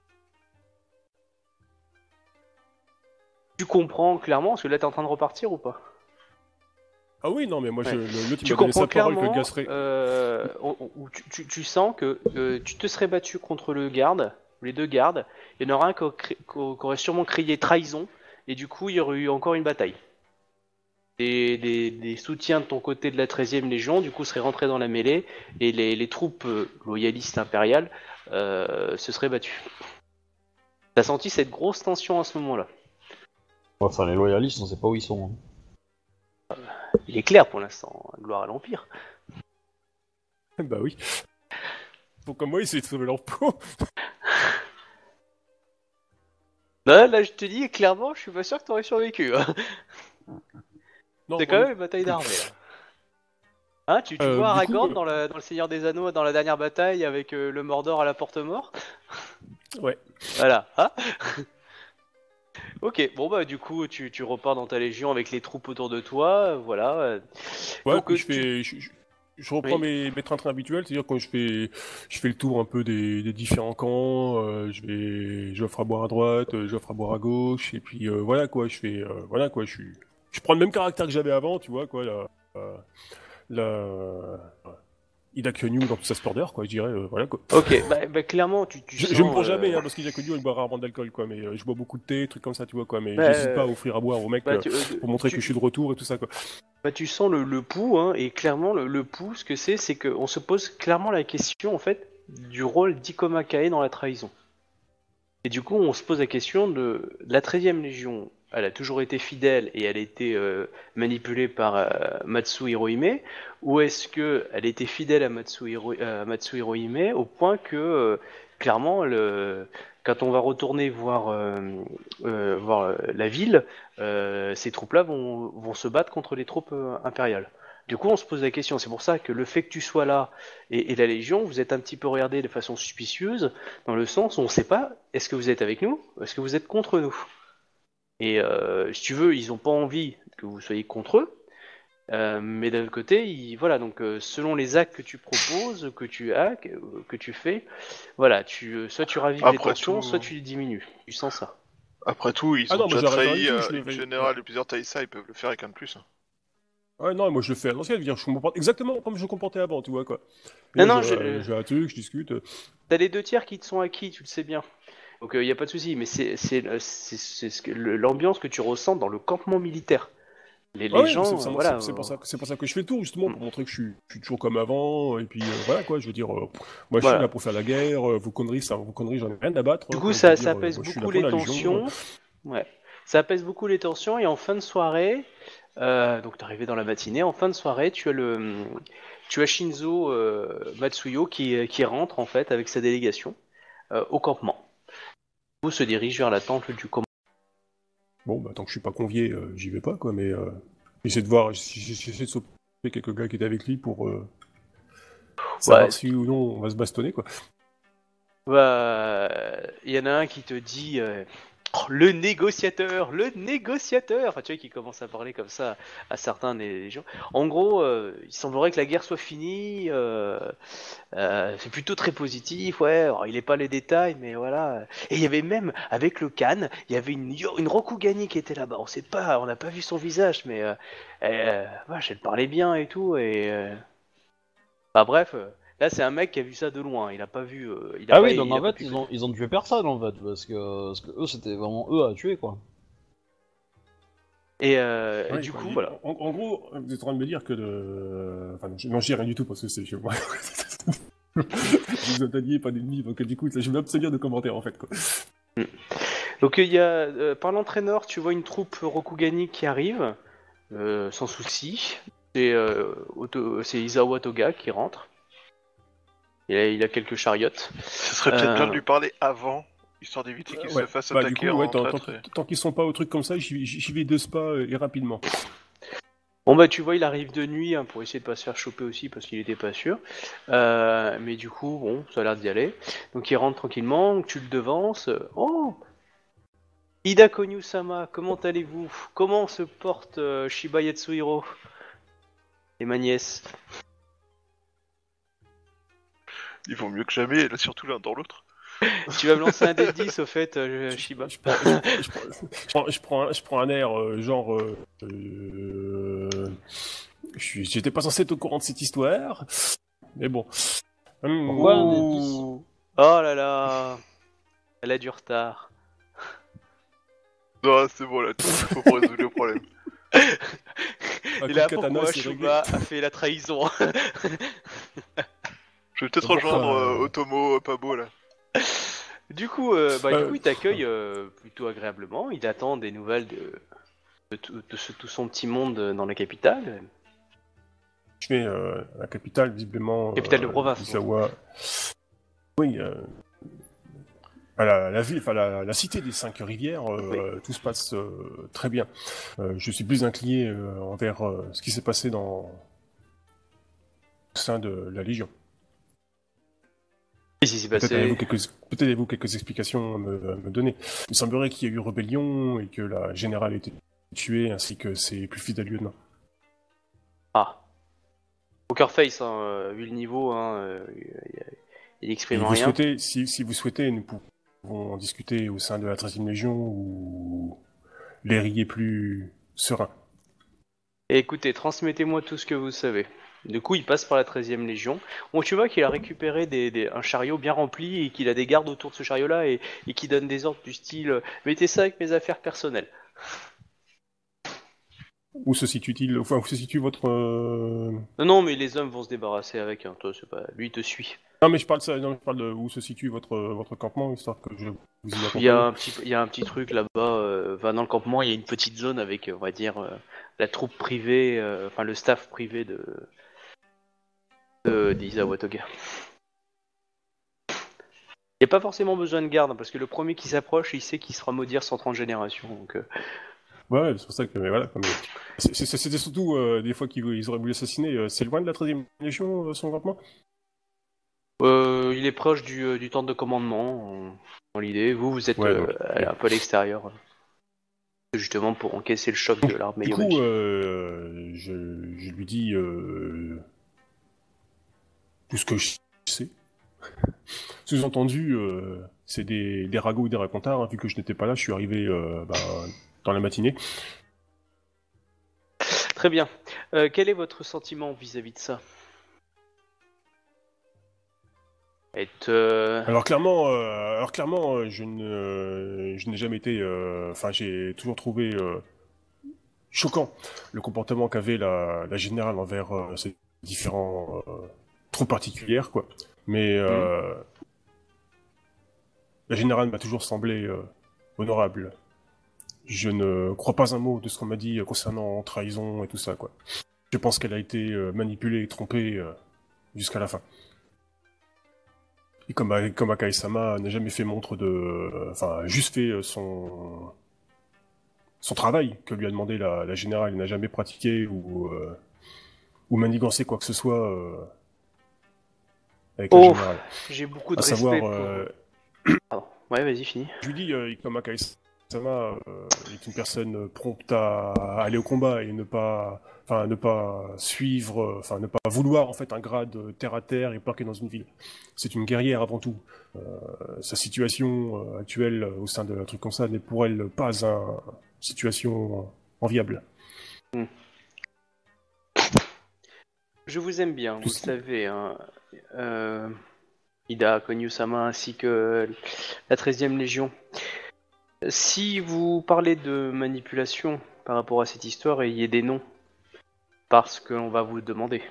B: Tu comprends clairement, parce que là, t'es en train de repartir ou pas?
C: Ah oui, non, mais moi, je,
B: Ouais.
C: le, l'autre, il
B: Tu
C: m'a donné
B: comprends
C: sa parole que le
B: clairement,
C: gars serait...
B: euh, on- on- où tu, tu- tu sens que euh, tu te serais battu contre le garde, les deux gardes, il y en aura un qui aurait, cri- qui aurait sûrement crié trahison, et du coup il y aurait eu encore une bataille. Des, des- des soutiens de ton côté de la treizième Légion, du coup, seraient rentrés dans la mêlée, et les, les troupes euh, loyalistes impériales euh, se seraient battues. T'as senti cette grosse tension à ce moment-là.
A: Enfin, les loyalistes, on sait pas où ils sont. hein.
B: Il est clair pour l'instant, gloire à l'Empire.
C: Bah oui. Donc, comme moi, ils essaient de sauver leur peau.
B: Là, là, je te dis, clairement, je suis pas sûr que t'aurais survécu. hein.
C: Non,
B: C'est quand
C: moi,
B: même une bataille d'armée, là. Hein, tu, tu
C: Euh,
B: vois
C: du
B: Aragorn
C: coup, euh,
B: dans, le, dans le Seigneur des Anneaux, dans la dernière bataille, avec euh, le Mordor à la porte-mort?
C: Ouais.
B: Voilà. Hein. Ok, bon bah du coup, tu, tu repars dans ta légion avec les troupes autour de toi, euh, voilà. euh.
C: Ouais,
B: Donc,
C: puis
B: euh,
C: je
B: tu-
C: fais... Je, je- je reprends
B: Oui.
C: mes, mes trains-trains habituels, c'est-à-dire quand je fais, je fais le tour un peu des, des différents camps, euh, je vais, j'offre à boire à droite, euh, j'offre à boire à gauche, et puis euh, voilà quoi, je fais, euh, voilà quoi, je suis, je prends le même caractère que j'avais avant, tu vois quoi, la, la, la Ida Kenyu dans toute sa splendeur, quoi, je dirais, euh, voilà quoi.
B: Ok, bah, bah, clairement, tu, tu
C: Je,
B: sens...
C: je me prends
B: euh,
C: jamais, hein, parce qu'Ida Kenyu elle boit rarement d'alcool, quoi, mais euh, je bois beaucoup de thé, trucs comme ça, tu vois quoi, mais
B: bah,
C: j'hésite pas à
B: euh,
C: offrir à boire aux mecs
B: bah,
C: euh,
B: tu, euh,
C: pour montrer
B: tu-
C: que je suis de retour et tout ça quoi.
B: bah, tu sens le, le pouls, hein, et clairement, le, le pouls, ce que c'est, c'est qu'on se pose clairement la question, en fait, du rôle d'Ikomakae dans la trahison. Et du coup, on se pose la question de, de la treizième Légion. Elle a toujours été fidèle et elle a été euh, manipulée par euh, Matsu Hirohime, ou est-ce que elle était fidèle à Matsu, Hiro- à Matsu Hirohime au point que euh, clairement, le, quand on va retourner voir, euh, euh, voir euh, la ville, euh, ces troupes-là vont, vont se battre contre les troupes euh, impériales. Du coup, on se pose la question. C'est pour ça que le fait que tu sois là et, et la Légion, vous êtes un petit peu regardé de façon suspicieuse, dans le sens où on ne sait pas, est-ce que vous êtes avec nous, ou est-ce que vous êtes contre nous? Et euh, si tu veux, ils n'ont pas envie que vous soyez contre eux, euh, mais d'un autre côté, ils, voilà, donc euh, selon les actes que tu proposes, que tu as, que, que tu fais, voilà, tu, euh, soit tu ravives les
D: Après
B: tensions,
D: tout-
B: soit tu les diminues. Tu sens ça.
D: Après tout, ils
C: Ah
D: ont
C: non, moi
D: déjà
C: j'arrête rien
D: trahi
C: du tout,
D: euh,
C: je le
D: une
C: vais-
D: générale de plusieurs Taïsa, ils peuvent le faire avec un de plus.
C: Ouais, non, moi je le fais à l'ancienne, je veux dire, je me comporte exactement comme je me comportais avant, tu vois quoi. Et
B: Non,
C: là,
B: non,
C: je,
B: je-
C: euh, j'ai un truc, je discute. euh.
B: T'as les deux tiers qui te sont acquis, tu le sais bien. Donc il n'y a pas de souci, mais c'est c'est- c'est- c'est ce que- le- l'ambiance que tu ressens dans le campement militaire. Les, les
C: Ah ouais,
B: gens,
C: c'est, c'est,
B: euh, voilà.
C: c'est, c'est pour
B: euh,
C: ça, que- c'est pour ça que je fais le tour, justement, pour montrer que je suis, je suis toujours comme avant, et puis euh, voilà quoi, je veux dire, euh, moi je suis
B: Voilà.
C: là pour faire la guerre, euh, vos conneries, ça, vos conneries, j'en ai rien à battre.
B: Du
C: hein,
B: coup,
C: quoi, je
B: ça,
C: veux
B: ça
C: dire, euh,
B: apaise
C: moi, je suis là
B: beaucoup
C: pour
B: les
C: la Légion.
B: tensions. Ouais. Ça apaise beaucoup les tensions et en fin de soirée, euh, donc t'es arrivé dans la matinée, en fin de soirée, tu as le, tu as Shinzo euh, Matsuyo qui, qui rentre en fait avec sa délégation euh, au campement. Vous se dirige vers la tente du commandant.
C: Bon, bah tant que je suis pas convié, euh, j'y vais pas quoi, mais euh, j'essaie de voir, j'essaie de sauver quelques gars qui étaient avec lui pour euh, savoir
B: Ouais.
C: si ou non on va se bastonner quoi.
B: Bah, il y en a un qui te dit euh, oh, le négociateur, le négociateur. Enfin, tu vois, qui commence à parler comme ça à certains des gens. En gros, euh, il semblerait que la guerre soit finie. Euh, euh, c'est plutôt très positif, ouais. Alors, il n'est pas les détails, mais voilà. Et il y avait même avec le Khan, il y avait une une Rokugani qui était là-bas. On sait pas, on n'a pas vu son visage, mais euh, euh, vache, elle parlait bien et tout. Et euh, bah bref. euh, Là, c'est un mec qui a vu ça de loin. Il a pas vu. euh, il a
A: Ah
B: pas.
A: oui, donc
B: Il a
A: en
B: pas
A: fait,
B: pu.
A: ils ont, ils ont tué personne en fait, parce que, parce que eux, c'était vraiment eux à tuer quoi.
B: Et euh,
C: Ouais,
B: du
C: quoi,
B: coup,
C: il-
B: voilà.
C: En, en gros, vous êtes en train de me dire que de... Enfin, non, je- non, je dis rien du tout parce que c'est chez moi. Vous êtes alliés, pas d'ennemis, donc du coup, je vais m'abstenir de commentaires en fait quoi.
B: Donc il y a euh, par l'entraîneur, tu vois une troupe Rokugani qui arrive, euh, sans souci. C'est euh, Oto- c'est Izawa Toga qui rentre. Il a, il a quelques chariotes.
D: Ce serait peut-être bien de
B: Euh,
D: lui parler avant, histoire d'éviter qu'il
C: Ouais.
D: se fasse
C: Bah, du
D: attaquer
C: coup, ouais,
D: en
C: tant, tant,
D: traître. et-
C: tant qu'ils sont pas au truc comme ça, j'y, j'y vais de spa euh, et rapidement.
B: Bon bah tu vois, il arrive de nuit hein, pour essayer de pas se faire choper aussi parce qu'il était pas sûr. Euh, mais du coup, bon, ça a l'air d'y aller. Donc il rentre tranquillement, donc tu le devances. Oh, Ida Konyu-sama, comment allez-vous? Comment se porte euh, Shiba Yatsuhiro et ma nièce?
D: Il vaut mieux que jamais, et là surtout l'un dans l'autre.
B: Tu vas me lancer un dé dix au fait, euh, Shiba.
C: Je prends, je, je prends, je prends, je prends un, je prends un air euh, genre. Euh, euh, je suis- j'étais pas censé être au courant de cette histoire, mais bon. Hum,
A: Pourquoi un dé
B: Ouh. Oh là là, elle a du retard.
D: Non, c'est bon là, tout ce qu'il faut pour résoudre le problème.
C: un
B: Et
C: coup
B: là,
C: de katana,
B: pourquoi
C: c'est réglé.
B: Shiba a fait la trahison?
D: Je vais peut-être
C: Pourquoi,
D: rejoindre euh,
C: euh,
D: Otomo euh, Pabo là.
B: Du coup, euh, bah, du
C: Euh,
B: coup, il t'accueille euh, plutôt agréablement. Il attend des nouvelles de, de, tout- de ce- tout son petit monde euh, dans la capitale.
C: Je vais euh, la capitale, visiblement.
B: Capitale de
C: euh,
B: province.
C: Isawa. Oui, euh, à la, la ville, enfin la, la cité des cinq rivières, euh, tout se passe euh, très bien. Euh, je suis plus incliné euh, envers euh, ce qui s'est passé dans au sein de la Légion.
B: Qu'est-ce qui s'est
C: Peut-être
B: passé?
C: avez-vous quelques, peut-être avez-vous quelques explications à me, à me donner. Il semblerait qu'il y ait eu rébellion et que la générale a été tuée, ainsi que ses plus fidèles lieutenants.
B: Ah. Poker face, hein, euh, vu le niveau, hein, euh, il, il
C: Et
B: exprime
C: vous
B: rien.
C: souhaitez, si, si vous souhaitez, nous pouvons en discuter au sein de la treizième Légion ou les rier plus serein.
B: Et écoutez, transmettez-moi tout ce que vous savez. Du coup, il passe par la treizième Légion. Bon, tu vois qu'il a récupéré des, des- un chariot bien rempli et qu'il a des gardes autour de ce chariot-là et, et qui donne des ordres du style euh, « Mettez ça avec mes affaires personnelles ».
C: Où se situe-t-il, enfin, où se situe votre... euh,
B: Non, non, mais les hommes vont se débarrasser avec. Hein. Toi, c'est pas... Lui, il te suit.
C: Non, mais je parle de ça, non, je parle de où se situe votre, votre campement, histoire que je vous y accompagne.
B: Il y a un petit, il y a un petit truc là-bas. Euh, enfin, dans le campement, il y a une petite zone avec, on va dire, euh, la troupe privée, euh, enfin le staff privé de, de d'Isawa Toga. Il n'y a pas forcément besoin de garde, hein, parce que le premier qui s'approche, il sait qu'il sera maudit cent trente générations. Donc, euh,
C: Ouais, ouais, c'est pour ça que, mais voilà, comme... c'est- c'est- C'était surtout euh, des fois qu'ils ils auraient voulu assassiner. euh, C'est loin de la treizième Légion, euh, son campement?
B: euh, il est proche du, euh, du temps de commandement, euh, dans l'idée. Vous, vous êtes
C: Ouais,
B: euh,
C: donc,
B: un peu à l'extérieur, euh, justement pour encaisser le choc de l'armée
C: Du coup,
B: Yomaji.
C: euh, je, je lui dis euh, tout ce que je sais. Sous-entendu, euh, c'est des, des ragots ou des racontards, hein, vu que je n'étais pas là, je suis arrivé euh, ben, dans la matinée.
B: Très bien. Euh, quel est votre sentiment vis-à-vis de ça? Être, euh,
C: Alors clairement, euh, alors clairement, euh, je ne, je n'ai jamais été, euh, enfin, j'ai toujours trouvé euh, choquant le comportement qu'avait la, la générale envers euh, ces différents euh, troupes particulières, quoi. Mais euh, mmh. la générale m'a toujours semblé euh, honorable. Je ne crois pas un mot de ce qu'on m'a dit concernant trahison et tout ça, quoi. Je pense qu'elle a été euh, manipulée et trompée euh, jusqu'à la fin. Et comme, comme Akai-sama n'a jamais fait montre de... Enfin, juste fait son... son travail que lui a demandé la, la générale, il n'a jamais pratiqué ou, euh, ou manigancé quoi que ce soit euh, avec
B: oh,
C: la générale.
B: J'ai beaucoup de
C: à
B: respect
C: savoir,
B: pour...
C: Euh...
B: Pardon. Ouais, vas-y, fini.
C: Je lui dis, euh, comme Akai-sama euh, est une personne prompte à, à aller au combat et ne pas... Enfin, ne pas suivre, enfin, ne pas vouloir, en fait, un grade terre à terre et planqué dans une ville. C'est une guerrière avant tout. Euh, sa situation euh, actuelle au sein de un truc comme ça n'est pour elle pas un... situation enviable.
B: Hmm. Je vous aime bien, vous le savez. Hein. Euh, Ida Konyu-sama ainsi que la treizième Légion. Si vous parlez de manipulation par rapport à cette histoire, ayez des noms. Parce qu'on va vous le demander.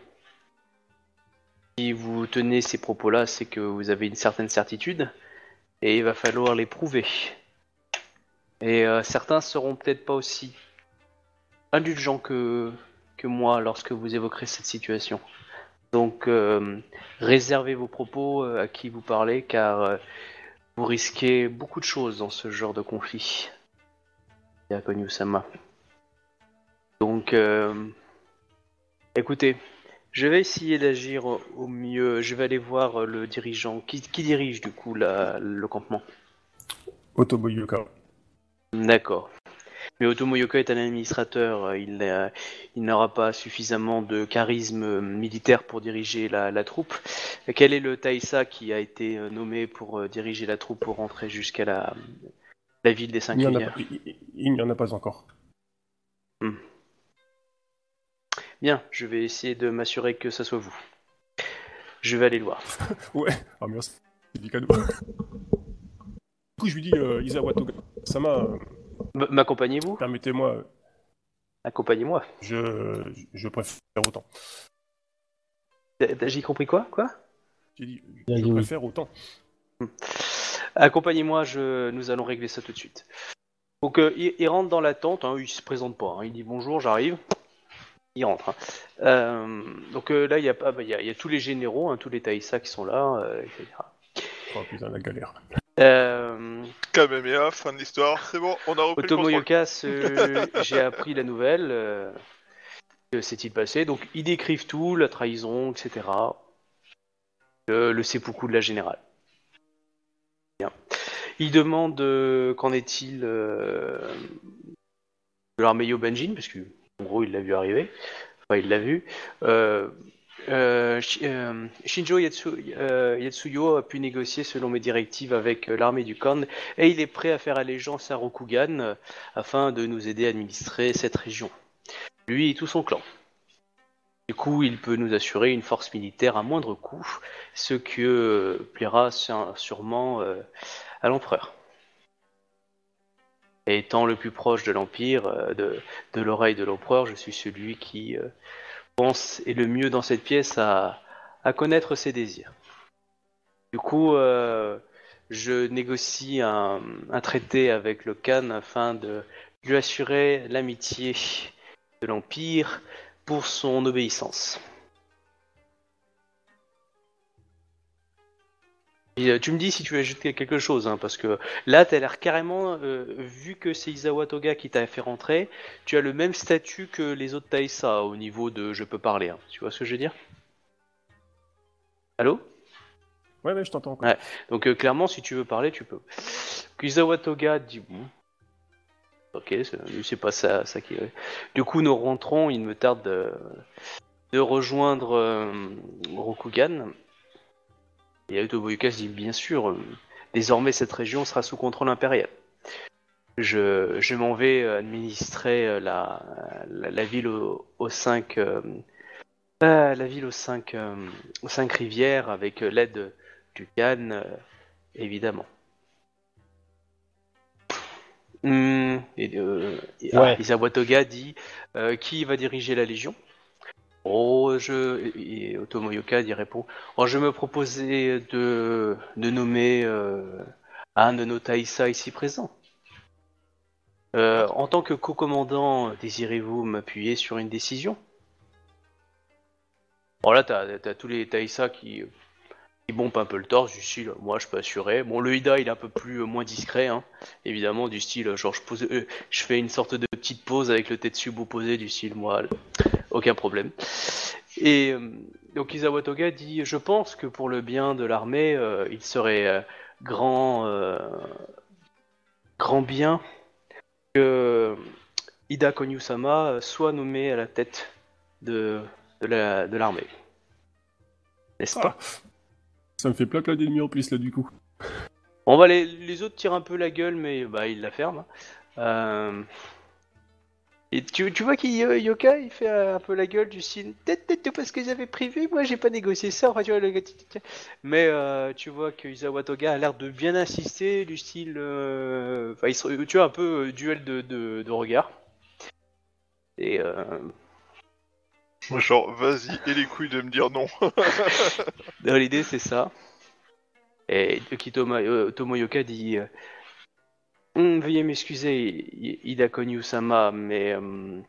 B: Si vous tenez ces propos-là, c'est que vous avez une certaine certitude. Et il va falloir les prouver. Et euh, certains seront peut-être pas aussi indulgents que, que moi lorsque vous évoquerez cette situation. Donc, euh, réservez vos propos à qui vous parlez, car euh, vous risquez beaucoup de choses dans ce genre de conflit. Konyu-sama. Donc, euh, écoutez, je vais essayer d'agir au mieux. Je vais aller voir le dirigeant. Qui, qui dirige du coup la, le campement ?
C: Otomo Yuka.
B: D'accord. Mais Otomo Yuka est un administrateur, il, euh, il n'aura pas suffisamment de charisme militaire pour diriger la, la troupe. Quel est le Taïsa qui a été nommé pour euh, diriger la troupe pour rentrer jusqu'à la, la ville des cinq rivières ?
C: Il n'y en a pas encore.
B: Hmm. Bien, je vais essayer de m'assurer que ça soit vous. Je vais aller le voir.
C: Ouais, ah oh, merci, c'est du cadeau. Du coup, je lui dis, euh, Isawa Toga-sama... Euh...
B: M'accompagnez-vous ?
C: Permettez-moi.
B: Accompagnez-moi.
C: Je, je préfère autant.
B: J'ai compris quoi ? Quoi ?
C: J'ai dit, je oui. préfère autant.
B: Accompagnez-moi, je... nous allons régler ça tout de suite. Donc, euh, il, il rentre dans la tente, hein, il se présente pas, hein, il dit bonjour, j'arrive. Il rentre. Hein. Euh, donc euh, là, il y, bah, y, y a tous les généraux, hein, tous les Taïsa qui sont là, euh, et cetera.
C: Oh putain, la galère.
B: Euh...
D: Kamehameha, fin de l'histoire, c'est bon, on a repris
B: Otomo
D: le
B: Yuka, euh, j'ai appris la nouvelle, euh, que s'est-il passé, donc ils décrivent tout, la trahison, et cetera. Euh, le seppuku de la générale. Bien. Ils demandent euh, qu'en est-il euh, de l'armée Yobanjin, parce que en gros il l'a vu arriver, enfin il l'a vu. Euh, Euh, euh, Shinjo Yatsu, euh, Yatsuyo a pu négocier selon mes directives avec euh, l'armée du Khan et il est prêt à faire allégeance à Rokugan euh, afin de nous aider à administrer cette région. Lui et tout son clan. Du coup, il peut nous assurer une force militaire à moindre coût, ce qui euh, plaira sûrement euh, à l'empereur. Et étant le plus proche de l'Empire, euh, de, de l'oreille de l'empereur, je suis celui qui... Euh, pense est le mieux dans cette pièce à, à connaître ses désirs. Du coup, euh, je négocie un, un traité avec le Khan afin de lui assurer l'amitié de l'Empire pour son obéissance. Et, euh, tu me dis si tu veux ajouter quelque chose, hein, parce que là, tu as l'air carrément, euh, vu que c'est Isawa Toga qui t'a fait rentrer, tu as le même statut que les autres Taïsa au niveau de je peux parler. Hein. Tu vois ce que je veux dire ? Allô ?
C: Ouais, ouais, je t'entends.
B: Ouais. Donc euh, clairement, si tu veux parler, tu peux. Isawa Toga dit bon. Ok, c'est, c'est pas ça, ça qui. Du coup, nous rentrons. Il me tarde de, de rejoindre euh, Rokugan. Et Otomo Yuka se dit bien sûr, euh, désormais cette région sera sous contrôle impérial. Je, je m'en vais administrer la, la, la ville aux, aux cinq euh, la ville aux cinq euh, aux cinq rivières avec l'aide du Khan, euh, évidemment. Hum, et, euh, et-
A: Ouais.
B: ah, Isawa Toga dit euh, qui va diriger la Légion. Oh, je et et Otomo Yoka y répond. Oh, je me proposais de de nommer euh, un de nos Taïsa ici présents. Euh, en tant que co-commandant, désirez-vous m'appuyer sur une décision? Bon là, t'as t'as tous les Taïsa qui qui bombent un peu le torse du style. Moi, je peux assurer. Bon, le Ida, il est un peu plus euh, moins discret, hein. Évidemment, du style genre je pose, euh, je fais une sorte de petite pause avec le Tetsubo posé du style moi, aucun problème. Et euh, donc Isawa Toga dit je pense que pour le bien de l'armée, euh, il serait euh, grand euh, grand bien que Ida Konyu-sama soit nommé à la tête de de la de l'armée. N'est-ce pas?
C: Ah, ça me fait plein plein d'ennemis en plus là du coup.
B: On va les les autres tirent un peu la gueule mais bah ils la ferment. Euh... Et tu, tu vois qu'il Yoka il fait un peu la gueule du style peut-être peut-être parce que j'avais prévu, moi j'ai pas négocié ça, enfin tu vois le gars, mais euh, tu vois que Isawa Toga a l'air de bien insister du style euh... enfin, il se- tu vois un peu euh, duel de, de, de regard et euh...
D: Moi, genre, vas-y, et les couilles de me dire non.
B: dans l'idée c'est ça. Et Kitoma euh, Tomoyoka dit euh, Hum, veuillez m'excuser I- Ida Konyu-sama mais euh,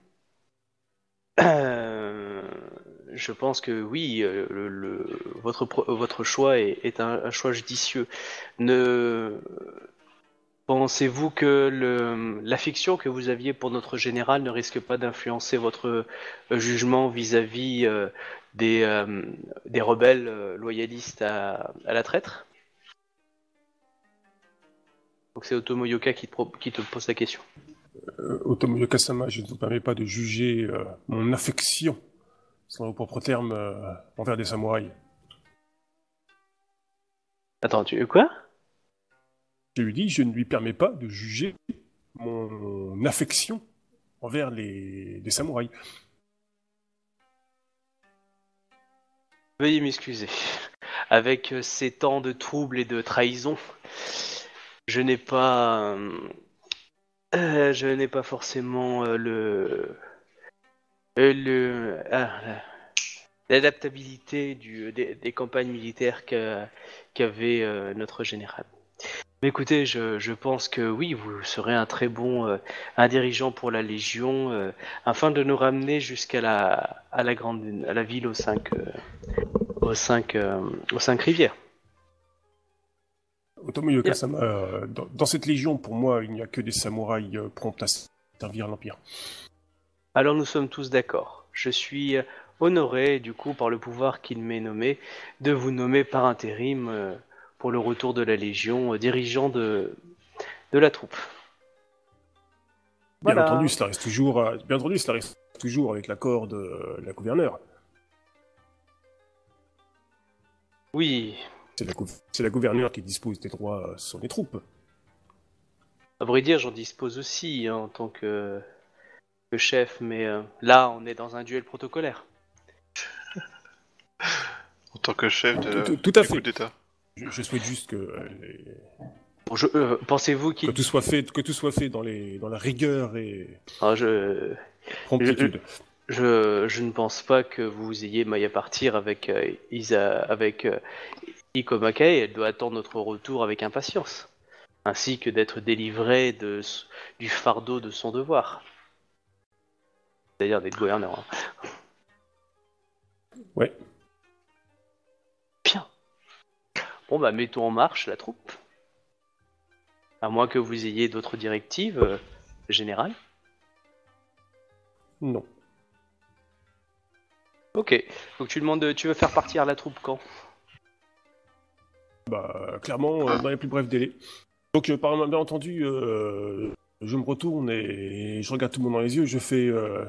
B: Euh, je pense que oui, euh, le, le- votre, pro- votre choix est, est un, un choix judicieux. Ne pensez-vous que le, l'affection que vous aviez pour notre général ne risque pas d'influencer votre euh, jugement vis-à-vis euh, des, euh, des rebelles euh, loyalistes à, à la traître? Donc c'est Otomo Yoka qui te, pro- qui te pose la question.
C: Euh, Otomo Yoka-sama, je ne vous permets pas de juger euh, mon affection, selon vos propres termes, euh, envers des samouraïs.
B: Attends, tu quoi?
C: Je lui dis, je ne lui permets pas de juger mon affection envers les, les samouraïs.
B: Veuillez m'excuser. Avec euh, ces temps de troubles et de trahison, je n'ai pas, euh, je n'ai pas forcément euh, le, euh, le, ah, la- l'adaptabilité du, des, des campagnes militaires qu'a- qu'avait euh, notre général. Mais écoutez, je, je pense que oui, vous serez un très bon euh, un dirigeant pour la Légion, euh, afin de nous ramener jusqu'à la, à la grande, à la ville aux cinq, euh, aux cinq, euh, aux cinq rivières.
C: Otomo Yoka-sama, euh, dans, dans cette légion, pour moi, il n'y a que des samouraïs euh, prompts à servir l'Empire.
B: Alors nous sommes tous d'accord. Je suis euh, honoré, du coup, par le pouvoir qu'il m'est nommé, de vous nommer par intérim euh, pour le retour de la Légion, euh, dirigeant de, de la troupe.
C: Bien
B: Voilà.
C: entendu, cela reste toujours, euh, bien entendu, cela reste toujours avec l'accord de euh, la gouverneure.
B: Oui,
C: C'est la, gou- c'est la gouverneure qui dispose des droits euh, sur les troupes.
B: à vrai dire, j'en dispose aussi hein, en tant que, que chef, mais euh, là, on est dans un duel protocolaire.
D: En tant que chef de,
C: Tout- tout à
D: du
C: fait.
D: coup d'État.
C: Je, je souhaite juste que, euh, les-
B: Bon, je- euh, pensez-vous
C: que
B: qu'il...
C: tout soit fait, que tout soit fait dans, les, dans la rigueur et
B: Ah, je...
C: promptitude.
B: Je, je ne pense pas que vous ayez maille à partir avec euh, Isa, avec euh, Ikomakai. Elle doit attendre notre retour avec impatience, ainsi que d'être délivrée de, s- du fardeau de son devoir, c'est-à-dire d'être gouverneur. hein.
C: Ouais.
B: Bien. Bon bah mettons en marche la troupe. À moins que vous ayez d'autres directives euh, générales.
C: Non.
B: Ok. Donc tu demandes, de- tu veux faire partir la troupe quand?
C: Bah, clairement, euh, dans les plus brefs délais. Donc, euh, par bien entendu, euh, je me retourne et je regarde tout le monde dans les yeux, je fais... Euh...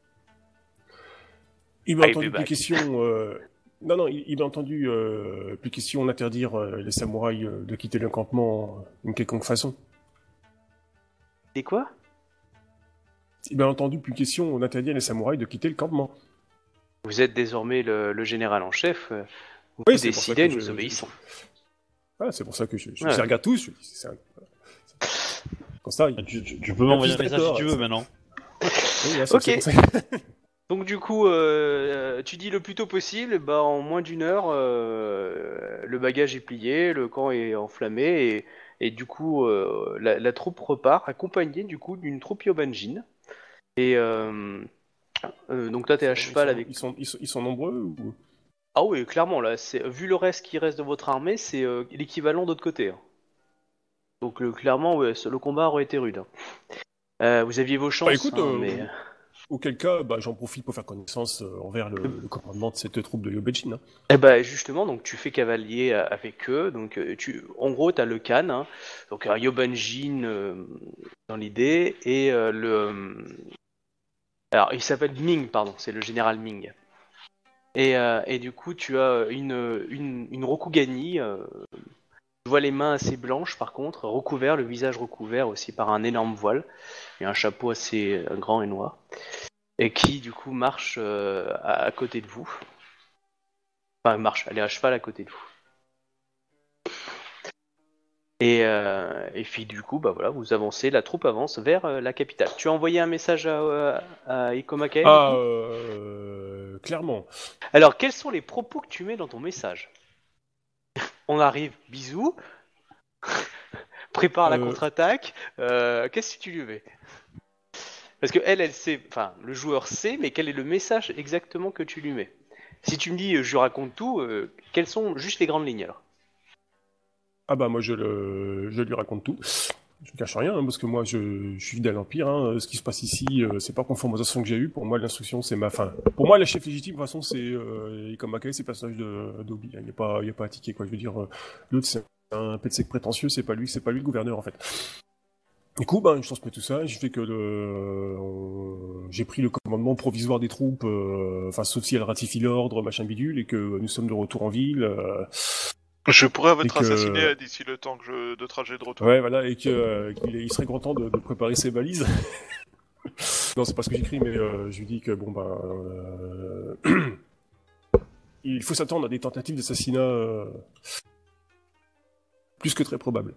C: Il m'a
B: I'll
C: entendu
B: be
C: plus
B: back.
C: question... Euh... Non, non, il, il a entendu euh, plus question d'interdire euh, les samouraïs euh, de quitter le campement euh, d'une quelconque façon.
B: C'est quoi?
C: Il a entendu plus question d'interdire les samouraïs de quitter le campement.
B: Vous êtes désormais le, le général en chef. euh, Vous
C: Oui, c'est pour ça
B: décidez,
C: que
B: nous
C: je-
B: obéissons.
C: Ah, c'est pour ça que je, je
B: Ouais.
C: les regarde tous. Je dis, c'est un- Comme ça, il...
A: Ah, tu, tu, tu peux m'envoyer un message si tu veux maintenant.
C: Oui, là, c'est-
B: Ok.
C: c'est pour ça.
B: Donc du coup, euh, tu dis le plus tôt possible, bah en moins d'une heure, euh, le bagage est plié, le camp est enflammé et, et du coup, euh, la, la troupe repart, accompagnée du coup d'une troupe Yobanjin. Et euh, euh, donc toi, t'es à
C: Ils sont-
B: cheval
C: ils sont,
B: avec.
C: Ils sont, ils sont, ils sont nombreux ou...
B: Ah oui, clairement là, c'est vu le reste qui reste de votre armée, c'est euh, l'équivalent d'autre côté. hein. Donc le- clairement, ouais, le combat aurait été rude. hein. Euh, vous aviez vos chances,
C: Bah écoute,
B: hein,
C: euh,
B: mais.
C: auquel cas, bah, j'en profite pour faire connaissance euh, envers le, le commandement de cette troupe de Yobejin. Hein.
B: Eh ben justement, donc tu fais cavalier euh, avec eux. Donc euh, tu, en gros, t'as le Khan, hein, donc un Yobanjin euh, dans l'idée, et euh, le, euh, alors il s'appelle Ming, pardon, c'est le général Ming. Et, euh, et du coup, tu as une une, une Rokugani. Euh, tu vois les mains assez blanches, par contre, recouvert, le visage recouvert aussi par un énorme voile et un chapeau assez euh, grand et noir, et qui du coup marche euh, à, à côté de vous. Enfin, marche, elle est à cheval à côté de vous. Et, euh, et puis du coup, bah voilà, vous avancez, la troupe avance vers euh, la capitale. Tu as envoyé un message à, à, à Ikomakae,
C: Ah,
B: du coup
C: euh, clairement.
B: Alors, quels sont les propos que tu mets dans ton message? On arrive, bisous, prépare la
C: Euh,
B: contre-attaque, euh, qu'est-ce que tu lui mets? Parce que elle, elle sait, enfin, le joueur sait, mais quel est le message exactement que tu lui mets? Si tu me dis, euh, je raconte tout, euh, quelles sont juste les grandes lignes alors?
C: Ah bah moi je, le, je lui raconte tout. Je ne cache rien, hein, parce que moi je, je suis fidèle à l'Empire. Hein. Ce qui se passe ici, euh, c'est pas conforme aux instructions que j'ai eues. Pour moi, l'instruction, c'est ma fin. Pour moi, la chef légitime, de toute façon, c'est euh, comme Mackay, c'est le personnage de d'Obi. Il n'y a pas, il y a pas à tiquer, quoi. Je veux dire, euh, l'autre, c'est un pet sec prétentieux, c'est pas lui, c'est pas lui le gouverneur, en fait. Du coup, ben, je transmets tout ça. Je fais que le, euh, j'ai pris le commandement provisoire des troupes, euh, enfin, sauf si elle ratifie l'ordre, machin bidule, et que nous sommes de retour en ville. Euh,
D: Je pourrais être
C: Et que-
D: assassiné d'ici le temps que je... de trajet de retour.
C: Ouais, voilà, et que, euh, qu'il il serait content de, de préparer ses valises. Non, c'est pas ce que j'écris, mais euh, je lui dis que bon bah, euh, il faut s'attendre à des tentatives d'assassinat euh, plus que très probables.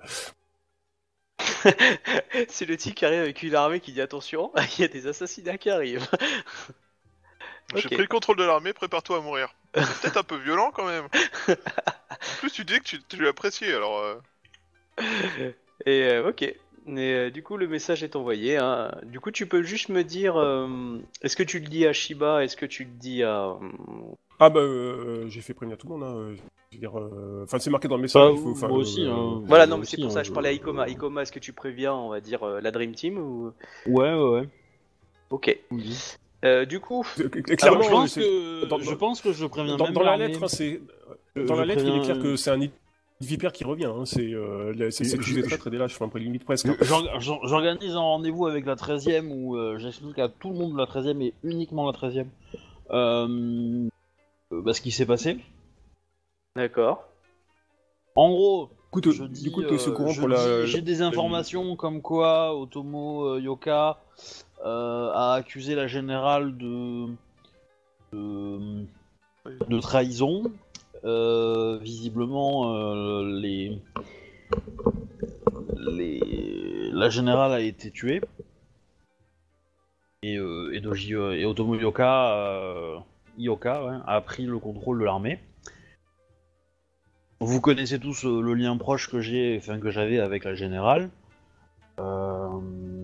B: C'est le type qui arrive avec une armée qui dit attention, il y a des assassinats qui arrivent.
D: J'ai
B: Ok.
D: pris le contrôle de l'armée, prépare-toi à mourir. C'est peut-être un peu violent quand même. En plus, tu dis que tu, tu l'apprécies, alors... euh,
B: Et euh, ok. Et euh, du coup, le message est envoyé. Hein. Du coup, tu peux juste me dire, euh, est-ce que tu le dis à Shiba, est-ce que tu le dis à... euh,
C: Ah bah, euh, j'ai fait prévenir tout le monde. Hein. Je veux dire, euh, enfin, c'est marqué dans le message.
A: Bah,
C: il faut, enfin,
A: moi aussi,
C: euh,
A: hein.
B: Voilà,
A: Moi
B: non, mais c'est
A: aussi,
B: pour
A: hein,
B: ça que je parlais à
A: je-
B: Ikoma. Ikoma, est-ce que tu préviens, on va dire, euh, la Dream Team ou...
A: Ouais, ouais, ouais.
B: Ok.
A: Oui.
B: Euh, du coup,
C: euh,
A: Ah,
C: clairement,
A: je pense
C: c'est-
A: que
C: dans-
A: je pense que je préviens
C: dans,
A: même
C: dans la
A: l'armée.
C: lettre, hein, c'est
A: Je-
C: dans la
A: je
C: lettre, il est
A: préviens,
C: clair
A: euh,
C: que c'est un nid de vipère qui revient. Hein. C'est euh, la- c'est c'est le
A: Je-
C: juge des
A: je-
C: traîtres et des lâches, enfin, après limite presque. Hein.
A: J'or- j'or- J'organise un rendez-vous avec la treizième où euh, j'explique à tout le monde de la treizième et uniquement la treizième euh, euh, bah, ce qui s'est passé.
B: d'accord.
A: En gros,
C: Écoute,
A: je
C: du
A: dis,
C: coup, t'es au
A: euh,
C: courant
A: je
C: pour la.
A: dis- j'ai des informations comme quoi Otomo euh, Yoka euh, a accusé la générale de, de, de trahison. Euh, visiblement, euh, les, les, la générale a été tuée. Et, euh, et, Doji, euh, et Otomo Yoka, euh, Ioka ouais, a pris le contrôle de l'armée. Vous connaissez tous euh, le lien proche que j'ai, enfin que j'avais avec la générale. Euh,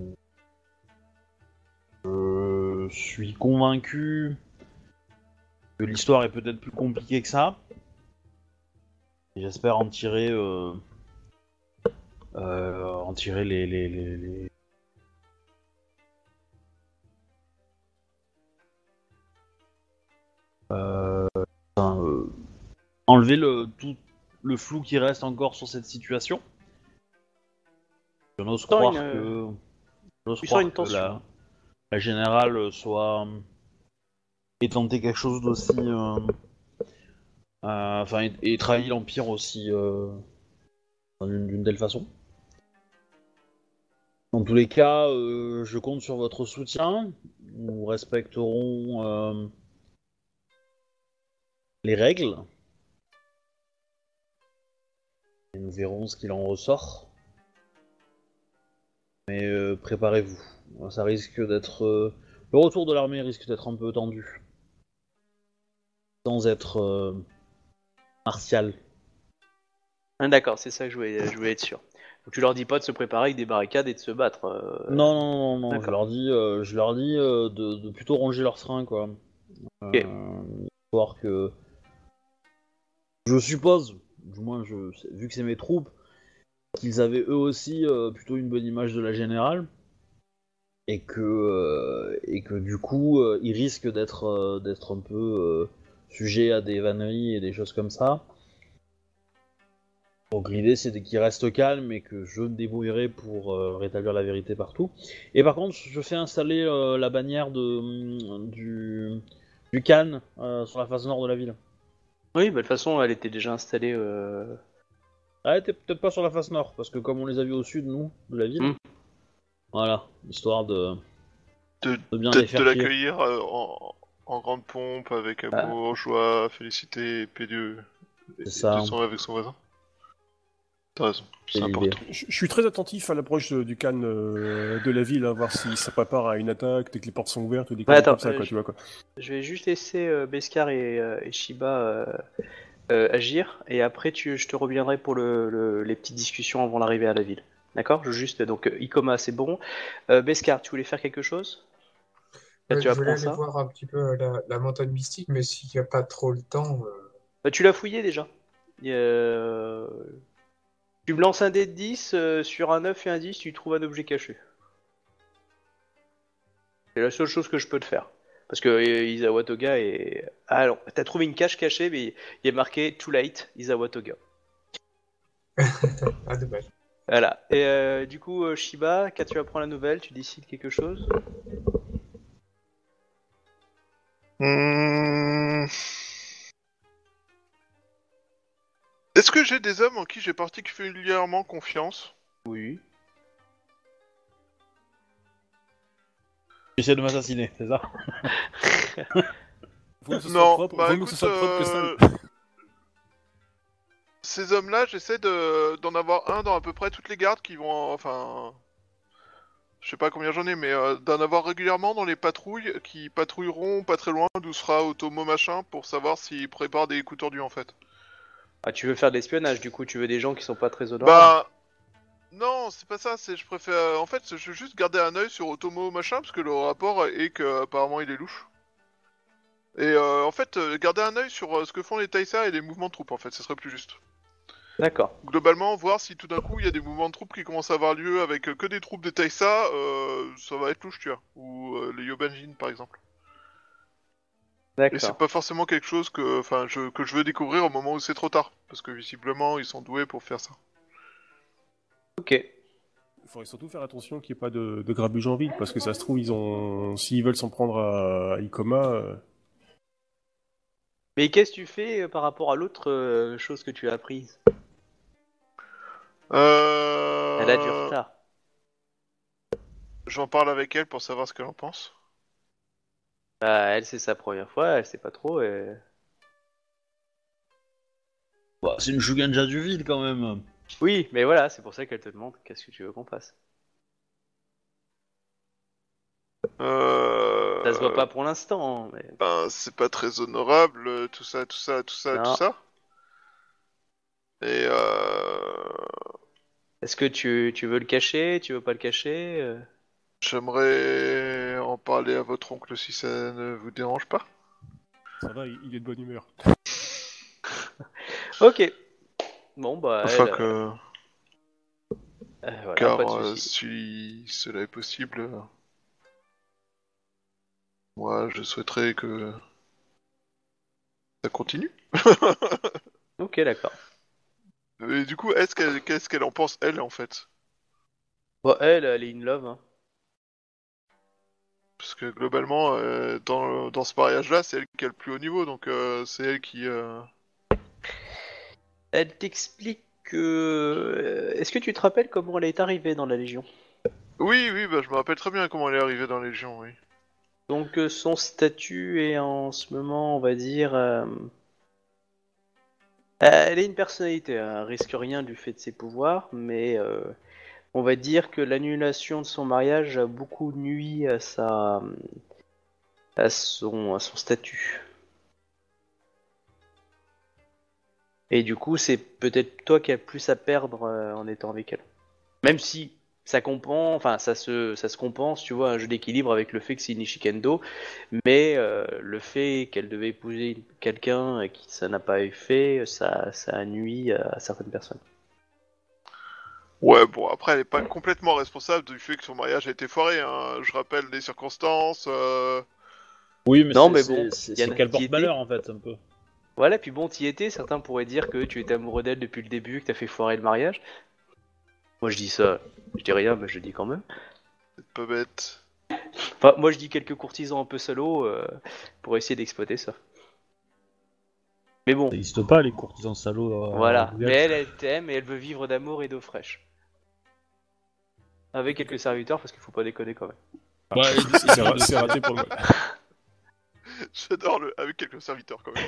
A: je suis convaincu que l'histoire est peut-être plus compliquée que ça. Et j'espère en tirer, euh, euh, en tirer les, les, les, les... Euh, enfin, euh, enlever le tout le flou qui reste encore sur cette situation. Je n'ose
B: Sens
A: croire
B: une,
A: que, j'ose
B: tu
A: croire
B: sens une
A: que
B: tension.
A: la, la générale soit ait tenté quelque chose d'aussi, euh, euh, enfin, et, et trahi l'empire aussi euh, d'une d'une telle façon. Dans tous les cas, euh, je compte sur votre soutien. Nous respecterons euh, les règles. Et nous verrons ce qu'il en ressort. Mais euh, préparez-vous. Ça risque d'être... euh, Le retour de l'armée risque d'être un peu tendu. Sans être euh, martial.
B: Ah, d'accord, c'est ça que je voulais, je voulais être sûr. Donc tu leur dis pas de se préparer avec des barricades et de se battre. euh,
A: Non, non, non, non, je
B: D'accord.
A: leur dis, euh, je leur dis euh, de, de plutôt ranger leurs freins, quoi.
B: Ok.
A: Euh, Histoire que... Je suppose, du moins, je, vu que c'est mes troupes, qu'ils avaient eux aussi euh, plutôt une bonne image de la générale. Et que, euh, et que du coup, euh, ils risquent d'être euh, d'être un peu euh, sujets à des vanneries et des choses comme ça. Donc l'idée c'est de- qu'ils restent calmes et que je me débrouillerai pour euh, rétablir la vérité partout. Et par contre, je fais installer euh, la bannière de, du, du Khan euh, sur la face nord de la ville.
B: Oui, bah, de toute façon, elle était déjà installée. Euh...
A: Ah, elle était peut-être pas sur la face nord, parce que comme on les a vus au sud, nous, de la ville,
B: Mm.
A: voilà, histoire de,
D: De,
A: de bien
D: de,
A: les faire
D: de
A: cuire.
D: l'accueillir euh, en, en grande pompe, avec
B: Ah.
D: amour, joie, félicité, et paix de,
A: C'est ça.
D: de son avec son voisin. T'as raison,
A: C'est
D: c'est
A: l'idée.
D: important.
C: Je je suis très attentif à l'approche euh, du Khan euh, de la ville, hein, voir si ça prépare à une attaque, dès que les portes sont ouvertes ou des
B: Ouais,
C: conneries
B: attends,
C: comme ça,
B: euh,
C: quoi,
B: je-
C: tu vois, quoi.
B: Je vais juste laisser euh, Beskar et, euh, et Shiba euh, euh, agir, et après tu, je te reviendrai pour le, le- les petites discussions avant l'arrivée à la ville. D'accord? Je juste donc euh, Ikoma c'est bon. Euh, Beskar, tu voulais faire quelque chose? Là,
E: Euh,
B: tu
E: je voulais
B: apprends
E: aller
B: ça.
E: voir un petit peu euh, la, la montagne mystique, mais s'il n'y a pas trop le temps, euh,
B: Bah, tu l'as fouillé déjà. Il y a- Tu me lances un dé de dix, euh, sur un neuf et un dix, tu trouves un objet caché. C'est la seule chose que je peux te faire. Parce que euh, Isawa Toga est... Ah non, t'as trouvé une cache cachée, mais il y a marqué Too late, Isawa Toga.
E: ah dommage.
B: Voilà. Et euh, du coup, euh, Shiba, quand tu apprends la nouvelle, tu décides quelque chose?
D: Hmm. Est-ce que j'ai des hommes en qui j'ai particulièrement confiance?
B: Oui.
A: J'essaie de m'assassiner, c'est ça?
C: Vaut mieux que ce soit
D: Non,
C: propre,
D: bah
C: vaut mieux que
D: écoute,
C: ce soit propre que
D: euh,
C: sale.
D: ces hommes-là, j'essaie de d'en avoir un dans à peu près toutes les gardes qui vont, enfin, je sais pas combien j'en ai, mais euh, d'en avoir régulièrement dans les patrouilles qui patrouilleront pas très loin d'où sera Otomo machin pour savoir s'ils préparent des coups tordus en fait.
B: Ah, tu veux faire de l'espionnage, du coup, tu veux des gens qui sont pas très honorables.
D: Bah non, c'est pas ça, c'est je préfère en fait, je veux juste garder un œil sur Otomo machin parce que le rapport est que apparemment il est louche. Et euh, en fait, euh, garder un œil sur euh, ce que font les Taïsa et les mouvements de troupes en fait, ce serait plus juste.
B: D'accord.
D: Globalement, voir si tout d'un coup il y a des mouvements de troupes qui commencent à avoir lieu avec euh, que des troupes des Taïsa, euh, ça va être louche, tu vois. Ou euh, les Yobanjin par exemple. Et c'est
B: D'accord.
D: pas forcément quelque chose que, enfin, je, que je veux découvrir au moment où c'est trop tard, parce que visiblement ils sont doués pour faire ça.
B: Ok.
C: Il faudrait surtout faire attention qu'il n'y ait pas de, de grabuge en ville, parce que ça se trouve, ils ont, s'ils veulent s'en prendre à, à Ikoma, euh,
B: Mais qu'est-ce que tu fais euh, par rapport à l'autre euh, chose que tu as apprise?
D: Euh...
B: Elle a du retard.
D: J'en parle avec elle pour savoir ce qu'elle en pense.
B: Bah, elle, c'est sa première fois, elle sait pas trop. Et...
A: Bah, c'est une Shuganja du vide quand même.
B: Oui, mais voilà, c'est pour ça qu'elle te demande qu'est-ce que tu veux qu'on fasse.
D: Euh...
B: Ça se voit pas pour l'instant, hein, mais...
D: Ben, c'est pas très honorable, euh, tout ça, tout ça, tout ça,
B: Non.
D: tout ça. Et euh...
B: Est-ce que tu, tu veux le cacher? Tu veux pas le cacher? euh
D: J'aimerais en parler à votre oncle si ça ne vous dérange pas.
C: ça va, il, il est de bonne humeur.
B: Ok. Bon, bah,
D: Enfin
B: elle,
D: que...
B: euh, voilà,
D: Car
B: pas de
D: euh,
B: soucis.
D: si cela est possible, euh, moi je souhaiterais que ça continue.
B: Ok, d'accord.
D: Et du coup, est-ce qu'elle, qu'est-ce qu'elle en pense elle en fait?
B: Bon, elle, elle est in love, hein.
D: Parce que globalement, euh, dans, dans ce mariage-là, c'est elle qui a le plus haut niveau, donc euh, c'est elle qui... euh,
B: Elle t'explique que... euh, Est-ce que tu te rappelles comment elle est arrivée dans la Légion?
D: Oui, oui, bah je me rappelle très bien comment elle est arrivée dans les Légion, oui.
B: Donc euh, son statut est en ce moment, on va dire... euh, euh, elle est une personnalité, hein, elle risque rien du fait de ses pouvoirs, mais euh, On va dire que l'annulation de son mariage a beaucoup nui à sa, à son, à son statut. Et du coup, c'est peut-être toi qui as plus à perdre euh, en étant avec elle. Même si ça compense, enfin ça se, ça se compense, tu vois, un jeu d'équilibre avec le fait que c'est une Ishikendo, mais euh, le fait qu'elle devait épouser quelqu'un et qui ça n'a pas fait, ça, ça a nui à certaines personnes.
D: Ouais, bon, après, elle est pas complètement responsable du fait que son mariage a été foiré, hein. Je rappelle les circonstances. Euh...
A: Oui, mais
B: Non,
A: c'est,
B: mais
A: c'est,
B: bon,
A: c'est,
B: y en
A: c'est
B: a
A: qu'elle
B: qui
A: porte malheur en fait, un peu.
B: Voilà, puis bon, t'y étais, certains pourraient dire que tu étais amoureux d'elle depuis le début, que t'as fait foirer le mariage. Moi je dis ça, je dis rien, mais je le dis quand même.
D: C'est pas bête.
B: Enfin, moi je dis quelques courtisans un peu salauds euh, pour essayer d'exploiter ça. Mais bon,
A: Ça n'existe pas les courtisans salauds. euh,
B: voilà.
A: Google.
B: Mais elle, elle t'aime et elle veut vivre d'amour et d'eau fraîche. Avec quelques serviteurs, parce qu'il faut pas déconner quand même.
A: Ouais, et-
C: C'est ra- c'est raté pour le mal.
D: J'adore le. Avec quelques serviteurs quand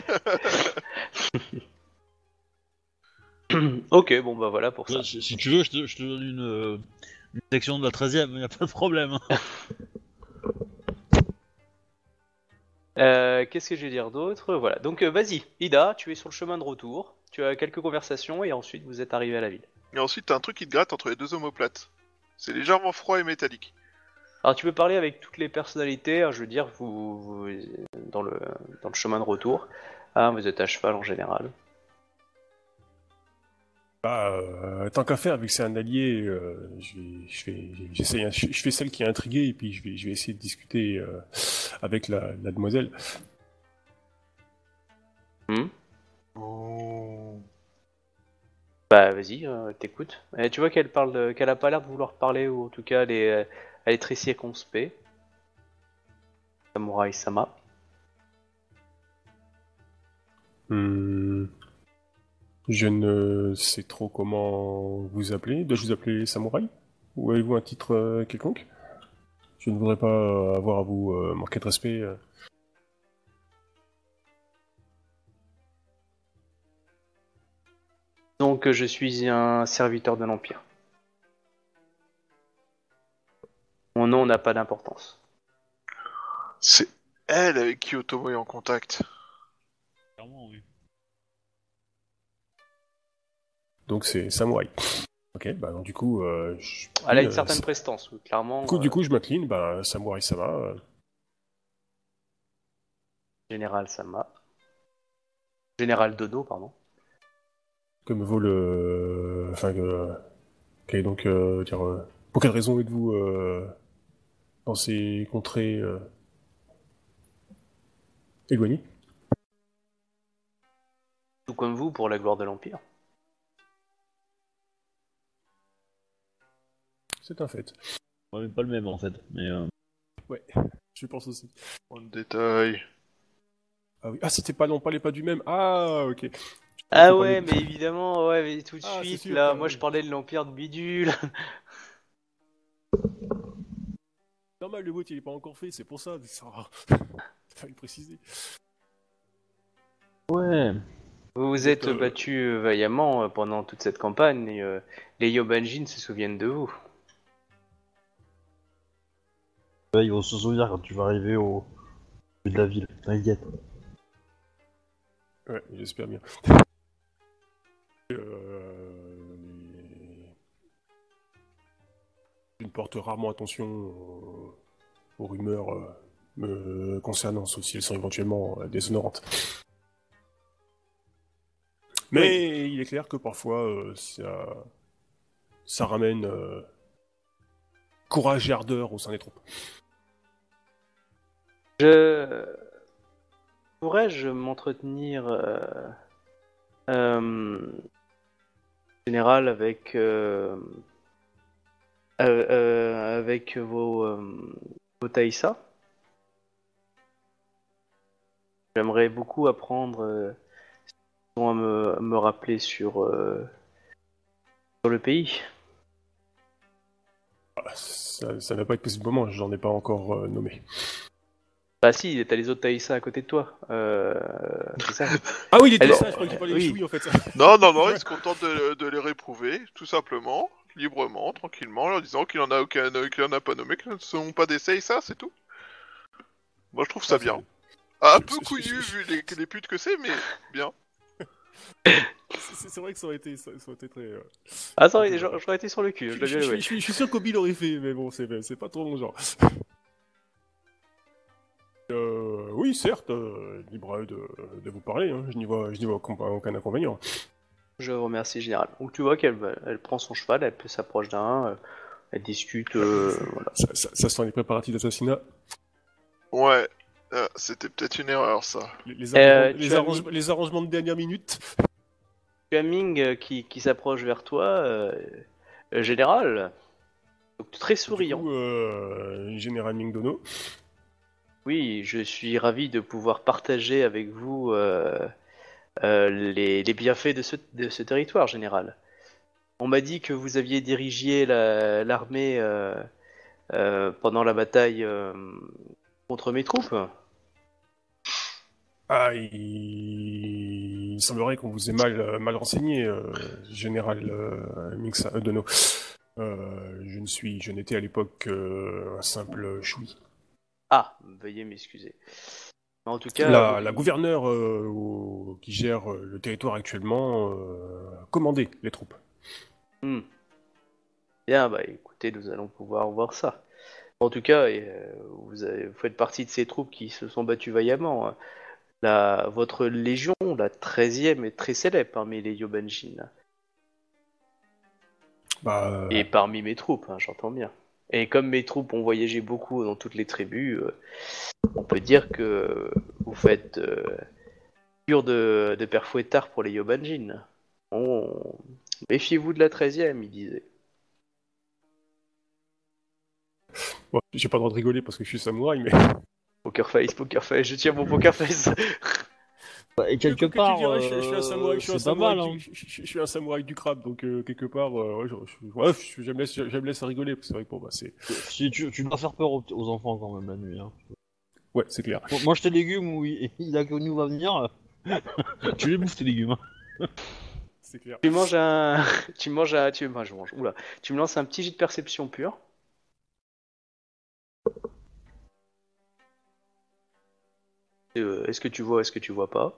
D: même.
B: Ok, bon bah voilà pour ça.
A: Ouais, si si tu veux, je te, je te donne une, euh, une section de la treizième, y a pas de problème. hein.
B: Euh, Qu'est-ce que je vais dire d'autre? Voilà, donc euh, vas-y, Ida, tu es sur le chemin de retour, tu as quelques conversations et ensuite vous êtes arrivé à la ville.
D: Et ensuite, t'as un truc qui te gratte entre les deux omoplates. C'est légèrement froid et métallique.
B: Alors tu peux parler avec toutes les personnalités, hein, je veux dire, vous, vous dans, le, dans le chemin de retour, hein, vous êtes à cheval en général.
C: Bah, euh, tant qu'à faire, vu que c'est un allié, euh, je vais, je vais, j'essaie, je, je fais celle qui est intriguée et puis je vais, je vais essayer de discuter euh, avec la, la demoiselle.
B: Hmm
D: Oh.
B: Bah vas-y, euh, t'écoutes. Et tu vois qu'elle parle, de- qu'elle a pas l'air de vouloir parler, ou en tout cas elle est, elle est très circonspecte. Samurai Sama.
C: Hmm. Je ne sais trop comment vous appeler. Dois-je vous appeler Samouraï? Ou avez-vous un titre euh, quelconque? Je ne voudrais pas euh, avoir à vous euh, manquer de respect. euh.
B: Donc euh, je suis un serviteur de l'Empire. Mon nom n'a pas d'importance.
D: C'est elle avec qui Otomo est en contact.
A: Clairement, oui.
C: Donc c'est Samouraï. Ok, bah donc du coup, euh, je...
B: Elle a une
C: euh,
B: certaine
C: c'est-
B: prestance, oui, clairement.
C: Du coup,
B: euh,
C: du coup, je m'incline, bah Samouraï Sama. euh,
B: Général Sama. Général Dodo, pardon.
C: que me vaut le. Enfin, que. Quel est donc euh, dire. euh, Pour quelle raison êtes-vous euh, dans ces contrées euh, éloignées?
B: Tout comme vous pour la gloire de l'Empire.
C: C'est un fait.
A: Ouais, mais pas le même en fait. Mais euh,
C: Ouais, je pense aussi.
D: On détail.
C: Ah oui, ah c'était pas non pas les pas du même. Ah ok.
B: Ah
C: Faut pas
B: ouais,
C: les-
B: mais évidemment, ouais, mais tout de
C: Ah, c'est
B: suite,
C: sûr,
B: là,
C: quoi,
B: moi
C: oui.
B: je parlais de l'Empire de Bidule.
C: Normal, le vote il est pas encore fait, c'est pour ça. Ça fallait le préciser.
A: ouais.
B: Vous vous êtes
C: euh,
B: battu euh, vaillamment euh, pendant toute cette campagne et euh, les Yobanjin se souviennent de vous.
A: Ouais, ils vont se souvenir quand tu vas arriver au bout de la ville. T'inquiète.
C: Ouais, j'espère bien. Euh, les- Je ne porte rarement attention aux, aux rumeurs euh, me concernant, sauf si elles sont éventuellement euh, déshonorantes. Mais il est clair que parfois euh, ça, ça ramène euh, courage et ardeur au sein des troupes.
B: Je pourrais-je m'entretenir, euh, euh, général, avec euh, euh, euh, avec vos euh, vos Taïsa? J'aimerais beaucoup apprendre euh, ce qu'ils ont à me, à me rappeler sur euh, sur le pays.
C: Ah, Ça ça n'a pas été possible pour moi, j'en ai pas encore euh, nommé.
B: Bah si, t'as les autres Taïsa à côté de toi. Euh, c'est ça.
C: Ah oui, il était
B: Elle-
C: ça, je crois qu'il parlait
B: oui.
C: des chouilles en fait.
D: Non, non, non, il se contente de, de les réprouver, tout simplement. librement, tranquillement, en leur disant qu'il en a aucun, euh, qu'il en a pas nommé, que ce ne sont pas d'essai, ça, c'est tout. Moi, je trouve ça
C: Ah,
D: bien.
C: c'est-
D: Ah, un
C: c'est-
D: peu
C: c'est-
D: couillu
C: c'est-
D: vu les, les putes que c'est, mais bien.
C: C'est c'est vrai que ça aurait été, ça, ça aurait été très. euh,
B: Attends,
C: Ok,
B: j'aurais
C: ouais.
B: j'aurais été sur le cul,
C: Je,
B: je l'ai
C: je-
B: bien
C: je-
B: joué.
C: je suis- je suis sûr qu'Obi l'aurait fait, mais bon, c'est c'est pas trop mon genre. Euh, oui, certes, euh, libre de, de vous parler, hein, je n'y vois, je n'y vois aucun, aucun inconvénient.
B: Je vous remercie, général. Donc tu vois qu'elle va- elle prend son cheval, elle s'approche d'un, euh, elle discute, euh, voilà.
C: Ça, ça, ça sent les préparatifs d'assassinat.
D: Ouais, euh, c'était peut-être une erreur, ça.
C: Les, les,
B: Euh,
C: arrangements,
B: tu
C: les,
B: as
C: arrangements, les arrangements de dernière minute.
B: Tu as Ming euh, qui, qui s'approche vers toi, euh, euh, général. Donc très souriant.
C: Du coup, euh, Général Mingdono.
B: Oui, je suis ravi de pouvoir partager avec vous euh, euh, les, les bienfaits de ce, de ce territoire, général. On m'a dit que vous aviez dirigé la- l'armée euh, euh, pendant la bataille euh, contre mes troupes.
C: Ah, il... il semblerait qu'on vous ait mal, euh, mal renseigné, euh, Général euh, Mingsa- euh, Dono. Euh, je ne suis, je n'étais à l'époque euh, un simple choui.
B: Ah, veuillez m'excuser. En tout cas,
C: La,
B: oui,
C: la gouverneure euh, au- qui gère euh, le territoire actuellement euh, commandait les troupes.
B: hmm. Bien, bah écoutez, nous allons pouvoir voir ça. En tout cas, euh, vous, avez- vous faites partie de ces troupes qui se sont battues vaillamment, hein. La, votre légion, la treizième, est très célèbre parmi les Yobanjin.
C: Bah, euh,
B: Et parmi mes troupes, hein, j'entends bien. Et comme mes troupes ont voyagé beaucoup dans toutes les tribus, euh, on peut dire que vous faites euh, cure de, de père Fouettard pour les Yobanjin. On... Méfiez-vous de la treizième, il disait.
C: bon, j'ai pas le droit de rigoler parce que je suis samouraï, mais
B: Poker face, poker face, je tiens mon poker face.
A: Et quelque
C: Que- que tu
A: part,
C: dirais, je, je suis un
A: euh,
C: samouraï, je suis un
A: c'est pas
C: samouraï
A: mal.
C: du-
A: Hein.
C: je, je- je suis un samouraï du crabe, donc euh, quelque part, euh, ouais, je, je, ouais, je- j'aime laisse, j'aime laisse rigoler, parce que c'est vrai que bon, bah, c'est,
A: Si tu, tu dois faire peur aux, aux enfants quand même la nuit. Hein.
C: ouais, c'est clair.
A: Bon, moi, je tes légumes où il, il a connu où va venir. Tu les bouffes tes légumes. Hein.
C: C'est clair.
B: Tu manges un... tu manges un... Tu... Moi, je mange. Oula. Tu me lances un petit jet de perception pure. Euh, est-ce que tu vois, est-ce que tu vois pas?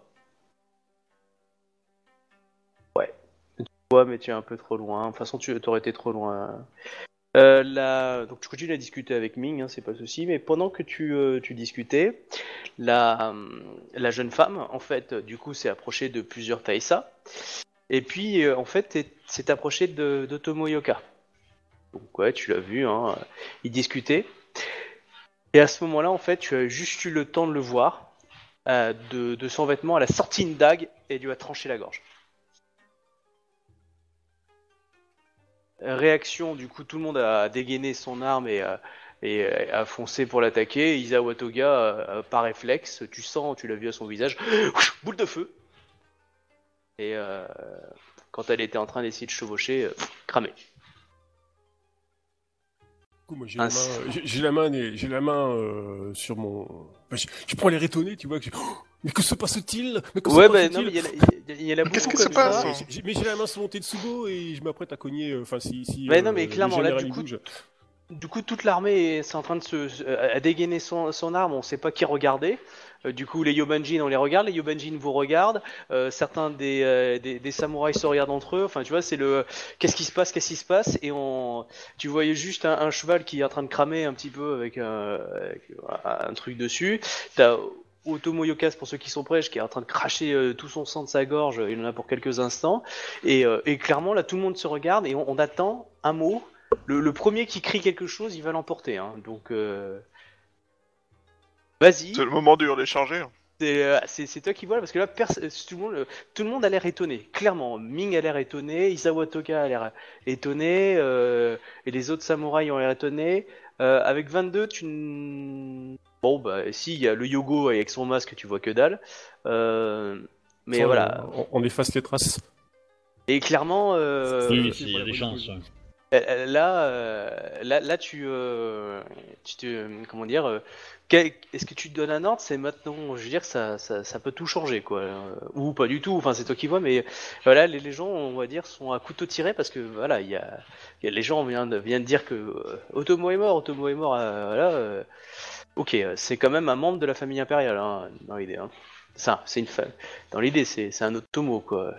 B: Ouais. Tu vois, mais tu es un peu trop loin. De toute façon, tu aurais été trop loin. Euh, la... Donc tu continues à discuter avec Ming, hein, c'est pas le souci, mais pendant que tu, euh, tu discutais, la, euh, la jeune femme, en fait, du coup, s'est approchée de plusieurs Taïsa, et puis, euh, en fait, est- s'est approchée de, de Tomoyoka. Donc ouais, tu l'as vu, hein, ils discutaient, et à ce moment-là, en fait, tu as juste eu le temps de le voir, euh, de, de son vêtement, elle a sorti une dague, et lui a tranché la gorge. Réaction, du coup, tout le monde a dégainé son arme et, euh, et euh, a foncé pour l'attaquer. Isawa Toga, euh, par réflexe, tu sens, tu l'as vu à son visage, boule de feu. Et euh, quand elle était en train d'essayer de chevaucher, euh, cramé.
C: Du coup, moi, j'ai la
B: Ainsi.
C: main, j'ai, j'ai la main, des- j'ai la main euh, sur mon. Bah, je, je prends l'air étonné, tu vois. Que j'ai- Oh, mais que se passe-t-il Mais que
B: Ouais,
C: se
B: bah
C: passe-t-il
B: non, mais il y a, il y a- il y a la
D: Qu'est-ce
B: beaucoup
D: qui se
B: comme
D: passe,
B: ça.
D: hein
C: J'ai- j'ai- Mais j'ai la main sur mon Tetsubo et je m'apprête à cogner. euh, Enfin, si, si.
B: Ouais,
C: euh,
B: non, mais
C: le
B: clairement, là,
C: général,
B: du
C: il
B: coup,
C: bouge.
B: Du coup, toute l'armée est en train de se, se- à dégainer son, son arme, on sait pas qui regarder. Euh, du coup, les Yobanjin, on les regarde, les Yobanjin vous regardent. Euh, certains des, euh, des, des samouraïs se regardent entre eux. Enfin, tu vois, c'est le qu'est-ce qui se passe, qu'est-ce qui se passe. Et on, tu voyais juste un, un cheval qui est en train de cramer un petit peu avec un, avec un truc dessus. T'as Otomo Yokas, pour ceux qui sont prêts, qui est en train de cracher euh, tout son sang de sa gorge. Il en a pour quelques instants. Et, euh, et clairement, là, tout le monde se regarde et on, on attend un mot. Le, le premier qui crie quelque chose, il va l'emporter. Hein. Donc, euh... vas-y.
D: C'est le moment de les charger. hein.
B: C'est, euh, c'est, c'est toi qui vois, parce que là, pers- tout, le monde, euh, tout le monde a l'air étonné. Clairement, Ming a l'air étonné, Isawa Toga a l'air étonné, euh, et les autres samouraïs ont l'air étonnés. Euh, avec vingt-deux, tu... n- Bon, bah, si, il y a le Yogo avec son masque, tu vois que dalle. Euh, Mais
C: Sans-
B: voilà.
C: On, on efface les traces.
B: Et clairement... Euh...
A: Oui,
C: c'est
A: il y
C: pas
A: a
C: la
A: des
C: bonne
A: chances.
C: chose.
A: ouais.
B: Euh, Là, euh, là, là, tu, euh, tu te, comment dire, euh, quel- est-ce que tu te donnes un ordre? C'est maintenant, je veux dire, ça, ça, ça peut tout changer, quoi, euh, ou pas du tout. Enfin, c'est toi qui vois, mais voilà, les, les gens, on va dire, sont à couteau tiré parce que voilà, il y a, il y a- les gens viennent de, viennent de dire que euh, Otomo est mort, Otomo est mort. euh, voilà, euh, ok, euh, c'est quand même un membre de la famille impériale, hein, dans l'idée. Hein. Ça, c'est une femme. Dans l'idée, c'est, c'est un Otomo, quoi.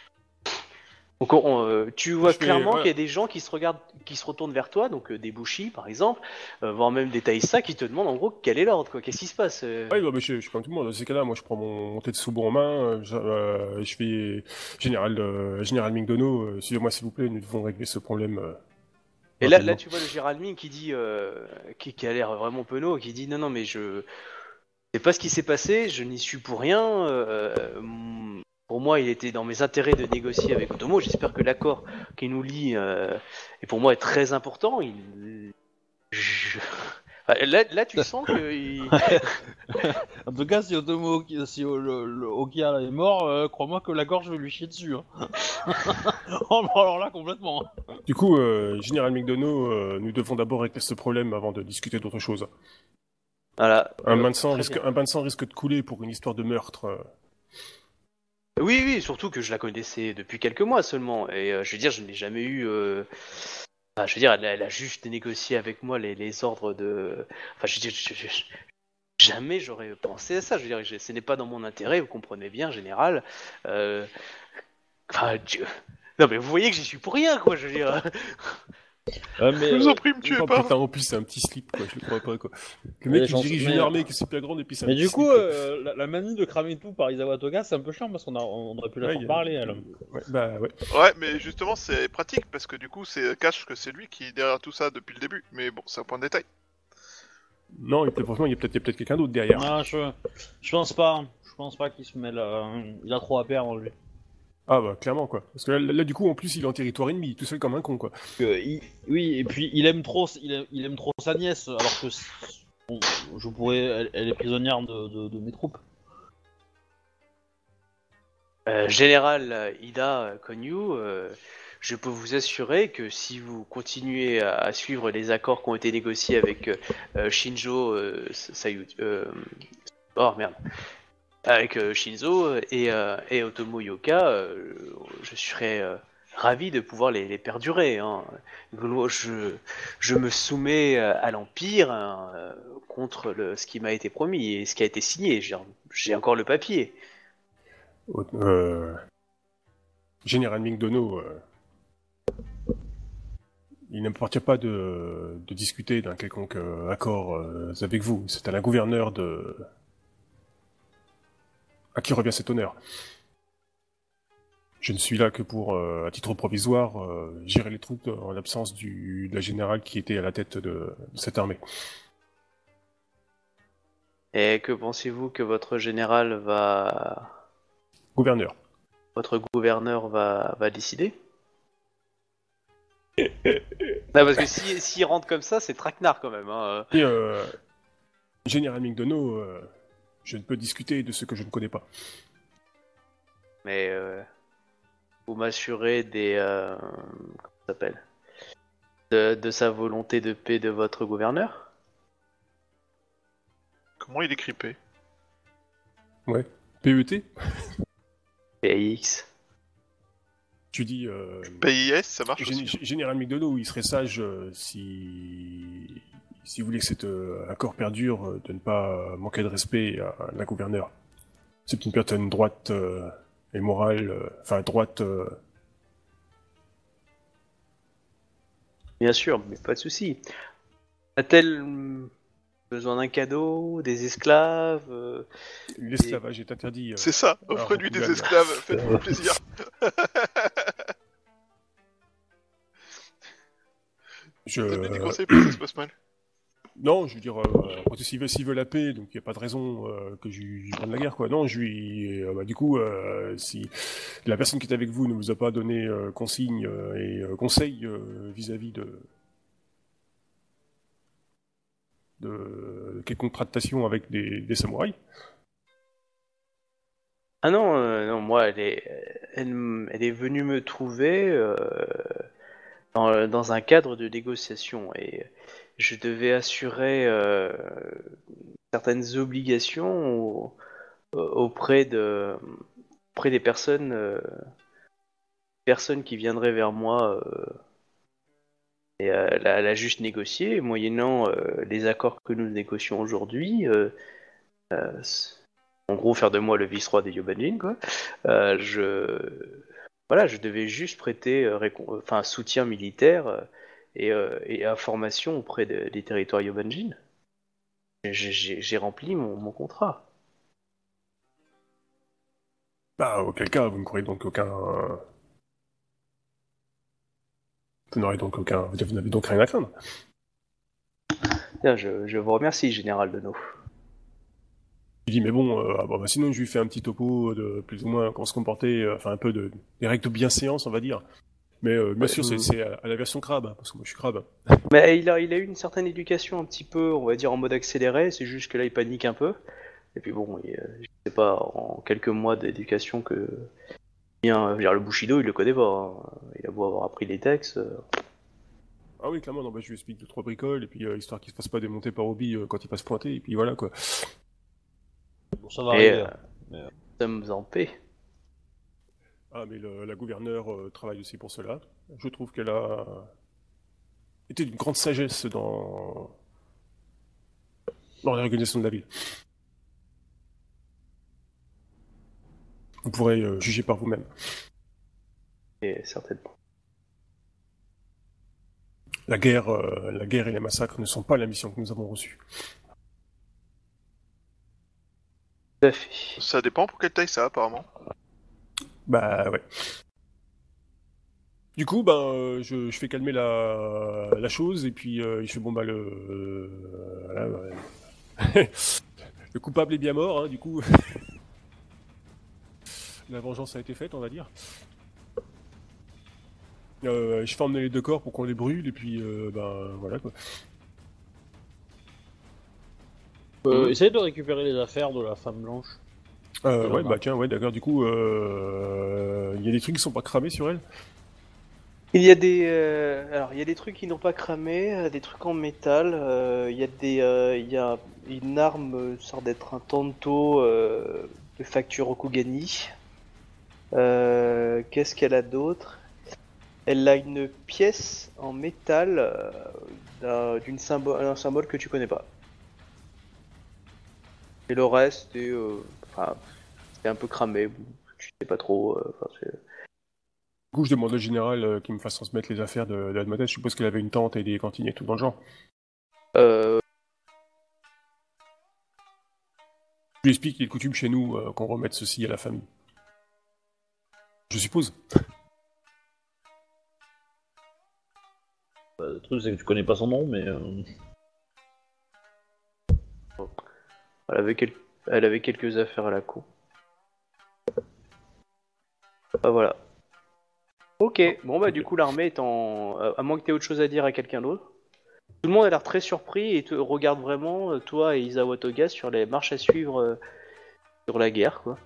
B: Donc on- euh, tu vois
C: Je fais-
B: clairement
C: ouais.
B: qu'il y a des gens qui se regardent, qui se retournent vers toi, donc euh, des Bushi par exemple, euh, voire même des Taïsa qui te demandent en gros quel est l'ordre, quoi, qu'est-ce qui se passe. euh
C: Ouais, bah, bah, je, je suis comme tout le monde. Dans ces cas-là, moi, je prends mon, mon Tetsubo en main, euh, je, euh, je fais Général, euh, Général Mingdono, euh, suivez-moi s'il vous plaît, nous devons régler ce problème. euh,
B: Et là,
C: rapidement.
B: là tu vois le Gérald Ming qui dit, euh, qui, qui a l'air vraiment penaud, qui dit non non mais je sais pas ce qui s'est passé, je n'y suis pour rien. euh, euh, pour moi, il était dans mes intérêts de négocier avec Otomo. J'espère que l'accord qui nous lie euh, est pour moi est très important. Il... je- Enfin, Là, là, tu sens que il...
A: En tout cas, si Otomo, si euh, le, le Okia est mort, euh, crois-moi que la gorge je vais lui chier dessus. Hein. Oh, bah, alors là, complètement.
C: Du coup, euh, Général Mingdono, euh, nous devons d'abord régler ce problème avant de discuter d'autre chose.
B: voilà.
C: Un
B: Euh,
C: bain de sang
B: très
C: risque,
B: bien.
C: un bain de sang risque de couler pour une histoire de meurtre. euh.
B: Oui, oui, surtout que je la connaissais depuis quelques mois seulement. Et euh, je veux dire, je n'ai jamais eu. euh, Enfin, je veux dire, elle, a elle a juste négocié avec moi les, les ordres de. Enfin, je veux dire, je- je- je- jamais j'aurais pensé à ça. Je veux dire, je- ce n'est pas dans mon intérêt, vous comprenez bien, général. Euh... Enfin, Dieu. Non, mais vous voyez que j'y suis pour rien, quoi, je veux dire.
A: Ouais, mais,
D: Je vous en
A: euh,
D: prie, me tuez
C: Oh
D: pas.
C: putain, en plus, c'est un petit slip, quoi, je le crois pas, quoi. Le
A: Mais
C: mec, il
A: j'en-
C: dirige
A: mais-
C: une armée qui est super grande et puis c'est un
A: mais
C: petit
A: du coup,
C: slip, quoi.
A: euh, la, la manie de cramer tout par Isawa Toga, c'est un peu chiant parce qu'on a, on aurait pu la
C: Ouais,
A: faire
C: y a-
A: parler, elle.
C: Ouais, bah ouais.
D: Ouais, mais justement, c'est pratique parce que du coup, c'est cache que c'est lui qui est derrière tout ça depuis le début. Mais bon, c'est un point de détail.
C: Non, il peut- franchement, il y a peut-être peut quelqu'un d'autre derrière.
A: Non, je, je pense pas. Je pense pas qu'il se mêle. euh, il a trop à perdre, lui.
C: Ah bah, clairement, quoi. Parce que là, là, du coup, en plus, il est en territoire ennemi, tout seul comme un con, quoi.
A: Que il- oui, et puis il aime trop, il aime, il aime trop sa nièce, alors que c- bon, je pourrais, elle, elle est prisonnière de, de- de mes troupes.
B: Euh, Général euh, Ida euh, Konyu, euh, je peux vous assurer que si vous continuez à, à suivre les accords qui ont été négociés avec euh, euh, Shinjo euh, Sayu, euh, oh merde, avec euh, Shinzo et, euh, et Otomo Yoka, euh, je serais euh, ravi de pouvoir les, les perdurer. Hein. Je, je me soumets euh, à l'Empire hein, euh, contre le, ce qui m'a été promis et ce qui a été signé. J'ai, j'ai encore le papier.
C: Euh... Général Mingdono, euh... il n'appartient pas de, de discuter d'un quelconque euh, accord euh, avec vous. C'est à la gouverneure de... à qui revient cet honneur. Je ne suis là que pour, euh, à titre provisoire, euh, gérer les troupes en l'absence du de la générale qui était à la tête de, de cette armée.
B: Et que pensez-vous que votre général va...
C: Gouverneur.
B: Votre gouverneur va, va décider? Non, parce que s'il si, s'il rentre comme ça, c'est traquenard quand même. Hein.
C: Et euh, Général Mingdono, euh, je ne peux discuter de ce que je ne connais pas.
B: Mais euh, vous m'assurez des... Euh, comment ça s'appelle de, de sa volonté de paix de votre gouverneur?
D: Comment il est crippé?
C: Ouais. P E T?
B: P X.
C: Tu dis... Euh,
D: P I S, ça marche
C: Gén-
D: aussi.
C: Général Mingdono, il serait sage euh, si... si vous voulez que cet euh, accord perdure, euh, de ne pas manquer de respect à, à la gouverneure. C'est une personne droite euh, et morale, euh, enfin droite... euh,
B: Bien sûr, mais pas de souci. A-t-elle hum, besoin d'un cadeau, des esclaves euh,
C: L'esclavage est interdit. euh,
D: C'est ça,
C: alors,
D: offrez-lui des
C: Rokugan.
D: esclaves, faites-vous plaisir.
C: Je...
D: Donnez des conseils pour que ça se passe mal.
C: Non, je veux dire, euh, après, s'il veut, s'il veut la paix, donc il n'y a pas de raison euh, que je lui prenne la guerre, quoi. Non, je lui... euh, bah, du coup, euh, si la personne qui est avec vous ne vous a pas donné euh, consigne euh, et euh, conseil euh, vis-à-vis de... de quelconque tractation avec des, des samouraïs.
B: Ah non, euh, non, moi, elle est, elle, m- elle est venue me trouver euh, dans, dans un cadre de négociation et je devais assurer euh, certaines obligations au- auprès de auprès des personnes euh, personnes qui viendraient vers moi euh, et euh, la, la juste négocier moyennant euh, les accords que nous négocions aujourd'hui. Euh, euh, en gros, faire de moi le vice-roi des Yobanjin, quoi. Euh, je voilà, je devais juste prêter euh, récon- enfin soutien militaire euh, et, euh, et information auprès de- des territoires Yobanjin. J'ai, j'ai- j'ai rempli mon, mon contrat.
C: Bah, auquel cas, vous ne croyez donc aucun... Vous n'aurez donc aucun... Vous n'avez donc rien à craindre.
B: Bien, je, je vous remercie, Général Deneau.
C: Je dis, mais bon, euh, ah, bon, bah, sinon je lui fais un petit topo de plus ou moins comment se comporter, euh, enfin un peu de des règles de bienséance, on va dire. Mais euh, bien
B: Ouais,
C: sûr, c'est,
B: hum.
C: c'est à, à la version crabe, hein, parce que moi je suis crabe.
B: Mais il a, il a eu une certaine éducation un petit peu, on va dire, en mode accéléré, c'est juste que là il panique un peu. Et puis bon, il, euh, je sais pas, en quelques mois d'éducation que... Bien, je veux dire, le Bushido, il le connaît pas. Hein. Il a beau avoir appris les textes. euh,
C: Ah oui, clairement, non, bah, je lui explique deux trois bricoles, et puis euh, histoire qu'il se fasse pas démonter par Obi euh, quand il passe pointer, et puis voilà quoi.
A: Bon, ça va
B: Et
A: arriver.
B: euh,
A: hein. Mais, euh,
B: sommes en paix.
C: Ah, mais le- la gouverneure euh, travaille aussi pour cela. Je trouve qu'elle a été d'une grande sagesse dans dans l'organisation de la ville. Vous pourrez euh, juger par vous-même.
B: Et certainement.
C: La guerre, euh, la guerre et les massacres ne sont pas la mission que nous avons reçue.
B: Tout à fait.
D: Ça dépend pour quelle taille ça, apparemment.
C: Bah ouais. Du coup, ben, euh, je, je fais calmer la, la chose, et puis euh, je fais bon bah le... euh, voilà, ouais. Le coupable est bien mort, hein, du coup... La vengeance a été faite, on va dire. Euh, je fais emmener les deux corps pour qu'on les brûle, et puis euh, ben voilà quoi.
A: euh, Essaye de récupérer les affaires de la femme blanche.
C: Euh,
A: Ouais,
C: ouais,
A: bah.
C: bah tiens, ouais, d'accord, du coup, euh, il y a des trucs qui sont pas cramés sur elle.
B: Il y a des, euh, alors il y a des trucs qui n'ont pas cramé, euh, des trucs en métal. euh, Il y a des, euh, il y a une arme, euh, sorte d'être un tanto euh, de facture Rokugani. Euh, Qu'est-ce qu'elle a d'autre? Elle a une pièce en métal euh, d'un d'une symbole, un symbole que tu connais pas. Et le reste est, euh, enfin, c'est un peu cramé. Tu sais pas trop. euh, enfin, c'est-
C: Du coup, je demande au général euh, qu'il me fasse transmettre les affaires de, de la demoiselle. Je suppose qu'elle avait une tente et des cantines et tout dans le genre.
B: Euh,
C: Je lui explique qu'il est coutume chez nous euh, qu'on remette ceci à la famille. Je suppose.
A: Bah, le truc, c'est que tu connais pas son nom, mais. euh,
B: elle avait, quel- elle avait quelques affaires à la cour. Bah voilà. Ok, bon bah du coup l'armée est en... À moins que t'aies autre chose à dire à quelqu'un d'autre. Tout le monde a l'air très surpris et te regarde vraiment, euh, toi et Isawa Toga, sur les marches à suivre euh, sur la guerre, quoi.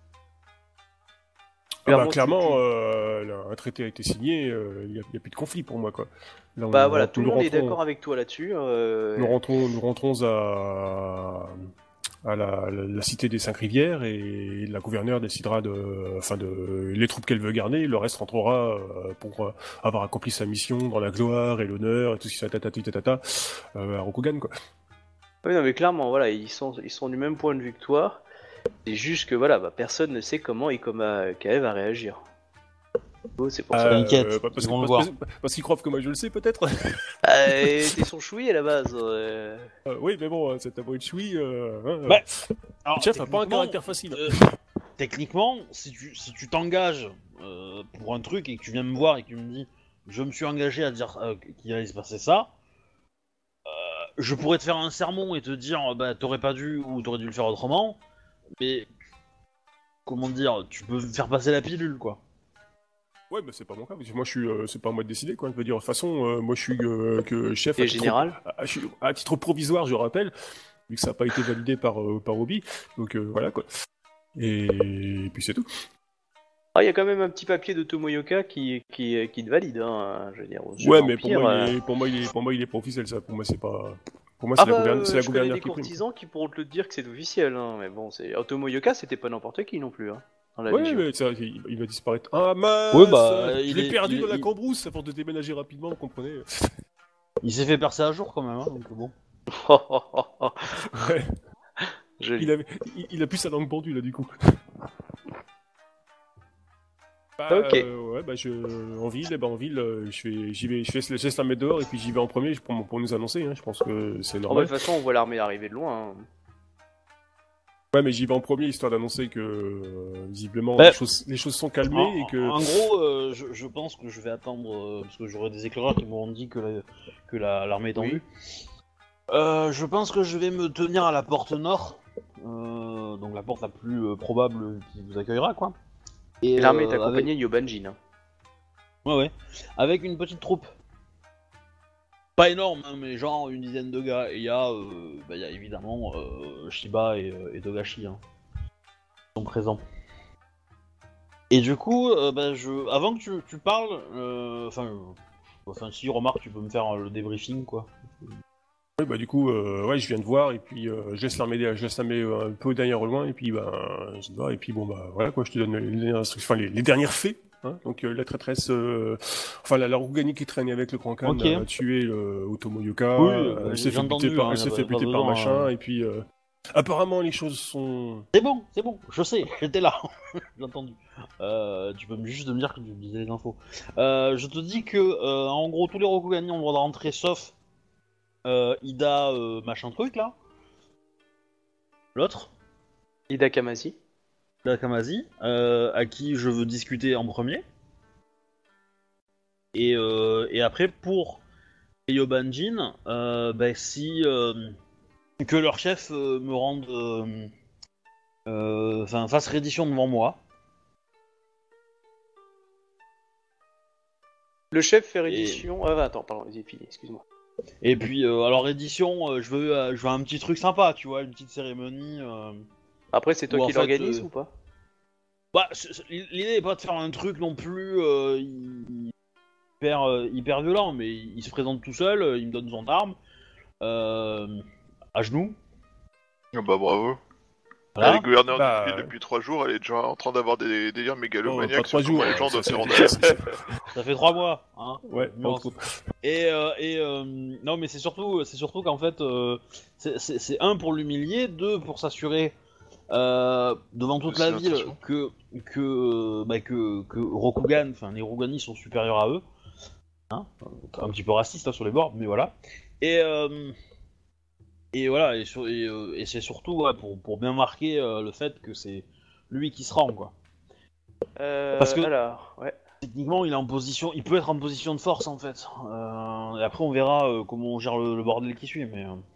C: Ah bah,
B: Clairement,
C: clairement,
B: tu-
C: euh, là, un traité a été signé, il n'y a, y a plus de conflit pour moi, quoi. Là, on-
B: Bah voilà,
C: nous
B: tout le monde est
C: rentrons-
B: d'accord avec toi là-dessus. euh,
C: Nous rentrons, nous rentrons à, à la, la- la cité des Cinq Rivières, et la gouverneure décidera de, enfin de, les troupes qu'elle veut garder, le reste rentrera euh, pour euh, avoir accompli sa mission dans la gloire et l'honneur et tout ce qui est tatata tatata euh, à Rokugan, quoi.
B: Oui, non mais clairement, voilà, ils sont, ils sont du même point de vue que toi. C'est juste que voilà, bah, personne ne sait comment Ikoma Kae va réagir. Oh, c'est pour ça.
A: Euh, T'inquiète,
C: bah, parce
A: ils vont
C: que-
A: le
C: parce,
A: voir.
C: parce qu'ils croient que moi je le sais, peut-être.
B: Ah, t'es son choui à la base. euh.
C: Euh, oui, mais bon, cet abonné de Chui, euh, hein,
A: Bah,
C: euh,
A: Alors,
C: le chef a pas un
A: techniquement,
C: caractère facile.
A: euh, techniquement, si tu si tu t'engages euh, pour un truc et que tu viens me voir et que tu me dis je me suis engagé à dire euh, qu'il allait se passer ça, euh, je pourrais te faire un sermon et te dire bah t'aurais pas dû ou t'aurais dû le faire autrement, mais comment dire, tu peux faire passer la pilule quoi.
C: Ouais, bah c'est pas mon cas, parce que moi je suis, euh, c'est pas à moi de décider, quoi. Je veux dire, de toute façon, euh, moi je suis euh, que chef
B: Et
C: à titre,
B: général
C: à, à- à titre provisoire, je rappelle, vu que ça n'a pas été validé par, euh, par Obi, donc euh, voilà quoi. Et, et puis c'est tout.
B: Ah, il y a quand même un petit papier de Tomoyoka qui, qui, qui te valide, hein, je veux dire. au jeu
C: Ouais, mais
B: Empire,
C: pour moi,
B: euh,
C: il est, pour moi, il est, pour moi, il est pas officiel, ça. Pour moi, c'est pas. Pour moi, c'est
B: Ah
C: la,
B: bah,
C: gouverne-
B: euh,
C: c'est la
B: je connais
C: gouverneure
B: des
C: qui prime.
B: courtisans qui pourront te le dire que c'est officiel, hein, mais bon, c'est Tomoyoka, c'était pas n'importe qui non plus, hein, dans la
C: Ouais,
B: Légion.
C: mais ça, il, il va disparaître. Ah mince
A: Ouais, bah,
C: Je
A: il
C: l'ai
A: est-
C: perdu
A: il
C: dans
A: est-
C: la
A: il-
C: cambrousse à force de déménager rapidement, vous comprenez.
A: Il s'est fait percer à jour quand même, hein, donc bon.
C: Ouais.
B: Joli.
C: Il, avait, il, il a plus sa langue pendue là du coup. Bah,
B: Ok.
C: euh, ouais, bah je, en ville, eh ben, en ville, euh, je fais, j'y vais, je fais le geste à mettre dehors et puis j'y vais en premier pour, pour nous annoncer. Hein, je pense que c'est
B: Oh, bah, de
C: normal.
B: toute façon, on voit l'armée arriver de loin. hein.
C: Ouais, mais j'y vais en premier histoire d'annoncer que euh, visiblement
A: Bah,
C: les, choses, les choses sont calmées
A: En,
C: et que.
A: en gros, euh, je, je pense que je vais attendre, euh, parce que j'aurai des éclaireurs qui m'auront dit que la- que la- l'armée est en
B: Oui.
A: vue. Euh, je pense que je vais me tenir à la porte nord, euh, donc la porte la plus euh, probable qui vous accueillera, quoi. Et
B: L'armée est
A: euh,
B: accompagnée de Yobanjin. hein.
A: avec... Ouais, ouais. Avec une petite troupe. Pas énorme, hein, mais genre une dizaine de gars. Et il y, euh, bah, y a évidemment euh, Shiba et, euh, et Togashi hein, qui sont présents. Et du coup, euh, bah, je... avant que tu, tu parles, euh, enfin, euh, enfin, si remarque, tu peux me faire le débriefing, quoi.
C: Ouais, bah du coup, euh, ouais, je viens de voir et puis euh, je laisse l'armée, je laisse l'armée euh, un peu derrière au loin et puis bah, je vois et puis bon bah voilà quoi, je te donne les, les instructions, enfin les, les dernières faits. Hein, donc euh, la traîtresse, euh, enfin la, la Rougani qui traînait avec le Grand Khan
A: Ok.
C: a tué euh, Otomoyoka,
A: Oui,
C: euh,
A: bah,
C: elle
A: j'ai
C: s'est fait
A: entendu,
C: buter par,
A: hein,
C: elle s'est
A: y a
C: fait
A: pas- pas
C: buter par
A: besoin,
C: machin
A: euh.
C: et puis euh, apparemment les choses sont.
A: C'est bon, c'est bon, je sais, j'étais là, j'ai entendu. Euh, tu peux me juste me dire que tu disais les infos. Euh, je te dis que, euh, en gros, tous les Rokugani ont le droit de rentrer, sauf euh, Ida, euh, machin truc, là. L'autre,
B: Ida Kamasi.
A: Ida Kamazi, euh, à qui je veux discuter en premier. Et, euh, et après, pour Yobanjin, euh, bah, si... euh, que leur chef euh, me rende... euh, euh, Enfin, fasse reddition devant moi.
B: Le chef fait reddition. Ah, attends, pardon, vas-y, fini, excuse-moi.
A: Et puis, euh, alors édition, euh, je veux, euh, je veux un petit truc sympa, tu vois, une petite cérémonie. euh.
B: Après, c'est toi
A: Ou en
B: qui
A: fait,
B: l'organise
A: euh,
B: ou pas?
A: Bah, c'est- c'est- l'idée est pas de faire un truc non plus euh, hyper, euh, hyper violent, mais il, il se présente tout seul, euh, il me donne son arme, euh, à genoux.
D: Ah bah bravo.
A: Voilà.
D: Elle est gouverneure
C: Bah,
D: d'une ville depuis trois jours, elle est déjà en train d'avoir des délires
C: Oh,
D: mégalomaniaques
C: pas trois
D: sur comment
C: jours.
D: les gens
C: ça,
D: doivent se
C: c'est-
D: rendre.
C: c'est- c'est-
A: Ça fait trois mois, hein.
C: Ouais,
A: Nuance.
C: pas trop.
A: Et, euh, et euh, non, mais c'est surtout, c'est surtout qu'en fait, euh, c'est- c'est c'est un pour l'humilier, deux pour s'assurer euh, devant toute
D: De
A: la
D: ses
A: ville
D: intentions.
A: que que bah, que, que Rokugan, enfin les Rogani sont supérieurs à eux. Hein, un petit peu raciste hein, sur les bords, mais voilà. Et euh, et voilà, et, sur- et, euh, et c'est surtout ouais, pour pour bien marquer euh, le fait que c'est lui qui se rend quoi.
B: Euh,
A: Parce que-
B: Alors, ouais.
A: Techniquement, il est en position, il peut être en position de force en fait. Euh, et après, on verra euh, comment on gère le, le bordel qui suit, mais. euh,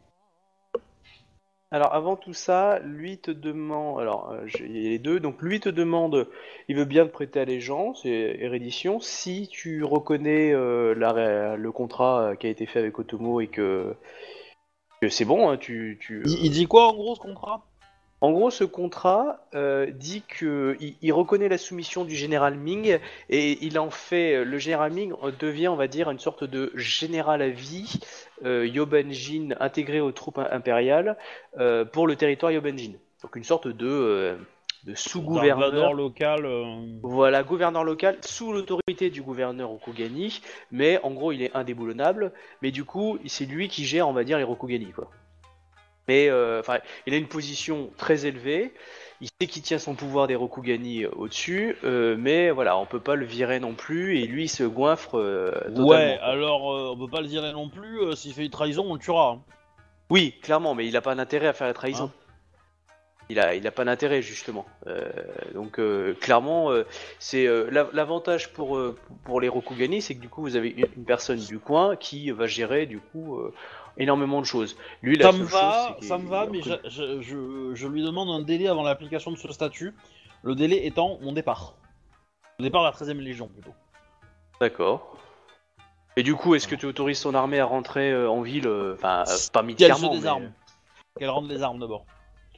B: Alors avant tout ça, lui te demande, alors euh, j'ai- il y a les deux, donc lui te demande, il veut bien te prêter allégeance et, et reddition si tu reconnais euh, la ré- le contrat euh, qui a été fait avec Otomo et que, que c'est bon, hein, tu, tu,
A: Il, il dit quoi en gros ce contrat?
B: En gros, ce contrat euh, dit que il, il reconnaît la soumission du général Ming et il en fait le général Ming devient, on va dire, une sorte de général à vie euh, Yobanjin intégré aux troupes impériales euh, pour le territoire Yobanjin. Donc une sorte de euh, de
A: Sous-gouverneur
B: sous-gouverneur.
A: local. euh,
B: Voilà, gouverneur local sous l'autorité du gouverneur Rokugani, mais en gros il est indéboulonnable. Mais du coup, c'est lui qui gère, on va dire, les Rokugani, quoi. Mais enfin, euh, il a une position très élevée. Il sait qu'il tient son pouvoir des Rokugani euh, au-dessus, euh, mais voilà, on peut pas le virer non plus. Et lui, il se goinfre euh, totalement.
A: Ouais,
B: quoi.
A: alors euh, on peut pas le virer non plus. euh, S'il fait une trahison, on le tuera. hein.
B: Oui, clairement, mais il a pas d'intérêt à faire la trahison.
A: Hein
B: Il a, il a pas d'intérêt justement. Euh, donc euh, clairement, euh, c'est euh, la- l'avantage pour euh, pour les Rokugani, c'est que du coup, vous avez une, une personne du coin qui va gérer du coup euh, énormément de choses. Lui, la
A: Ça
B: seule
A: me
B: chose,
A: va,
B: c'est qu'il-
A: ça me va,
B: il
A: mais
B: reconnaît-
A: je, je, je, je lui demande un délai avant l'application de ce statut. Le délai étant mon départ. Le départ de la treizième Légion plutôt.
B: D'accord. Et du coup, est-ce que tu autorises ton armée à rentrer euh, en ville, euh, enfin, euh, pas
A: Qu'elle se
B: militairement, mais-
A: désarme. Qu'elle rende les armes d'abord.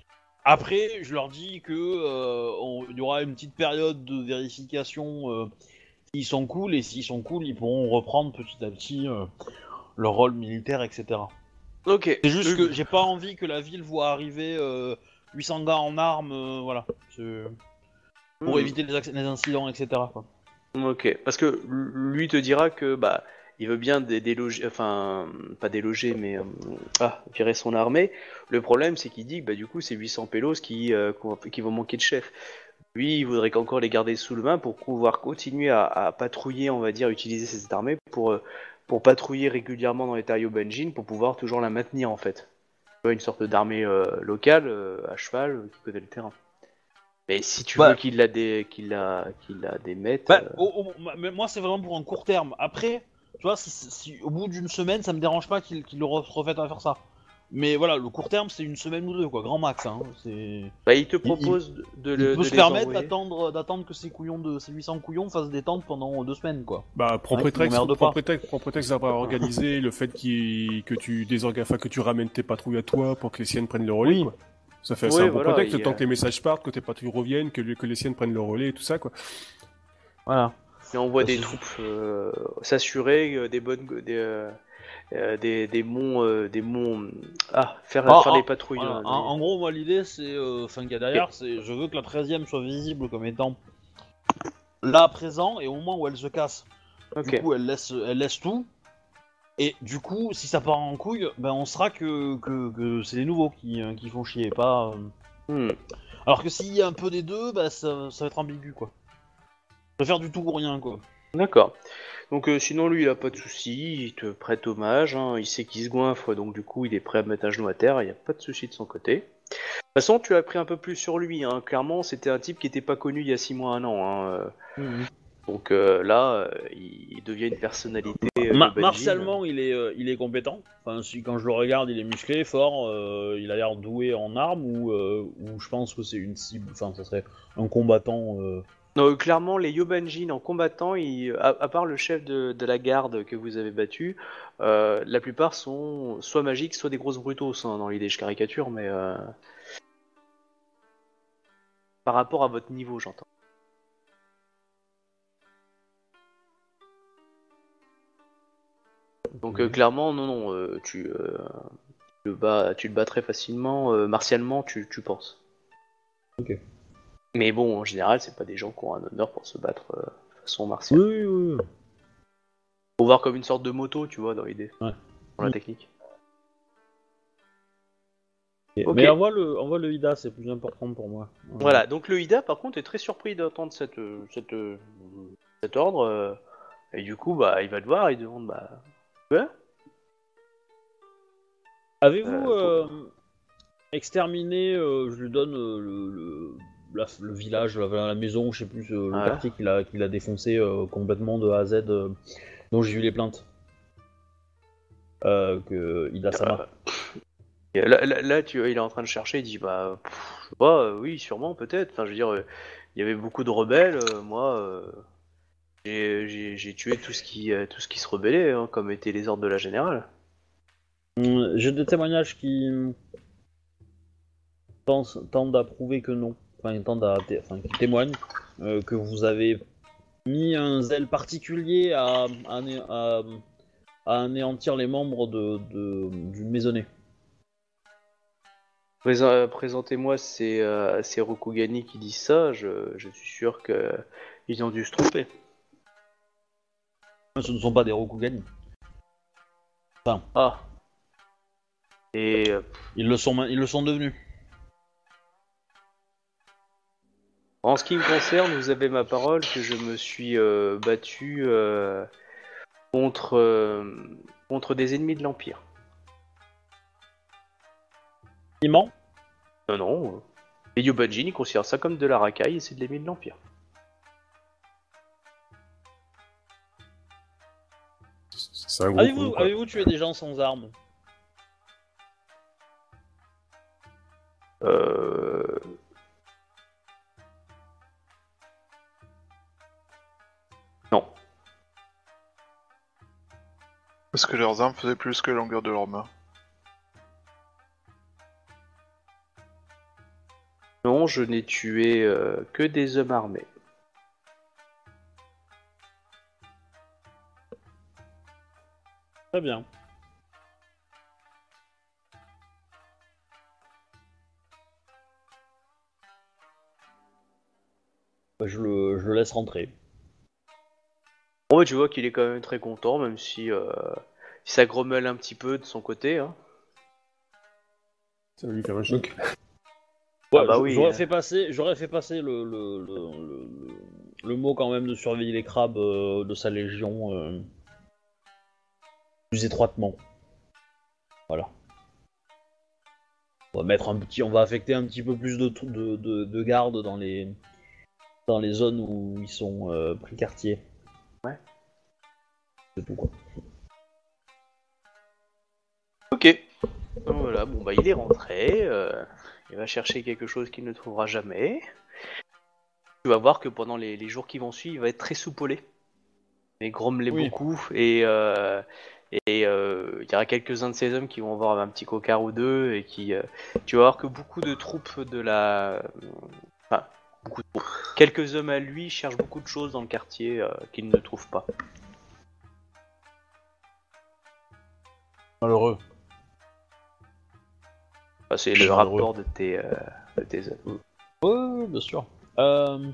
A: Après, je leur dis que euh, on- il y aura une petite période de vérification euh, s'ils sont cool, et s'ils sont cool, ils pourront reprendre petit à petit euh, leur rôle militaire, et cetera.
B: Ok.
A: C'est juste
B: Euh,
A: que j'ai pas envie que la ville voit arriver euh, huit cents gars en armes, euh, voilà. C'est- Pour
B: hmm.
A: éviter les, acc- les incidents, et cetera. Quoi.
B: Ok, parce que lui te dira que bah il veut bien dé- déloger, enfin pas déloger, mais euh, ah virer son armée. Le problème c'est qu'il dit que bah du coup c'est huit cents pélos qui euh, qu'on va- qui vont manquer de chef. Lui il voudrait qu'encore les garder sous le main pour pouvoir continuer à, à patrouiller, on va dire, utiliser cette armée pour euh, pour patrouiller régulièrement dans les Tario Benjin pour pouvoir toujours la maintenir en fait. Tu vois, une sorte d'armée euh, locale euh, à cheval euh, qui connaît le terrain. Mais si tu
A: Bah.
B: veux qu'il la dé... qu'il la qu'il la démette.
A: Bah,
B: euh,
A: au- au- mais moi, c'est vraiment pour un court terme. Après, tu vois, si, si au bout d'une semaine, ça me dérange pas qu'ils qu'ils le re- refassent à faire ça. Mais voilà, le court terme, c'est une semaine ou deux, quoi, grand max. Hein. C'est...
B: Bah, il te
A: il-
B: propose de,
A: Il
B: le,
A: peut
B: de
A: se
B: les
A: permettre
B: envoyer.
A: d'attendre, d'attendre que ces couillons de ces huit cents couillons fassent des tentes pendant deux semaines, quoi.
C: Bah, prends
A: Ouais,
C: prétexte,
A: m'emmerde
C: prends
A: pas.
C: prétexte, prends prétexte d'avoir organisé le fait qu'il- que tu désorga- enfin, que tu ramènes tes patrouilles à toi pour que les siennes prennent le relais,
A: Oui.
C: quoi. Ça fait,
B: Oui,
C: c'est un bon
B: voilà,
C: prétexte,
B: il y
C: le temps
B: a-
C: que les messages partent, que tes patrouilles reviennent, que, que les siennes prennent le relais et tout ça, quoi.
A: Voilà.
B: Il envoie
A: Ça,
B: des
A: c'est-
B: troupes euh, s'assurer euh, des bonnes des, euh, euh, des, des monts euh, des monts ah faire,
A: Ah,
B: faire
A: ah,
B: les patrouilles.
A: Voilà.
B: euh,
A: En,
B: des-
A: en gros, moi, l'idée, c'est, euh, enfin, qu'il y a derrière, c'est, je veux que la treizième soit visible comme étant là, présent, et au moment où elle se casse,
B: Ok.
A: du coup, elle laisse, elle laisse tout. Et du coup, si ça part en couille, ben on saura que, que, que c'est les nouveaux qui, euh, qui font chier, pas. euh,
B: Hmm.
A: Alors que s'il y a un peu des deux, bah ça, ça va être ambigu, quoi. Je vais faire du tout ou rien, quoi.
B: D'accord. Donc euh, sinon lui il a pas de souci, il te prête hommage, hein, il sait qu'il se goinfre donc du coup il est prêt à mettre un genou à terre, il n'y a pas de souci de son côté. De toute façon tu as appris un peu plus sur lui, hein. Clairement c'était un type qui était pas connu il y a six mois, un an. Hein. euh. Donc euh, là euh, il il devient une personnalité. euh,
A: Ma-
B: Yobanji.
A: martialement, il est, euh, il est compétent. Enfin, si, quand je le regarde, il est musclé, fort. euh, il a l'air doué en armes, ou, euh, ou je pense que c'est une cible. Enfin, ça serait un combattant. euh,
B: Non, clairement, les Yobanjin en combattant, ils- à, à part le chef de, de la garde que vous avez battu, euh, la plupart sont soit magiques, soit des grosses brutos, hein, dans l'idée, je caricature, mais euh, par rapport à votre niveau, j'entends. Donc euh, clairement, non, non, euh, tu, euh, tu le bats, tu le bats très facilement, euh, martialement, tu, tu penses.
A: Ok.
B: Mais bon, en général, c'est pas des gens qui ont un honneur pour se battre euh, de façon martiale.
A: Oui, oui, oui.
B: Faut voir comme une sorte de moto, tu vois, dans l'idée,
A: Ouais.
B: dans la
A: Mm.
B: technique.
A: Ok.
B: Ok.
A: Mais envoie le, envoie le Ida, c'est plus important pour moi. Euh,
B: Voilà, donc le Ida par contre est très surpris d'entendre cette, euh, cette, euh, cet ordre, euh, et du coup bah il va le voir, il demande bah ouais.
A: Avez-vous
B: Euh,
A: euh, exterminé, euh, je lui donne euh, le, le, la- le village, la, la maison, je sais plus, euh, le
B: Ouais.
A: quartier qu'il a, qu'il a défoncé euh, complètement de A à Z, euh, dont j'ai vu les plaintes. Euh, que Ida Sama.
B: Et là, là, là, tu vois, il est en train de chercher, il dit bah pff, je sais pas, euh, oui sûrement peut-être, enfin je veux dire euh, il y avait beaucoup de rebelles, euh, moi euh, j'ai, j'ai, j'ai tué tout ce qui euh, tout ce qui se rebellait, hein, comme étaient les ordres de la générale.
A: Hum, J'ai des témoignages qui pensent- tendent à prouver que non. Enfin, ils tendent à, té- enfin, qui témoignent euh, que vous avez mis un zèle particulier à, à, ané- à- à anéantir les membres de, de- du maisonné.
B: Présent- euh, Présentez-moi ces, euh, ces Rokugani qui disent ça, je, je suis sûr que ils ont dû se tromper.
A: Ce ne sont pas des Rokugani.
B: Ah. Et euh,
A: Ils le sont, ma- ils le sont devenus.
B: en ce qui me concerne, vous avez ma parole que je me suis euh, battu euh, contre, euh, contre des ennemis de l'Empire.
A: Il ment.
B: Non, non. euh, Les Yobanjin, ils considèrent ça comme de la racaille et c'est de l'ennemi de l'Empire.
C: C'est un gros
A: Avez-vous
C: coup, quoi.
A: avez-vous tué des gens sans armes?
B: Euh... Non.
D: Parce que leurs armes faisaient plus que la longueur de leurs mains.
B: non, je n'ai tué euh, que des hommes armés.
A: Très bien. Bah, je, le, je le laisse rentrer.
B: Bon, mais tu vois qu'il est quand même très content, même si, euh, si ça grommelle un petit peu de son côté. Hein.
C: Ça va lui faire un choc.
A: Ouais,
B: Ah bah
A: j-
B: oui,
A: j'aurais
B: euh.
A: fait passer, j'aurais fait passer le, le, le, le, le mot quand même de surveiller les crabes euh, de sa légion euh, plus étroitement. Voilà. On va mettre un petit, on va affecter un petit peu plus de, tr- de, de, de gardes dans les dans les zones où ils sont euh, pris quartier.
B: Ouais.
A: C'est tout quoi.
B: Ok. Donc voilà, bon bah il est rentré, euh, il va chercher quelque chose qu'il ne trouvera jamais. Tu vas voir que pendant les, les jours qui vont suivre, il va être très soupolé. Il va grommeler
A: Oui.
B: beaucoup et euh, et euh, il y aura quelques-uns de ces hommes qui vont avoir un petit cocard ou deux et qui euh, tu vas voir que beaucoup de troupes de la enfin beaucoup de troupes. Quelques hommes à lui cherchent beaucoup de choses dans le quartier euh, qu'ils ne trouvent pas.
A: Malheureux.
B: Enfin, c'est le
A: Malheureux.
B: rapport de tes euh, de tes hommes.
A: Oui, bien sûr. Euh...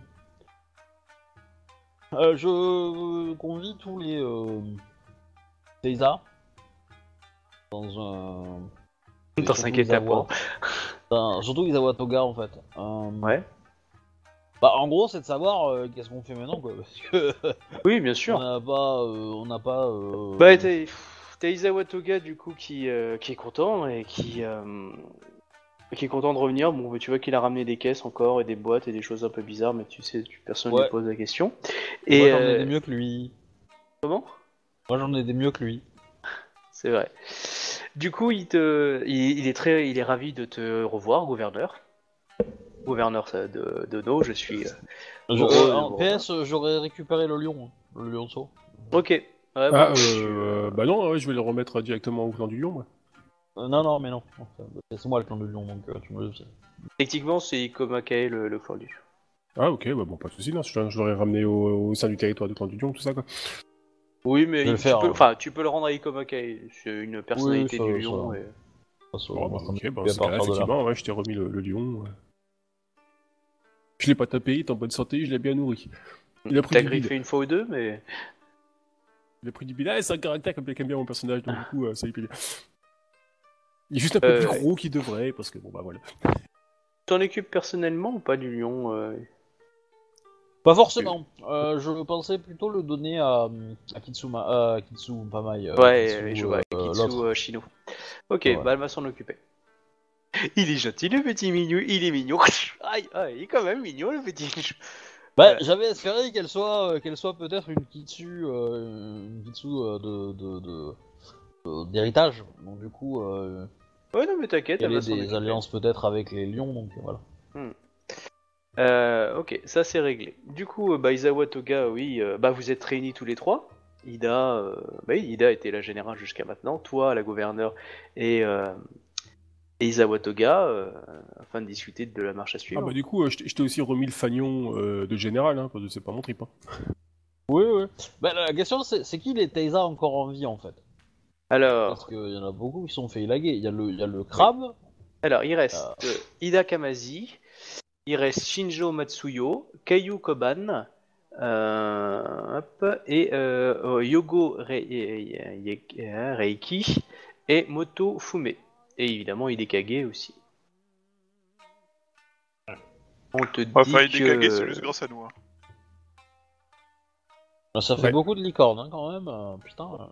A: Euh, je convie tous les euh... Teiza dans un.
B: Dans
A: surtout
B: un guet-apens.
A: Enfin, surtout Isawa Toga en fait. Euh,
B: Ouais.
A: Bah en gros c'est de savoir euh, qu'est-ce qu'on fait maintenant quoi parce que
B: Oui, bien
A: on
B: sûr.
A: n'a pas euh, on n'a pas. Euh...
B: Bah t'as t'as Isawa Toga du coup qui euh, qui est content et qui euh, qui est content de revenir. Bon, bah, tu vois qu'il a ramené des caisses encore et des boîtes et des choses un peu bizarres, mais tu sais, tu, personne ne
A: Ouais.
B: lui pose la question.
A: Et
B: Et
A: moi j'en ai
B: euh,
A: des mieux que lui.
B: comment?
A: Moi j'en ai des mieux que lui.
B: C'est vrai. Du coup, il te, il, il est très, il est ravi de te revoir, gouverneur. Gouverneur ça, de, de No, je suis euh,
A: Je,
B: heureux
A: euh,
B: de
A: en
B: vous
A: P
B: revoir.
A: S j'aurais récupéré le lion, hein, le lionceau.
B: Ok. Ouais,
C: Ah,
B: bah,
C: euh,
B: je suis, euh,
C: bah non, ouais, je vais le remettre directement au clan du lion, moi.
A: Euh, non non mais non. Enfin, c'est moi le clan du lion donc euh, tu me le sais.
B: Techniquement, c'est Ikomakae le, le clan du.
C: Ah, ok, bah bon, pas de soucis, non, je, je l'aurais ramené au, au sein du territoire du clan du lion, tout ça, quoi.
B: Oui, mais
A: Je vais le
B: tu
A: faire,
B: peux,
A: hein.
B: enfin, tu peux le rendre à Ikomakae. C'est une personnalité
A: ça-
B: du
A: ça-
B: lion. Et...
A: Ça, ça,
C: Bon,
A: on
C: bah,
A: va s'en
C: ok,
A: occuper
C: bah,
A: à
C: dans ce cas-là,
A: partir de là.
C: effectivement, ouais, je t'ai remis le, le lion. ouais. Je l'ai pas tapé, il est en bonne santé, je l'ai bien nourri. Il a pris
B: T'as
C: du bide.
B: griffé une fois ou deux, mais
C: Il a pris du bide. Ah, c'est un caractère comme aime bien mon personnage, donc du coup, euh, ça lui plaît bien. Il est juste un peu
B: Euh,
C: plus gros qu'il devrait, parce que bon, bah voilà.
B: t'en occupes personnellement ou pas du lion euh...
A: Pas forcément. Euh, je pensais plutôt le donner à, à Kitsuma, euh, à Kitsu, pas Mai. euh,
B: Ouais,
A: Kitsu,
B: euh, je vois,
A: euh,
B: Kitsu
A: l'autre.
B: euh, Shino. Ok,
A: Ouais.
B: bah elle va s'en occuper. Il est gentil le petit mignon, il est mignon. Aïe, aïe, il est quand même mignon le petit.
A: Bah,
B: Ouais.
A: j'avais espéré qu'elle soit, euh, qu'elle soit peut-être une Kitsu, euh, une Kitsu euh, de, de, de- de- d'héritage. Donc du coup, euh,
B: Ouais, non mais t'inquiète, elle
A: elle
B: va
A: ait
B: s'en
A: des
B: occuper.
A: alliances peut-être avec les lions. Donc voilà.
B: Euh, ok, ça c'est réglé. Du coup, euh, bah, Izawa Toga, oui, euh, bah vous êtes réunis tous les trois. Ida, euh, bah oui, Ida était la générale jusqu'à maintenant, toi, la gouverneure et, euh, et Izawa Toga, euh, afin de discuter de la marche à
C: Ah,
B: suivre.
C: bah du coup, euh, je t'ai je t'ai aussi remis le fanion euh, de général, hein, parce que c'est pas mon trip. Hein.
A: Oui, oui. Bah, la question c'est, c'est qui les Teiza encore en vie en fait? Parce
B: Alors,
A: qu'il y en a beaucoup qui sont fait élaguer. Il y a le, il y a le crabe.
B: alors, il reste euh, Ida Kamazi, il reste Shinjo Matsuyo, Keiyu Koban, euh, hop, et euh, Yogo Rei- Ye- Ye- Reiki et Moto Fume. Et évidemment Hidekage aussi. On te dit
D: Enfin, il
B: que...
D: est cagué, c'est juste grâce à nous. Hein.
A: Bah, ça fait
C: Ouais.
A: beaucoup de licornes hein, quand même. euh, putain. euh.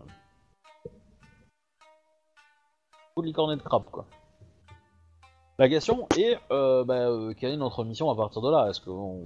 A: Beaucoup de licornes et de crabes quoi. La question est, euh, bah, euh, quelle est notre mission à partir de là? Est-ce qu'on...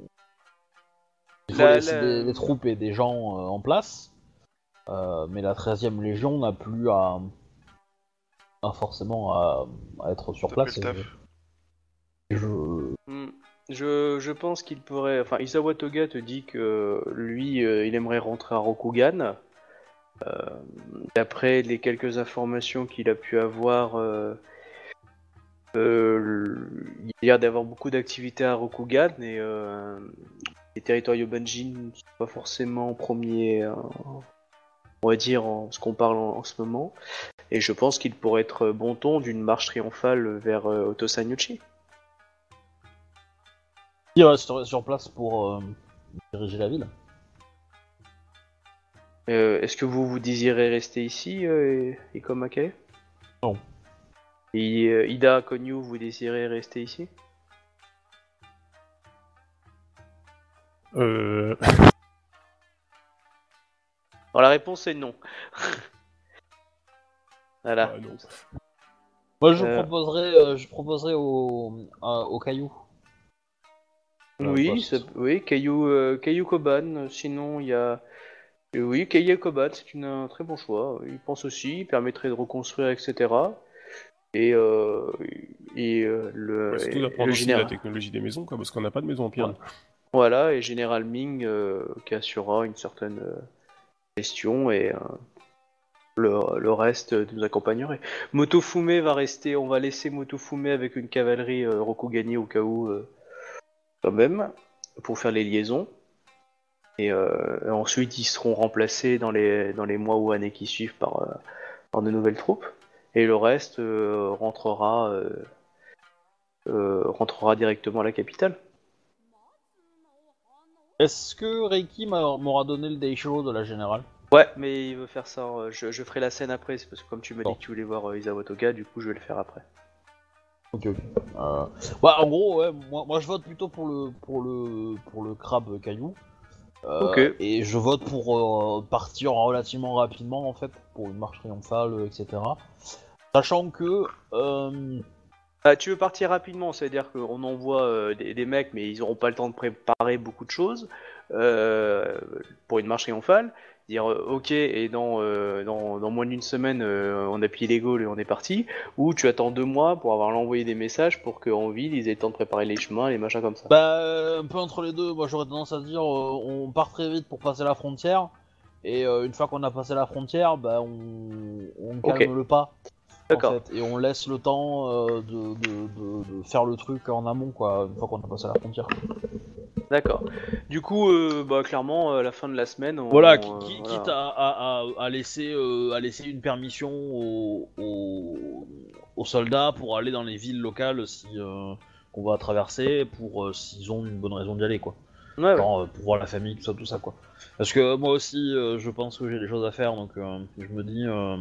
A: Il faut
B: La-
A: laisser
B: la-
A: des, des troupes et des gens euh, en place, euh, mais la treizième Légion n'a plus à... à forcément à, à être sur
D: Ça
A: place.
D: fait le
A: et
D: taf.
A: je- je...
B: Hmm. Je, je pense qu'il pourrait... Enfin, Isawa Toga te dit que lui, euh, il aimerait rentrer à Rokugan. Euh, D'après les quelques informations qu'il a pu avoir, euh, Euh, il y a l'air d'avoir beaucoup d'activités à Rokugan et euh, les territoires Yobanjin ne sont pas forcément premiers, euh, on va dire, en ce qu'on parle en, en ce moment. Et je pense qu'il pourrait être bon ton d'une marche triomphale vers euh, Otosanyuchi.
A: Il resterait sur place pour euh, diriger la ville.
B: Euh, Est-ce que vous vous désirez rester ici, euh, et, et comme Akane?
A: Non.
B: Et euh, Ida, Konyu, vous désirez rester ici?
C: Euh...
B: Alors la réponse est non. Voilà.
C: Ah, non.
A: Moi, je
B: Euh.
A: proposerais, euh, je proposerais au, à- au caillou.
B: Oui,
A: Euh,
B: ça- oui, Caillou, euh, Caillou Koban. Sinon, il y a. euh, Oui, Caillou Koban, c'est une- un très bon choix. Il pense aussi, il permettrait de reconstruire, et cetera. Et, euh, et euh, le,
C: Ouais, surtout
B: et
C: d'apprendre
B: le
C: aussi
B: général.
C: la technologie des maisons, quoi, parce qu'on n'a pas de maison en pierre.
B: Ouais. Voilà, et Général Ming euh, qui assurera une certaine euh, gestion et euh, le, le reste nous accompagnerait. Motofume va rester, on va laisser Motofume avec une cavalerie euh, Rokugani au cas où, euh, quand même, pour faire les liaisons. Et, euh, et ensuite, ils seront remplacés dans les, dans les mois ou années qui suivent par, euh, par de nouvelles troupes. Et le reste euh, rentrera, euh, euh, rentrera directement à la capitale.
A: Est-ce que Reiki m'a- m'aura donné le Daisho de la générale?
B: Ouais, mais il veut faire ça. euh, Je, je ferai la scène après, c'est parce que comme tu m'as
A: Bon.
B: dit que tu voulais voir euh, Isawa Toga, du coup je vais le faire après.
A: Ok, ok. Euh... Ouais, en gros, ouais, moi, moi je vote plutôt pour le, pour le, pour le crabe caillou. Euh,
B: Ok.
A: Et je vote pour euh, partir relativement rapidement en fait, pour une marche triomphale, euh, et cetera. Sachant que euh,
B: Ah, tu veux partir rapidement, c'est-à-dire qu'on envoie euh, des, des mecs, mais ils n'auront pas le temps de préparer beaucoup de choses euh, pour une marche triomphale. Dire euh, ok, et dans, euh, dans, dans moins d'une semaine, euh, on a pillé les Gaules et on est parti. Ou tu attends deux mois pour avoir envoyé des messages pour qu'en ville, ils aient le temps de préparer les chemins, les machins comme ça.
A: bah, euh, un peu entre les deux, moi j'aurais tendance à dire euh, on part très vite pour passer la frontière. Et euh, une fois qu'on a passé la frontière, bah, on, on calme
B: Ok.
A: le pas.
B: D'accord.
A: En fait, et on laisse le temps euh, de, de, de, de faire le truc en amont, quoi, une fois qu'on a passé la frontière.
B: D'accord. Du coup, euh, bah, clairement, à la fin de la semaine, on,
A: Voilà, qui,
B: euh,
A: qui-
B: voilà.
A: quitte à, à, à, à laisser, euh, à laisser une permission aux, aux, aux soldats pour aller dans les villes locales si, euh, qu'on va traverser, pour euh, s'ils ont une bonne raison d'y aller, quoi.
B: Ouais, ouais.
A: Genre, euh, pour voir la famille, tout ça, tout ça, quoi. Parce que moi aussi, euh, je pense que j'ai des choses à faire, donc euh, je me dis... Euh...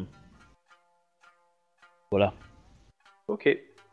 A: Voilà.
B: Ok.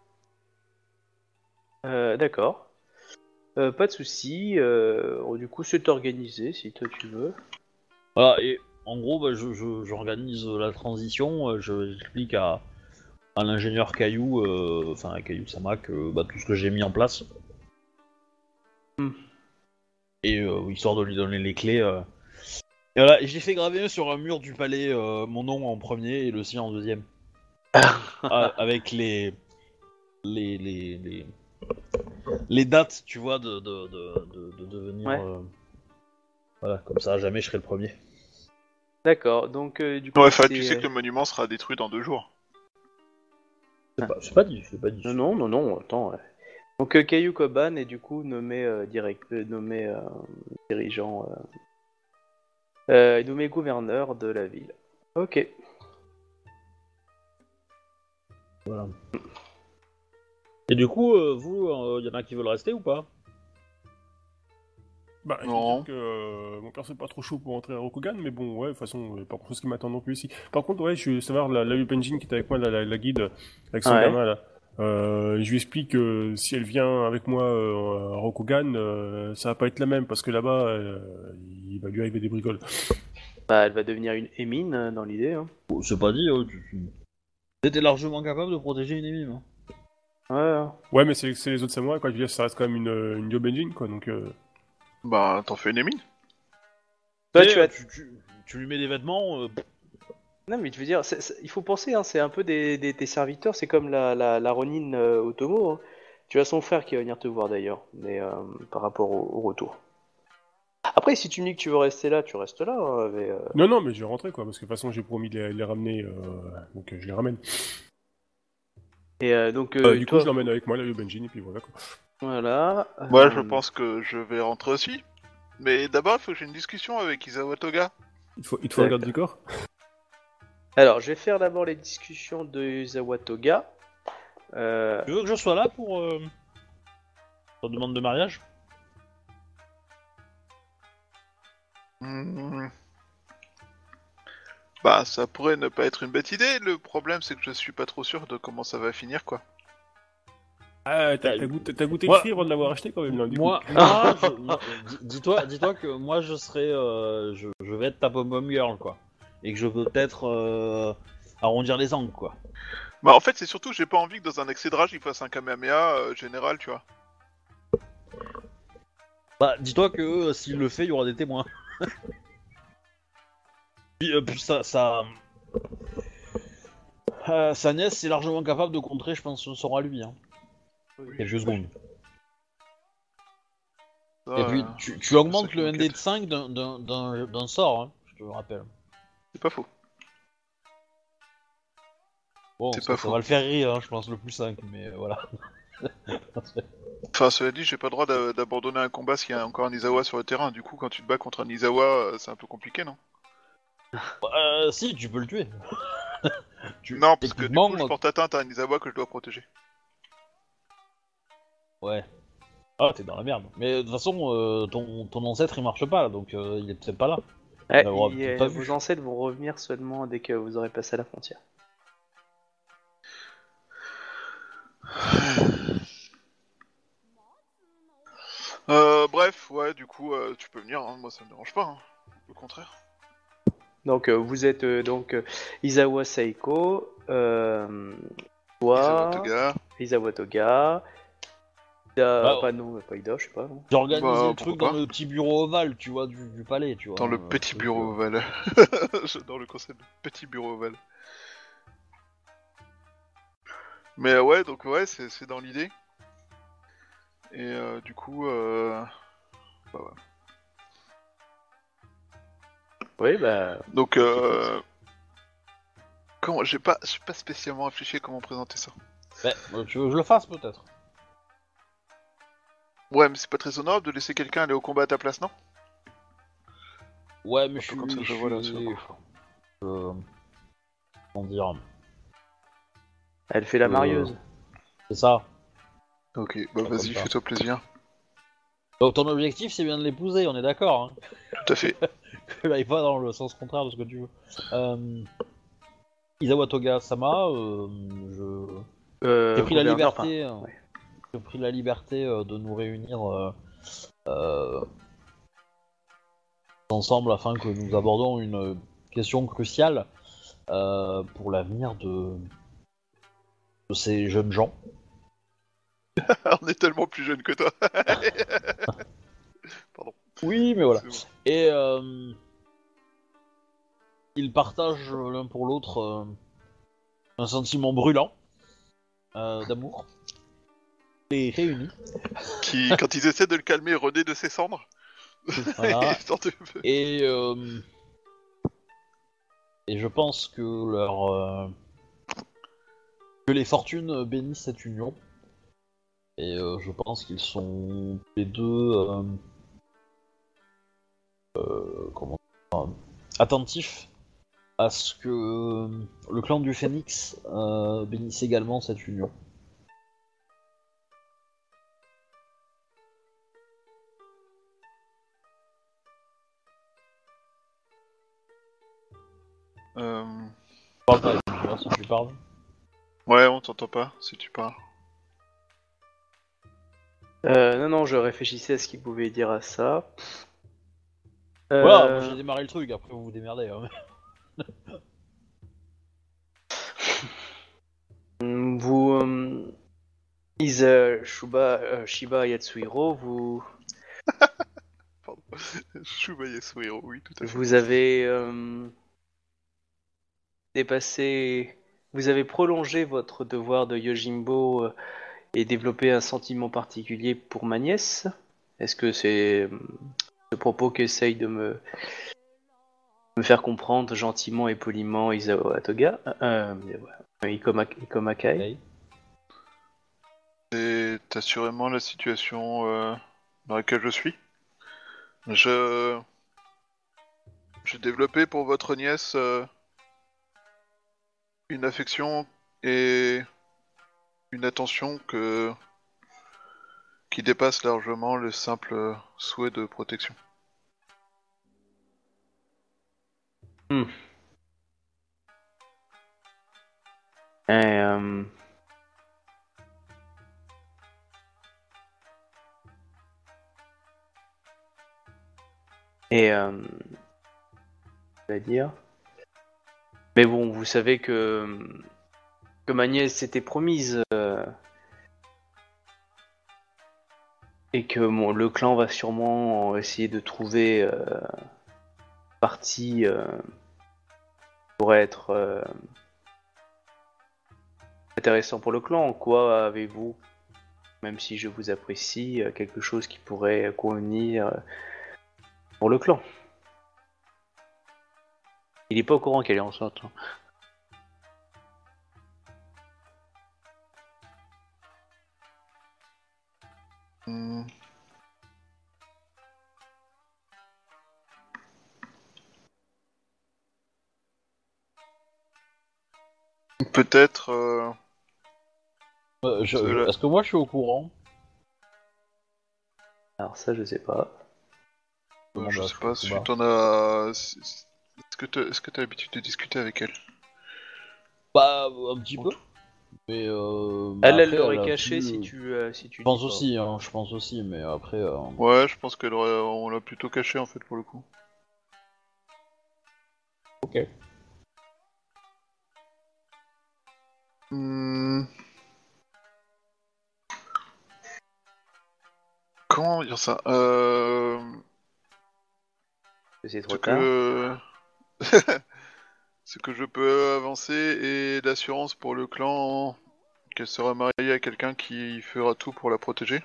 B: Euh, d'accord. Euh, pas de souci. Euh, du coup, c'est organisé si toi tu veux.
A: Voilà, et en gros, bah, je, je- j'organise la transition, euh, je, j'explique à, à l'ingénieur Caillou, euh, enfin à Caillou Samak, euh, bah, tout ce que j'ai mis en place.
B: Hmm.
A: Et euh, histoire de lui donner les clés. euh. Et voilà, et j'ai fait graver sur un mur du palais euh, mon nom en premier et le sien en deuxième. Ah, avec les, les, les, les, les dates, tu vois, de, de, de, de, de devenir...
B: Ouais.
A: euh, Voilà, comme ça, jamais je serai le premier.
B: D'accord. Donc, euh, du coup,
D: Ouais, enfin,
B: c'est,
D: tu sais
B: euh,
D: que le monument sera détruit dans deux jours.
A: C'est pas, c'est pas dit, c'est pas dit.
B: Non, non, non, non. Attends. Ouais. Donc, euh, Caillou Koban est du coup nommé euh, direct, euh, nommé euh, dirigeant, euh, euh, nommé gouverneur de la ville. Ok.
A: Voilà. Et du coup, euh, vous, il y en a qui veulent rester ou pas?
C: Bah, je
D: Non.
C: veux dire que euh, mon perso est pas trop chaud pour entrer à Rokugan, mais bon, ouais, de toute façon, euh, pas grand chose qui m'attend non plus ici. Par contre, ouais, je veux savoir, la, la Lupenjin qui est avec moi, la, la, la guide, avec son
B: Ouais.
C: gamin, là, euh, je lui explique que si elle vient avec moi euh, à Rokugan, euh, ça va pas être la même, parce que là-bas, euh, il va lui arriver des bricoles.
B: Bah, elle va devenir une émine euh, dans l'idée. Hein.
A: Bon, c'est pas dit, euh, tu, tu... T'étais largement capable de protéger une émime. Hein.
B: Ouais. ouais.
C: Ouais, mais c'est c'est les autres samouraïs, quoi, je veux dire, ça reste quand même une, une Yobenjin, quoi, donc... Euh...
D: Bah, t'en fais une émine.
B: Toi,
A: Tu,
B: tu as.
A: tu, tu, tu lui mets des vêtements, euh,
B: Non, mais je veux dire, c'est- c'est- il faut penser, hein, c'est un peu des, des, des serviteurs, c'est comme la, la, la Ronin euh, Otomo. Hein. Tu as son frère qui va venir te voir d'ailleurs, mais euh, par rapport au, au retour. Après, si tu me dis que tu veux rester là, tu restes là. Hein, mais, euh,
C: Non, non, mais je vais rentrer, quoi, parce que de toute façon, j'ai promis de les, les ramener, euh, donc euh, je les ramène.
B: Et euh, donc,
C: Euh,
B: euh,
C: du
B: toi,
C: coup, je l'emmène avec moi, la Benjin, et puis voilà quoi.
B: voilà.
D: Moi,
B: euh,
D: je pense que je vais rentrer aussi. Mais d'abord, il faut que j'ai une discussion avec Isawa Toga.
C: Il te faut, il te faut un
B: D'accord.
C: garde du corps.
B: Alors, je vais faire d'abord les discussions de Yuzawa Toga. Euh,
A: Tu veux que je sois là pour euh, ta demande de mariage?
D: Hmm. Bah, ça pourrait ne pas être une bête idée. Le problème, c'est que je suis pas trop sûr de comment ça va finir, quoi.
C: Ah, t'as
A: Bah,
C: t'as goûté, t'as goûté
A: moi-
C: le fruit avant de l'avoir acheté quand même, non, du
A: Moi,
C: coup.
A: moi je- moi, dis- dis-toi, dis-toi que moi je serai, euh, je, je vais être ta pom-pom girl quoi, et que je peux peut-être euh, arrondir les angles quoi.
D: Bah, en fait, c'est surtout, j'ai pas envie que dans un excès de rage, il fasse un Kamehameha euh, général, tu vois.
A: Bah, dis-toi que euh, s'il le fait, il y aura des témoins. puis, euh, puis ça, ça, euh, sa nièce est largement capable de contrer, je pense, ce sera lui. Hein. Quelques secondes.
D: Ça,
A: Et puis
D: euh,
A: tu, tu
D: c'est
A: augmentes
D: ça qui
A: le N D
D: m'inquiète.
A: de cinq d'un, d'un, d'un, d'un sort, hein, je te le rappelle.
D: C'est pas faux.
A: Bon,
D: C'est
A: ça,
D: pas
A: ça
D: faux.
A: va le faire rire, hein, je pense, le plus cinq, mais euh, voilà.
D: Enfin, cela dit, j'ai pas le droit d'a- d'abandonner un combat s'il y a encore un Izawa sur le terrain. Du coup, quand tu te bats contre un Izawa, euh, c'est un peu compliqué, non?
A: Euh, si, tu peux le tuer. Tu-
D: Non, parce que du
A: techniquement,
D: coup, je porte atteinte à un Izawa que je dois protéger.
A: Ouais. Ah, t'es dans la merde. Mais de toute façon, euh, ton, ton ancêtre il marche pas là, donc euh, il est peut-être pas là.
B: ouais,
A: On l'aura
B: il-
A: peut-être
B: euh,
A: pas
B: vos
A: vu.
B: ancêtres vont revenir seulement dès que vous aurez passé la frontière.
D: Euh, bref, ouais, du coup, euh, tu peux venir, hein, moi ça me dérange pas, hein. Au contraire.
B: Donc, euh, vous êtes euh, donc euh, Izawa Seiko, euh,
D: Izawa
B: toi,
D: Toga.
B: Izawa Toga, Ida,
A: Bah,
B: pas non, pas Ida, je sais pas. Non.
A: J'ai organisé
D: Bah,
A: le truc
D: pourquoi
A: dans
D: pas.
A: le petit bureau ovale, tu vois, du, du palais, tu vois.
D: Dans le
A: euh,
D: petit
A: truc,
D: bureau
A: euh.
D: ovale. J'adore le concept de petit bureau ovale. Mais euh, ouais, donc ouais, c'est c'est dans l'idée. Et euh, du coup, euh... bah ouais.
B: Oui, bah.
D: Donc, euh... comment, j'ai pas, j'ai pas spécialement réfléchi à comment présenter ça.
A: Bah, euh, tu veux que je le fasse peut-être?
D: Ouais, mais c'est pas très honorable de laisser quelqu'un aller au combat à ta place, non?
A: Ouais, mais
D: Un
A: je
D: peu
A: suis.
D: comme ça, je
A: je
D: vois, là,
A: suis-
D: sur le
A: euh, Comment dire?
B: Elle fait la
A: Euh,
B: marieuse.
A: C'est ça.
D: Ok, bah
A: Pas
D: vas-y,
A: comme ça.
D: fais-toi plaisir.
A: Donc ton objectif c'est bien de l'épouser, on est d'accord, hein.
D: Tout à fait.
A: Que là, il va dans le sens contraire de ce que tu veux. Euh... Izawa Toga Sama, euh, je.
B: Euh,
A: J'ai pris la
B: gouverneur,
A: liberté,
B: enfin,
A: euh,
B: ouais.
A: j'ai pris la liberté euh, de nous réunir euh, euh, ensemble afin que nous abordons une euh, question cruciale euh, pour l'avenir de... de ces jeunes gens.
D: On est tellement plus jeunes que toi. Pardon.
A: Oui, mais voilà.
D: C'est bon.
A: Et euh, ils partagent l'un pour l'autre euh, un sentiment brûlant euh, d'amour. Les réunis.
D: Qui, quand ils essaient de le calmer, renaît de ses cendres.
A: Voilà.
D: Histoire de-
A: Et, euh, et je pense que leur euh, que les fortunes bénissent cette union. Et euh, je pense qu'ils sont les deux euh, euh, comment dire, euh, attentifs à ce que euh, le clan du Phénix euh, bénisse également cette union.
D: Euh...
A: Parle pas, tu vois, si tu parles.
D: Ouais, on t'entend pas si tu parles.
B: Euh, non, non, je réfléchissais à ce qu'il pouvait dire à ça. Euh,
A: Voilà, moi j'ai démarré le truc, après vous vous démerdez. Hein.
B: Vous, euh, Isa, Shuba, euh, Shiba Yatsuhiro, vous,
D: Pardon. Shubaye Suero, oui, tout à fait.
B: vous avez euh, dépassé, vous avez prolongé votre devoir de Yojimbo euh, et développé un sentiment particulier pour ma nièce. Est-ce que c'est euh, ce propos qu'essaye de me, me faire comprendre gentiment et poliment Isawa Toga, euh, euh, Ikoma, Ikoma Kai?
A: Okay.
D: C'est assurément la situation euh, dans laquelle je suis. Je... J'ai développé pour votre nièce euh, une affection et une attention que... qui dépasse largement le simple souhait de protection.
B: Hmm. Et, euh... Et euh... je vais dire. Mais bon, vous savez que que ma nièce s'était promise euh... et que bon, le clan va sûrement essayer de trouver euh... partie euh... pour être euh... intéressant pour le clan. Quoi avez-vous, même si je vous apprécie, quelque chose qui pourrait convenir pour le clan? Il est pas au courant qu'elle est enceinte. Hein.
D: Hmm. Peut-être... Euh...
A: Euh, je-
D: Cela-
A: Est-ce que moi je suis au courant?
B: Alors ça, je sais pas.
D: Euh,
A: Demande
D: je
A: à
D: sais pas,
A: Fukuba.
D: si t'en as... si- si- Est-ce que t'as est-ce que t'as l'habitude de discuter avec elle?
A: Bah, un petit peu. Mais euh, bah
B: Elle, elle
A: après,
B: l'aurait
A: a
B: caché
A: plus-
B: si tu, euh, si tu
A: Je pense
B: dis pas.
A: aussi, hein, je pense aussi, mais après... euh,
D: Ouais, je pense qu'elle aurait... on l'a plutôt caché en fait pour le coup.
A: Ok.
D: Hmm. Comment dire ça euh...
B: C'est
D: Ce
B: trop tard.
D: que... Ce que je peux avancer est l'assurance pour le clan qu'elle sera mariée à quelqu'un qui fera tout pour la protéger.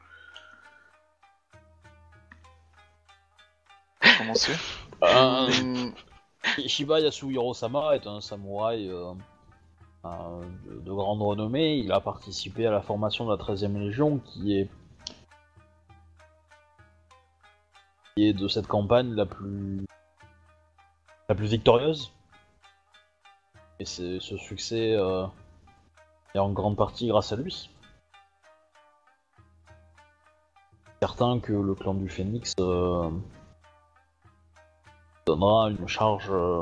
D: Pour commencer.
A: Euh,
D: Hmm.
A: Shiba Yasuhiro-sama est un samouraï euh, euh, de, de grande renommée. Il a participé à la formation de la treizième Légion, qui est, qui est de cette campagne la plus, la plus victorieuse. Et c'est, ce succès euh, est en grande partie grâce à lui. Certain que le clan du Phénix euh, donnera une charge euh,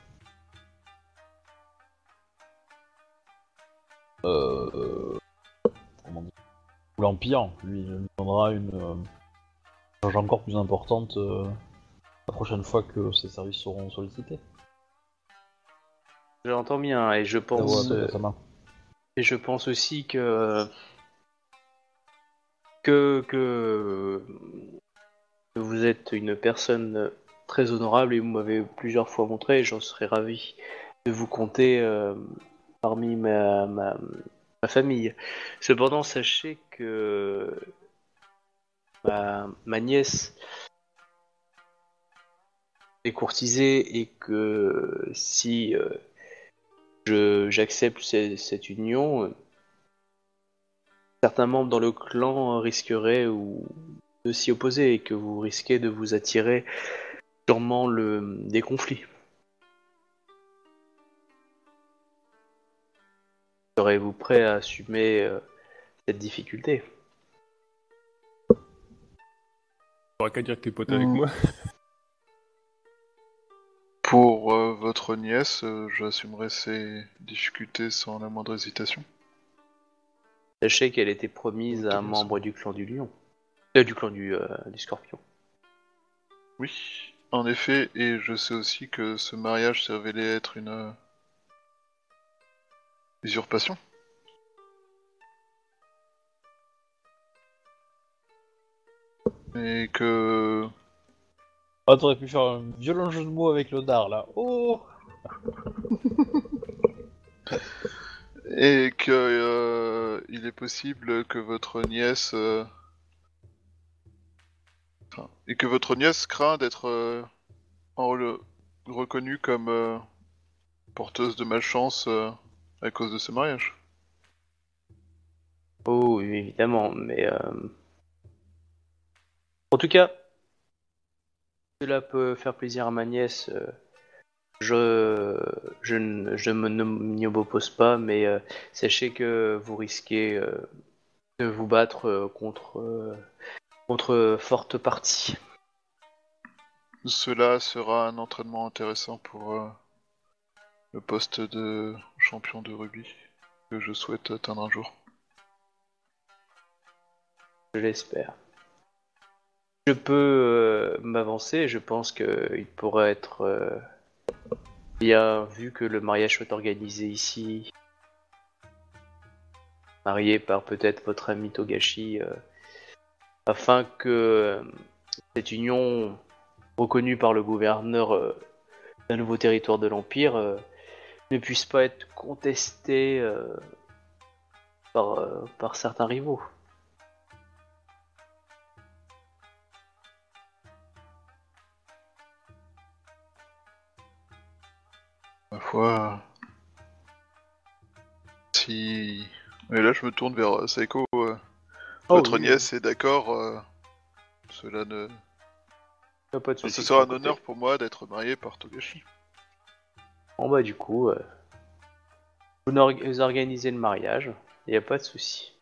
A: euh, comment dire, ou l'Empire lui, lui donnera une euh, charge encore plus importante euh, la prochaine fois que ses services seront sollicités.
B: J'entends bien et je pense,
A: Tawa
B: euh,
A: Takasama.
B: et je pense aussi que que que que vous êtes une personne très honorable et vous m'avez plusieurs fois montré. Et j'en serais ravi de vous compter euh, parmi ma, ma ma famille. Cependant, sachez que ma, ma nièce est courtisée et que si euh, je j'accepte ce- cette union, euh, certains membres dans le clan risqueraient ou de s'y opposer et que vous risquez de vous attirer sûrement le, des conflits. Serez-vous prêt à assumer euh, cette difficulté?
C: T'auras qu'à dire que t'es pote avec
D: Mm.
C: moi.
D: Pour euh, votre nièce, euh, j'assumerai ces difficultés sans la moindre hésitation.
B: Sachez qu'elle était promise à un membre du clan du lion. Euh, du clan du, euh, du scorpion.
D: Oui, en effet, et je sais aussi que ce mariage s'est révélé être une euh, usurpation. Et que...
A: Ah, t'aurais pu faire un violent jeu de mots avec le dard là. Oh.
D: Et que euh, il est possible que votre nièce... euh, enfin, et que votre nièce craint d'être euh, en re- reconnue comme euh, porteuse de malchance euh, à cause de ce mariage.
B: Oh oui, évidemment, mais euh... en tout cas, cela peut faire plaisir à ma nièce. Euh, je je ne je me ne m'y oppose pas, mais euh, sachez que vous risquez euh, de vous battre euh, contre euh, contre forte partie.
D: Cela sera un entraînement intéressant pour euh, le poste de champion de rugby que je souhaite atteindre un jour.
B: Je l'espère. Je peux euh, m'avancer. Je pense qu'il pourrait être euh, bien vu que le mariage soit organisé ici, marié par peut-être votre ami Togashi, euh, afin que euh, cette union reconnue par le gouverneur euh, d'un nouveau territoire de l'Empire euh, ne puisse pas être contestée euh, par, euh, par certains rivaux.
D: Ma foi, si... Et là je me tourne vers Saiko. Euh...
B: Oh,
D: Votre
B: oui.
D: nièce est d'accord, euh... cela ne...
B: Y a pas de
D: Enfin,
B: souci
D: ce
B: de
D: sera
B: mon
D: un
B: côté.
D: honneur pour moi d'être marié par Togashi.
B: Bon bah du coup, euh, vous, or- vous organisez le mariage, il n'y a pas de souci.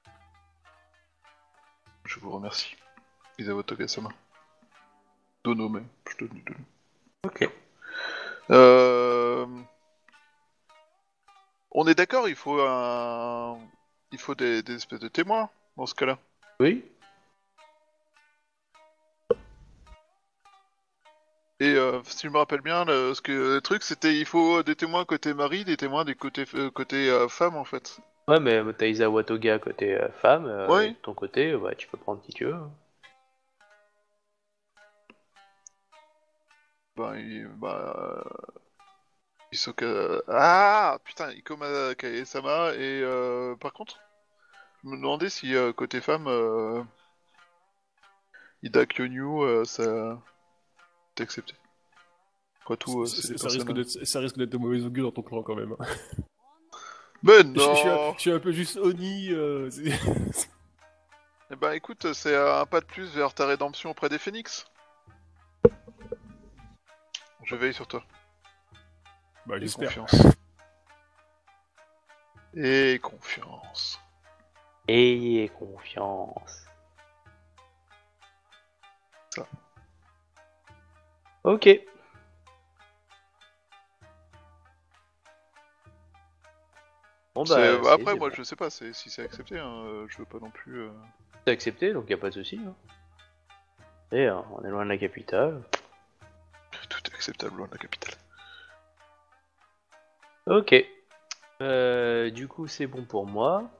D: Je vous remercie. Isawa Togasama. Dono même, je te dis Dono.
B: Ok.
D: Euh... On est d'accord, il faut un... Il faut des, des espèces de témoins, dans ce cas-là.
B: Oui.
D: Et euh, si je me rappelle bien, le, ce que, le truc c'était il faut des témoins côté mari, des témoins des côtés euh, côté euh, femme en fait.
B: Ouais, mais t'as Isawa Toga côté euh, femme, euh,
D: Ouais.
B: et de ton côté, euh, bah, tu peux prendre qui tu veux.
D: Ben, il, bah, euh, Hisoka... Ah putain, Ikoma Kae-sama et euh, par contre, je me demandais si euh, côté femme, euh, Ida Kyonyu, euh, ça t'es accepté. Quoi tout, euh,
C: Ça-
D: c'est
C: ça,
D: des
C: ça risque
D: personnes...
C: d'être, ça risque d'être de mauvais augure dans ton clan quand même.
D: Mais
C: Je, je suis un,
D: non.
C: je suis un peu juste Oni. Euh, c'est-
D: Eh ben écoute, c'est un pas de plus vers ta rédemption auprès des phénix. Je veille sur toi.
C: bah
D: Et
C: j'espère.
D: confiance. Et confiance.
B: Ayez confiance.
D: Ça.
B: Ok. Bon bah,
D: C'est-
B: c'est-
D: Après,
B: c'est
D: moi,
B: bon.
D: je sais pas c'est- si c'est accepté. Hein. euh, Je veux pas non plus. euh,
B: C'est accepté, donc y a pas de souci. Hein. Et euh, on est loin de la capitale.
D: Tout est acceptable loin de la capitale.
B: Ok. Euh, du coup, c'est bon pour moi.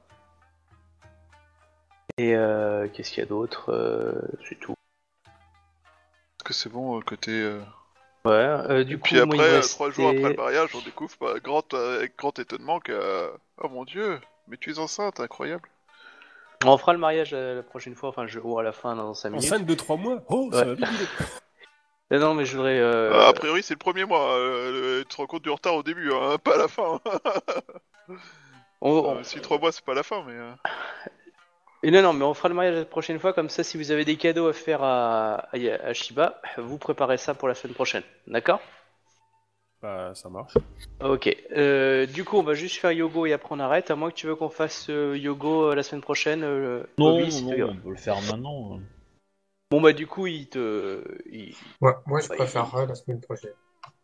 B: Et euh, qu'est-ce qu'il y a d'autre euh, C'est tout.
D: Est-ce que c'est bon euh, côté. euh,
B: Ouais. Euh, du
D: Et
B: coup,
D: puis
B: moi,
D: après,
B: il me
D: euh,
B: restait-
D: trois jours après le mariage, on découvre bah, grand, euh, avec grand étonnement que. euh, Oh mon dieu, mais tu es enceinte, incroyable.
B: On fera le mariage euh, la prochaine fois, enfin, je... ou à la fin dans cinq minutes.
C: Enceinte de trois mois. Oh,
B: Ouais.
C: ça va vite. dis donc.
B: Mais non, mais je voudrais. Euh...
D: Euh, a priori, c'est le premier mois. euh, tu te rends compte du retard au début, hein, pas à la fin.
B: on- on-
D: Euh, si trois mois, c'est pas la fin, mais. euh,
B: Et non, non, mais on fera le mariage la prochaine fois, comme ça, si vous avez des cadeaux à faire à, à, à Shiba, vous préparez ça pour la semaine prochaine, d'accord?
C: Bah ça marche.
B: Ok. Euh, du coup, on va juste faire Yogo et après on arrête, à moins que tu veux qu'on fasse euh, Yogo euh, la semaine prochaine. Euh,
A: Non,
B: Bobby, si
A: non,
B: tu veux.
A: on peut le faire maintenant. hein.
B: Bon bah du coup, il te, il-
E: Ouais, moi, je
B: Bah,
E: préférerais la semaine prochaine.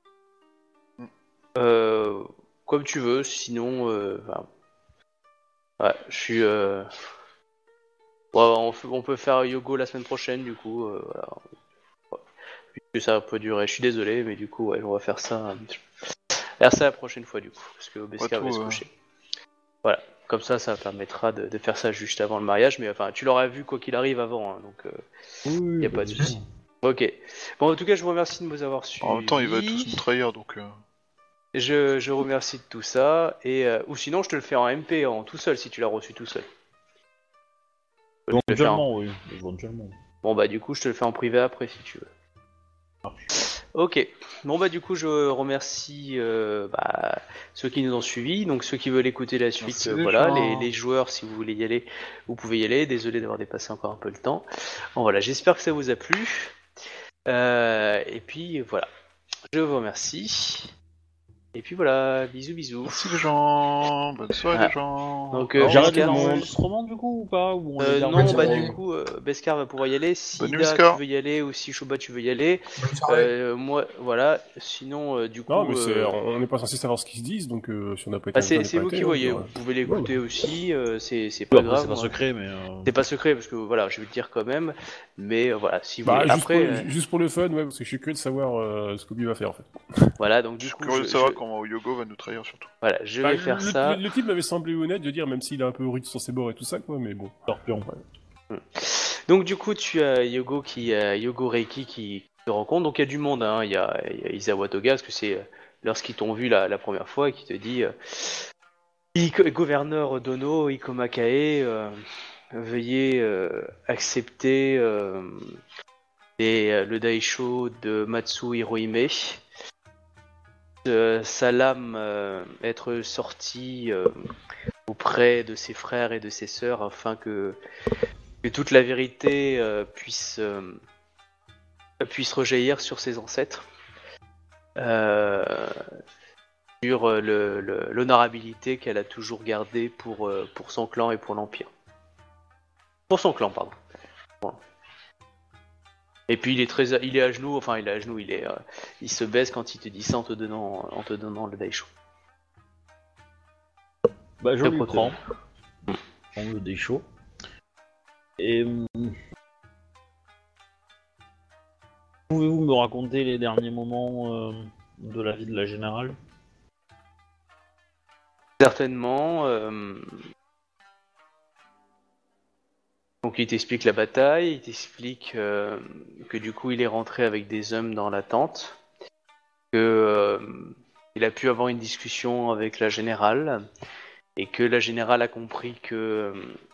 B: euh, comme tu veux. Sinon, euh, enfin, ouais, je suis. Euh... Ouais, on, fait- on peut faire Yogo la semaine prochaine, du coup. Euh, voilà. Ouais. Puisque ça peut durer. Je suis désolé, mais du coup, ouais, on va faire ça. Faire ça la prochaine fois, du coup, parce que Obeska
D: Ouais,
B: va
D: tout,
B: se
D: euh.
B: coucher. Voilà. Comme ça, ça permettra de, de faire ça juste avant le mariage, mais enfin, tu l'auras vu quoi qu'il arrive avant, hein, donc euh,
A: Oui,
B: y a pas de souci. Ok. Bon, en tout cas, je vous remercie de nous avoir suivis.
D: En même temps, il va tous nous trahir, donc. euh,
B: Je, je remercie de tout ça, et euh, ou sinon, je te le fais en M P, en tout seul, si tu l'as reçu tout seul. Je te le fais en-
A: Éventuellement, oui. Éventuellement.
B: Bon, bah, du coup, je te le fais en privé après, si tu veux. Ok. Bon bah du coup je remercie euh, bah, ceux qui nous ont suivis. Donc ceux qui veulent écouter la suite,
D: Merci
B: euh,
D: les
B: voilà.
D: gens.
B: Les, les joueurs, si vous voulez y aller, vous pouvez y aller. Désolé d'avoir dépassé encore un peu le temps. Bon voilà, j'espère que ça vous a plu. Euh, et puis voilà. Je vous remercie. Et puis voilà, bisous bisous.
D: Merci les gens. Bonne soirée
B: Ah.
D: les gens.
B: Donc,
D: Au
B: euh,
D: revoir.
A: J'arrête les
B: Beskar,
A: enregistrements du coup ou pas ou on les
B: Euh,
A: garde
B: non,
A: pour-
B: bah
E: soirée.
B: du coup, euh, Beskar va pouvoir y aller. Si
D: Bonne nuit,
B: Ida,
D: Beskar.
B: tu veux y aller, ou si Shoba, tu veux y aller.
E: Bonne soirée.
B: Euh, moi, voilà. Sinon, euh, du coup,
C: Non, mais c'est,
B: euh,
C: on n'est pas censé savoir ce qu'ils se disent, donc euh, si on n'a pas été
B: bah,
C: invité,
B: c'est
C: on n'a
B: c'est
C: pas
B: vous
C: été,
B: qui
C: hein,
B: voyez.
C: je
B: Vous
C: veux dire.
B: pouvez l'écouter aussi. euh, c'est c'est
A: Oui,
B: pas
A: après,
B: grave.
A: c'est pas
B: moi.
A: secret, mais. euh,
B: C'est pas secret parce que voilà, je vais le dire quand même. Mais euh, voilà, si vous
C: Bah,
B: voulez.
C: juste,
B: Après,
C: pour,
B: euh,
C: juste pour le fun, ouais, parce que je suis curieux de savoir euh, ce qu'Obi va faire en fait.
B: voilà. Donc
D: Je
B: du
D: suis
B: coup,
D: curieux
B: je,
D: de savoir
B: je-
D: comment Yogo va nous trahir surtout.
B: voilà, je
C: Bah,
B: vais faire
C: le,
B: ça.
C: Le, le type m'avait semblé honnête de dire, même s'il est un peu rude sur ses bords et tout ça, quoi, mais bon.
A: Scorpion.
B: Donc du coup, tu as Yogo qui, euh, Yogo Reiki qui te rencontre. Donc il y a du monde, hein. Il y a, il y a Isawa Toga, parce que c'est euh, lorsqu'ils t'ont vu la, la première fois, et qui te dit, euh, Iko- gouverneur Dono Ikomakae, euh, veuillez euh, accepter euh, les- euh, le Daisho de Matsu Hirohime. Euh, sa lame euh, être sortie euh, auprès de ses frères et de ses sœurs afin que que toute la vérité euh, puisse, euh, puisse rejaillir sur ses ancêtres, euh, sur euh, le- le- l'honorabilité qu'elle a toujours gardée pour, euh, pour son clan et pour l'Empire. Pour son clan, pardon. Voilà. Et puis il est très, à- il est à genoux, enfin il est à genoux, il est, euh, il se baisse quand il te dit ça en te donnant, en te donnant le Daisho.
A: Bah, je
B: Le
A: lui
B: proto.
A: prends. Je prends le déchaud. Et. hum, Pouvez-vous me raconter les derniers moments euh, de la vie de la générale?
B: Certainement. euh, Donc il t'explique la bataille, il t'explique euh, que du coup il est rentré avec des hommes dans la tente, que euh, il a pu avoir une discussion avec la générale et que la générale a compris que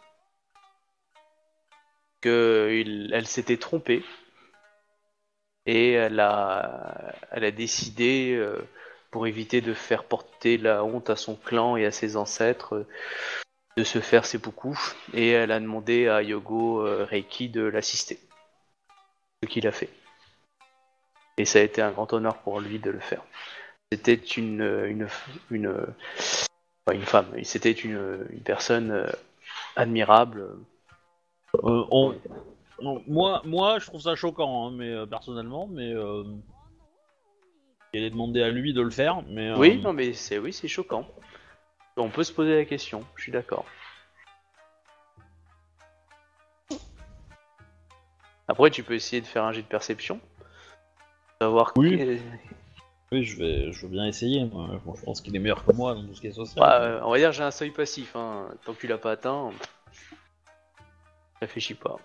B: que il- elle s'était trompée et elle a elle a décidé euh, pour éviter de faire porter la honte à son clan et à ses ancêtres euh, de se faire seppuku, et elle a demandé à Yogo euh, Reiki de l'assister. Ce qu'il a fait. Et ça a été un grand honneur pour lui de le faire. C'était une une une, enfin, une femme, c'était une, une personne euh, admirable.
A: Euh, on... non, moi, moi, je trouve ça choquant, hein, mais euh, personnellement, mais euh... il est demandé à lui de le faire, mais. euh,
B: Oui, non mais c'est oui, c'est choquant. On peut se poser la question, je suis d'accord. Après, tu peux essayer de faire un jet de perception. Savoir
A: Oui.
B: que-
A: Oui, je vais, je veux bien essayer. Moi. Bon, je pense qu'il est meilleur que moi dans tout ce qui est social.
B: Bah, euh, on va dire j'ai un seuil passif, hein. Tant que tu l'as pas atteint, réfléchis pas.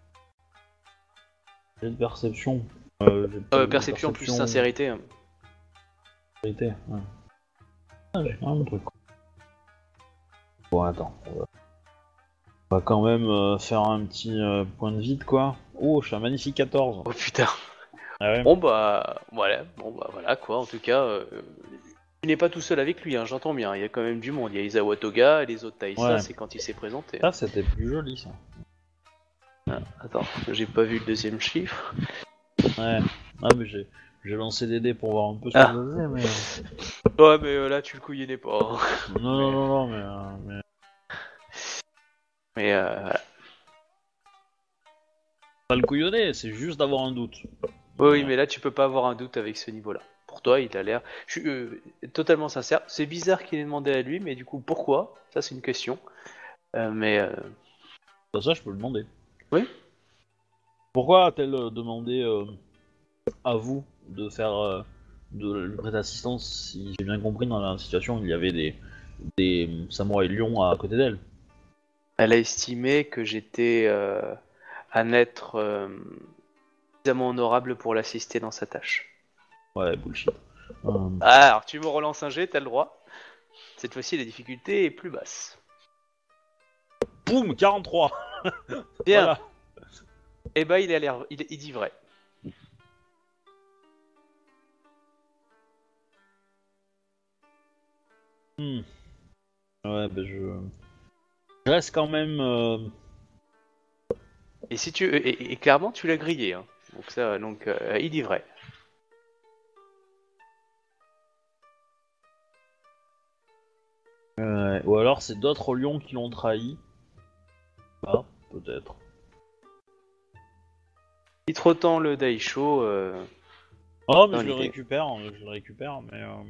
A: J'ai de perception. Euh, j'ai pas
B: Euh,
A: de
B: perception plus sincérité. hein.
A: sincérité, ouais. Ah, j'ai quand même un truc. Bon, attends. On va, on va quand même euh, faire un petit euh, point de vide, quoi. Oh, je suis un magnifique quatorze.
B: Oh putain.
A: Ah ouais.
B: Bon bah voilà, bon bah voilà quoi. En tout cas, euh, tu n'es pas tout seul avec lui, hein, j'entends bien. Il y a quand même du monde. Il y a Isawa Toga et les autres Taïsa,
A: Ouais.
B: c'est quand il s'est présenté.
A: Ça, c'était plus joli, ça.
B: Attends, j'ai pas vu le deuxième chiffre.
A: Ouais. Ah, mais j'ai, j'ai lancé des dés pour voir un peu ce
B: Ah.
A: que ça faisait, mais. euh,
B: Ouais, mais euh, là tu le couillonnais pas. hein.
A: Non, non, non, non, mais. euh, mais...
B: Mais euh, voilà.
A: Pas le couillonner, c'est juste d'avoir un doute.
B: Oui, oui, mais là tu peux pas avoir un doute avec ce niveau-là. Pour toi, il a l'air. Je suis euh, totalement sincère. C'est bizarre qu'il ait demandé à lui, mais du coup, pourquoi? Ça, c'est une question. Euh, mais euh,
A: Ça, ça, je peux le demander.
B: Oui.
A: Pourquoi a-t-elle euh, demandé euh, à vous de faire euh, de lui prêter assistance si j'ai bien compris dans la situation il y avait des des samouraïs lions à côté d'elle.
B: elle a estimé que j'étais euh, un être euh, suffisamment honorable pour l'assister dans sa tâche.
A: Ouais, bullshit. Euh,
B: Ah, alors tu me relances un jet, t'as le droit. Cette fois-ci, la difficulté est plus basse.
A: Boum, quarante-trois.
B: Bien.
A: Voilà.
B: Eh ben, il a l'air, il, il dit vrai.
A: Hmm. Ouais, bah je... je reste quand même... Euh...
B: Et si tu et, et clairement tu l'as grillé, hein. Donc ça, donc euh, il dit vrai.
A: Ouais, ou alors c'est d'autres lions qui l'ont trahi. Ah, peut-être.
B: Il te retend le Daisho. Euh...
A: Oh, mais
B: Dans
A: je le
B: l'idée.
A: récupère, je le récupère, mais... Euh...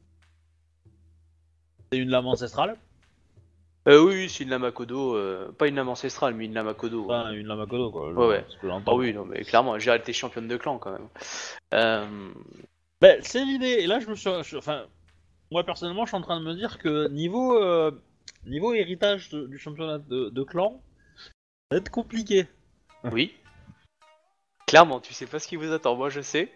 A: C'est une lame ancestrale.
B: Euh, oui, oui, c'est une lame à Kodo, euh, pas une lame ancestrale, mais une lame à Kodo. Ouais,
A: Enfin, une lame à Kodo, quoi.
B: ouais. ouais.
A: C'est ce que
B: Ah
A: j'entends.
B: oui, non, mais clairement, j'ai été championne de clan quand même. Euh...
A: Ben, c'est l'idée, et là je me suis... je- Enfin, moi personnellement je suis en train de me dire que niveau, euh, niveau héritage de- du championnat de, de clan, ça va être compliqué.
B: Oui. Clairement, tu sais pas ce qui vous attend, moi je sais.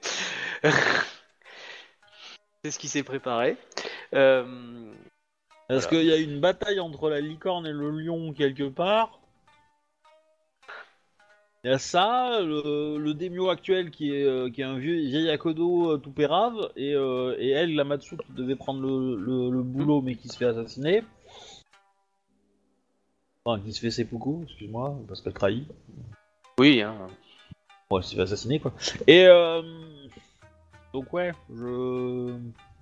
B: C'est ce qui s'est préparé. Euh...
A: Est-ce
B: Voilà.
A: qu'il y a une bataille entre la licorne et le lion quelque part? Il y a ça, le, le daimyo actuel qui est, euh, qui est un vieux vieil Akodo euh, tout pérave, et, euh, et elle, la Matsu, qui devait prendre le, le, le boulot mais qui se fait assassiner. Enfin, qui se fait seppuku, excuse-moi, parce qu'elle trahit.
B: Oui, hein.
A: Ouais, elle s'est fait assassiner quoi. Et euh... donc ouais, je...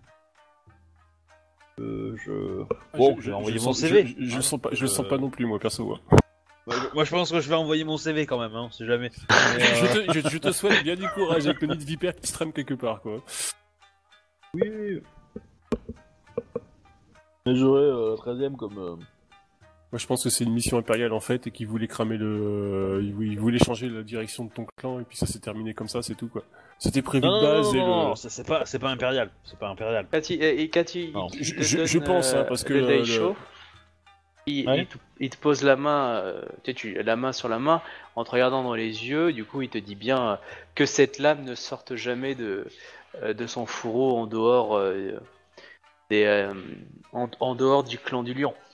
A: Euh, je... Bon, je, vais envoyer mon
C: sens,
A: C V.
C: Je, je, je
A: hein.
C: sens pas, je le sens
A: Euh,
C: pas non plus, moi, perso. Hein.
A: Bah, je- moi je pense que je vais envoyer mon C V quand même, hein, on sait jamais. Mais,
C: je,
A: euh,
C: te, je, je te souhaite bien du courage avec le nid de vipère qui se trame quelque part, quoi.
A: Oui, oui. Mais j'aurai euh, la treizième comme... euh,
C: Moi, je pense que c'est une mission impériale, en fait, et qu'ils voulaient cramer le... Ils voulaient- ils voulaient changer la direction de ton clan, et puis ça s'est terminé comme ça, c'est tout, quoi. C'était prévu
A: Non,
C: de
A: non, non,
C: base,
A: non,
C: et
A: non,
C: le...
A: non, ça, c'est pas, c'est pas impérial, c'est pas impérial.
B: Quand il, et quand il,
A: Non.
B: il- il
C: Je-
B: te
C: je-
B: donne,
C: je pense, hein,
B: euh,
C: parce que
B: le
C: le-
B: Daisho,
C: le-
B: il,
A: Ouais.
B: il te, il te pose la main, euh, tu sais, tu, la main sur la main, en te regardant dans les yeux, du coup il te dit bien euh, que cette lame ne sorte jamais de, euh, de son fourreau en dehors, euh, des, euh, en, en dehors du clan du lion.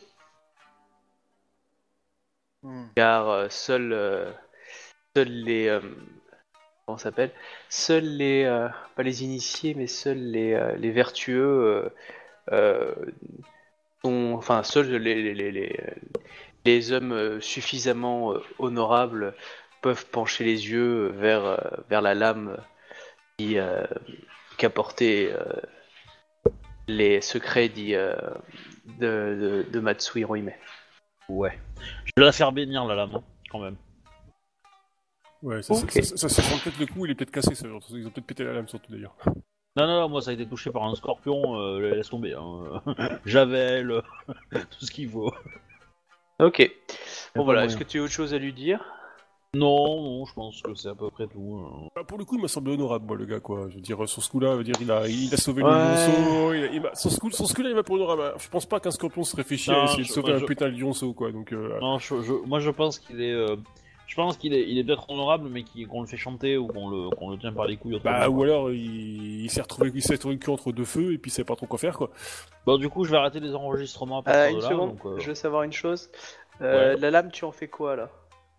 B: Car euh, seuls, euh, seuls les... euh, comment ça s'appelle? Seuls les... euh, pas les initiés, mais seuls les, euh, les vertueux... euh, euh, sont, enfin, seuls les, les, les, les, les hommes euh, suffisamment euh, honorables peuvent pencher les yeux vers, euh, vers la lame qui, euh, qui a porté euh, les secrets dit, euh, de, de, de Matsu Hirohime.
A: Ouais. Je vais la faire bénir la lame, hein, quand même.
C: Ouais, ça,
B: Ok.
C: ça, ça, ça, ça sent peut-être le coup, il est peut-être cassé, ça, genre, ils ont peut-être pété la lame, surtout, d'ailleurs.
A: Non, non, non, moi ça a été touché par un scorpion, euh, laisse tomber. Hein. Javel, euh, tout ce qu'il faut.
B: Ok. Bon
A: pas
B: voilà,
A: moyen.
B: est-ce que tu as autre chose à lui dire?
A: Non, non, je pense que c'est à peu près tout. euh.
C: Bah, pour le coup, il m'a semblé honorable, moi, le gars, quoi. Je veux dire, sur ce coup-là, je veux dire, il a, il a sauvé
B: Ouais.
C: le lionceau, il a, il m'a- sur ce coup, sur ce coup-là, il m'a pour honorable. Je pense pas qu'un scorpion se réfléchit
A: Non,
C: à essayer de
A: je-
C: sauver
A: moi,
C: un
A: je-
C: putain de lionceau, quoi, donc, euh...
A: Non, je, je- moi je pense qu'il est... euh, Je pense qu'il est, il est peut-être honorable, mais qu'il- qu'on le fait chanter ou qu'on le, qu'on le tient par les couilles. autrement,
C: Bah,
A: quoi.
C: ou alors, il, il s'est retrouvé, il s'est retrouvé le cul entre deux feux, et puis il savait pas trop quoi faire, quoi.
A: Bon, du coup, je vais arrêter les enregistrements à
B: Euh,
A: partir
B: une
A: de là.
B: seconde,
A: donc, euh,
B: je veux savoir une chose. Euh,
A: Ouais.
B: La lame, tu en fais quoi là?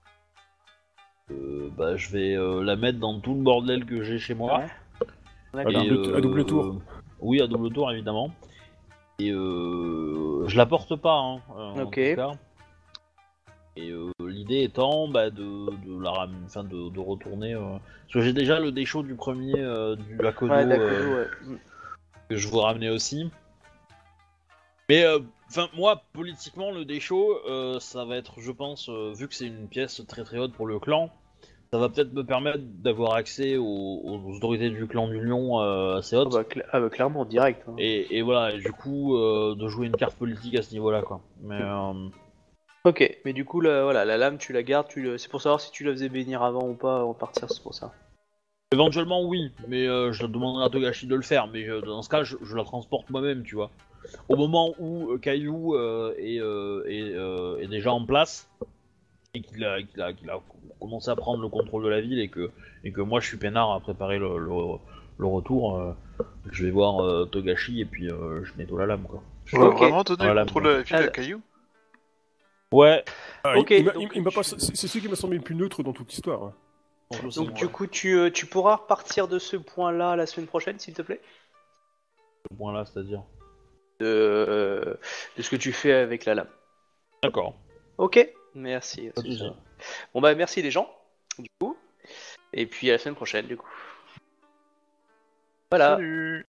A: euh, bah, je vais euh, la mettre dans tout le bordel que j'ai chez moi.
B: Ouais.
C: À
A: Et,
C: double- à double tour.
A: euh, Oui, à double tour, évidemment. Et euh, je la porte pas, hein, euh, en
B: Ok.
A: tout cas. Et euh, l'idée étant bah, de, de la ram... enfin, de, de retourner. euh, Parce que j'ai déjà le déchaud du premier euh, du Akodo
B: Ouais, d'accord,
A: euh,
B: ouais.
A: que je vous ramener aussi. Mais euh, enfin moi politiquement le déchaud euh, ça va être je pense euh, vu que c'est une pièce très très haute pour le clan, ça va peut-être me permettre d'avoir accès aux, aux autorités du clan du lion euh, assez
B: Ah
A: hautes.
B: bah, cla- ah bah, clairement, direct. hein.
A: Et, et voilà, et du coup, euh, de jouer une carte politique à ce niveau-là, quoi. Mais, euh,
B: Ok, mais du coup, la, voilà, la lame, tu la gardes, tu le... c'est pour savoir si tu la faisais bénir avant ou pas avant de partir, c'est pour ça.
A: éventuellement, oui, mais euh, je demanderai à Togashi de le faire, mais euh, dans ce cas, je, je la transporte moi-même, tu vois. Au moment où euh, Caillou euh, est, euh, est, euh, est déjà en place, et qu'il a, qu'il a, qu'il a commencé à prendre le contrôle de la ville, et que, et que moi, je suis peinard à préparer le, le, le retour, euh, je vais voir euh, Togashi, et puis euh, je nettoie la lame, quoi.
D: Tu vas
B: Ok.
D: vraiment donner
A: Voilà,
D: le contrôle
A: bon.
D: de la ville à
B: Ah,
D: Caillou?
A: Ouais.
C: Ah,
B: Ok,
C: il, il m'a-
B: donc
C: il- il m'a
B: tu-
C: pas- c'est c'est celui qui m'a semblé le plus neutre dans toute l'histoire. hein.
B: Donc du coup, tu, euh, tu pourras repartir de ce point-là la semaine prochaine, s'il te plaît?
A: ce point-là, c'est-à-dire.
B: De, euh, de ce que tu fais avec la lame.
A: D'accord.
B: Ok, merci.
A: Pas de soucis.
B: Bon bah merci les gens, du coup. Et puis à la semaine prochaine, du coup. Voilà.
D: Salut.